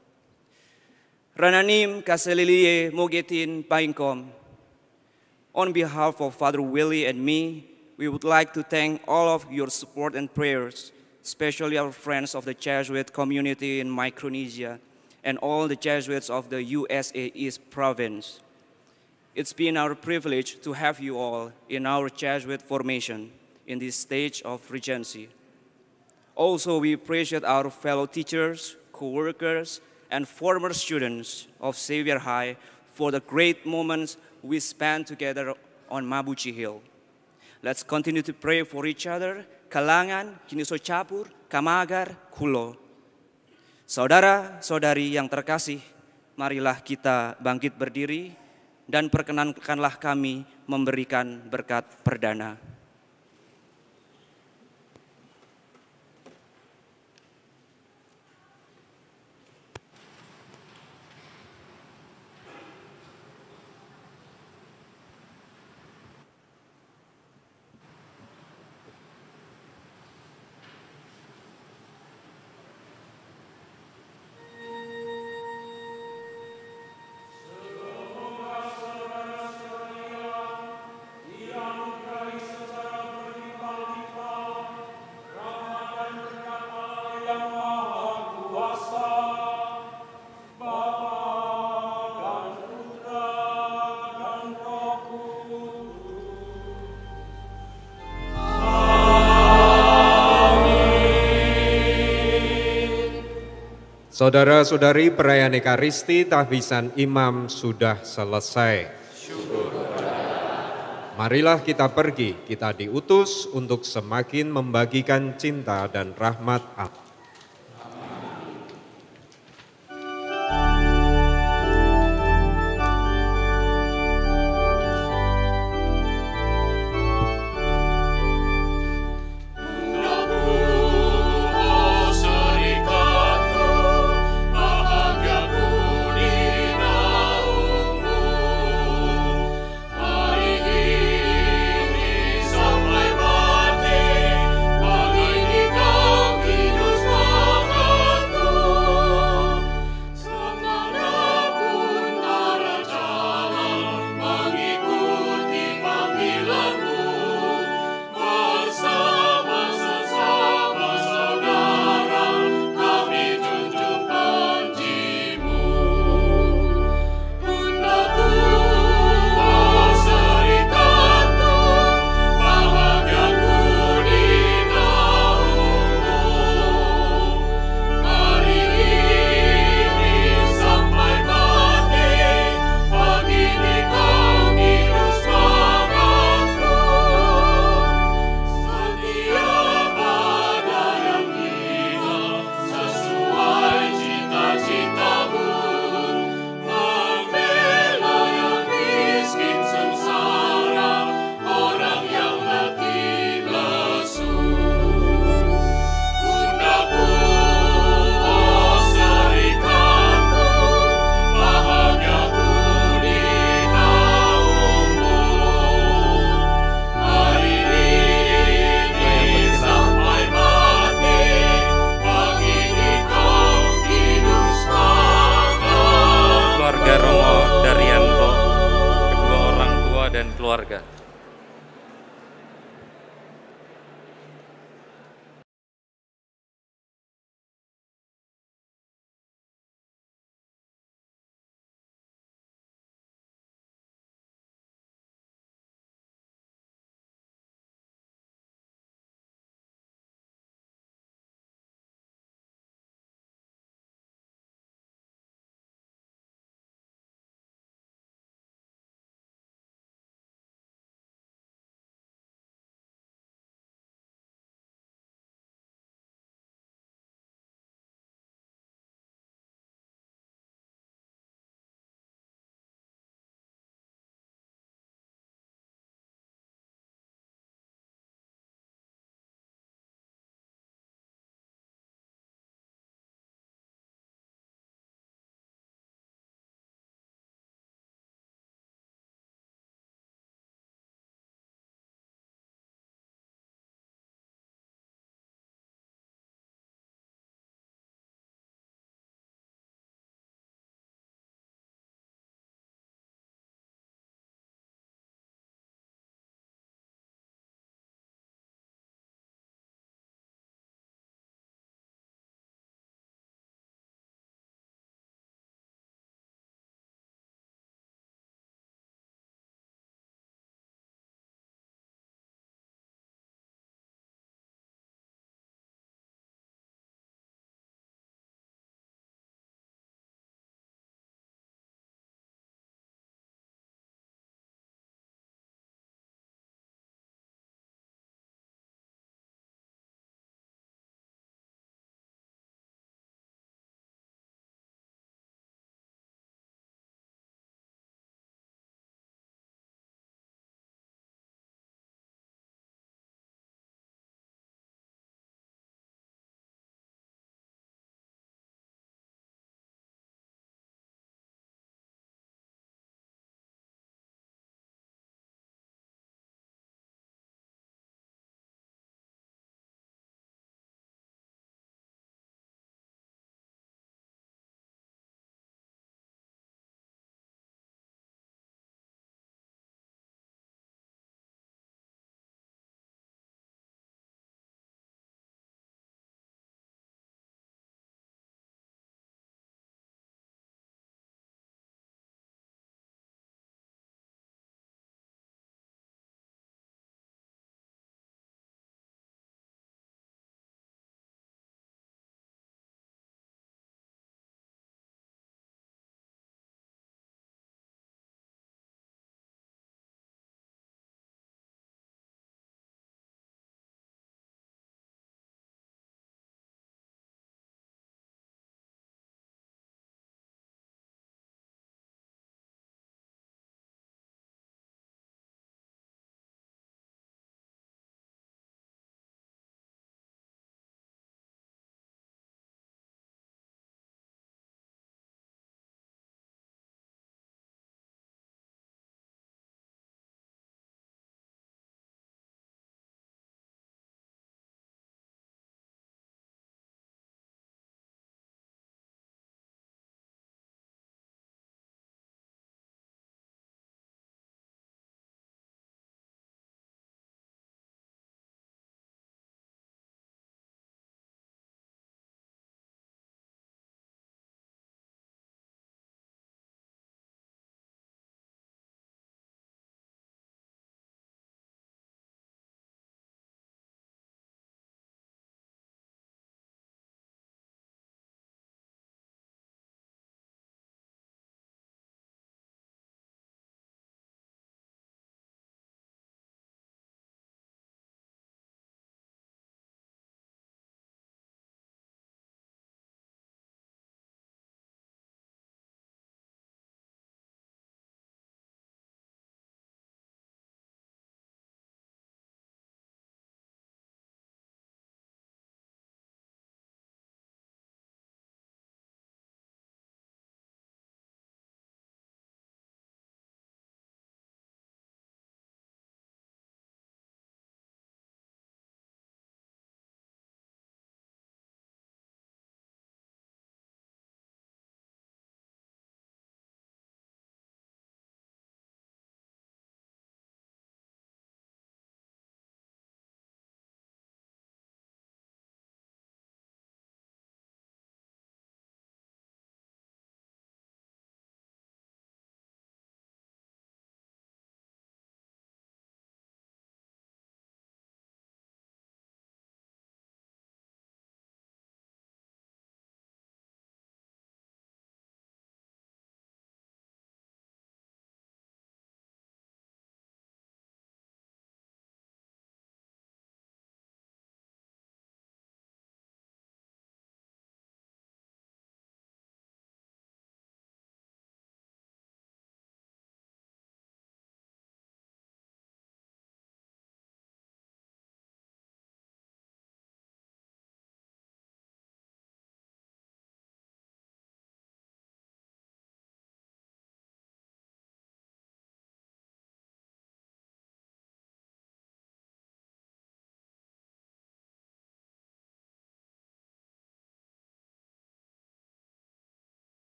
Rananim Kaselilie Mogetin Paingkom. On behalf of Father Willy and me, we would like to thank all of your support and prayers, especially our friends of the Jesuit community in Micronesia and all the Jesuits of the U S A East Province. It's been our privilege to have you all in our Jesuit formation in this stage of regency. Also, we appreciate our fellow teachers, co-workers, and former students of Xavier High for the great moments we spent together on Mabuchi Hill. Let's continue to pray for each other. Kalangan, Kiniso Capur, Kamagar, Kulo. Saudara-saudari yang terkasih, marilah kita bangkit berdiri dan perkenankanlah kami memberikan berkat perdana. Saudara-saudari, perayaan Ekaristi tahbisan imam sudah selesai. Marilah kita pergi, kita diutus untuk semakin membagikan cinta dan rahmat Allah.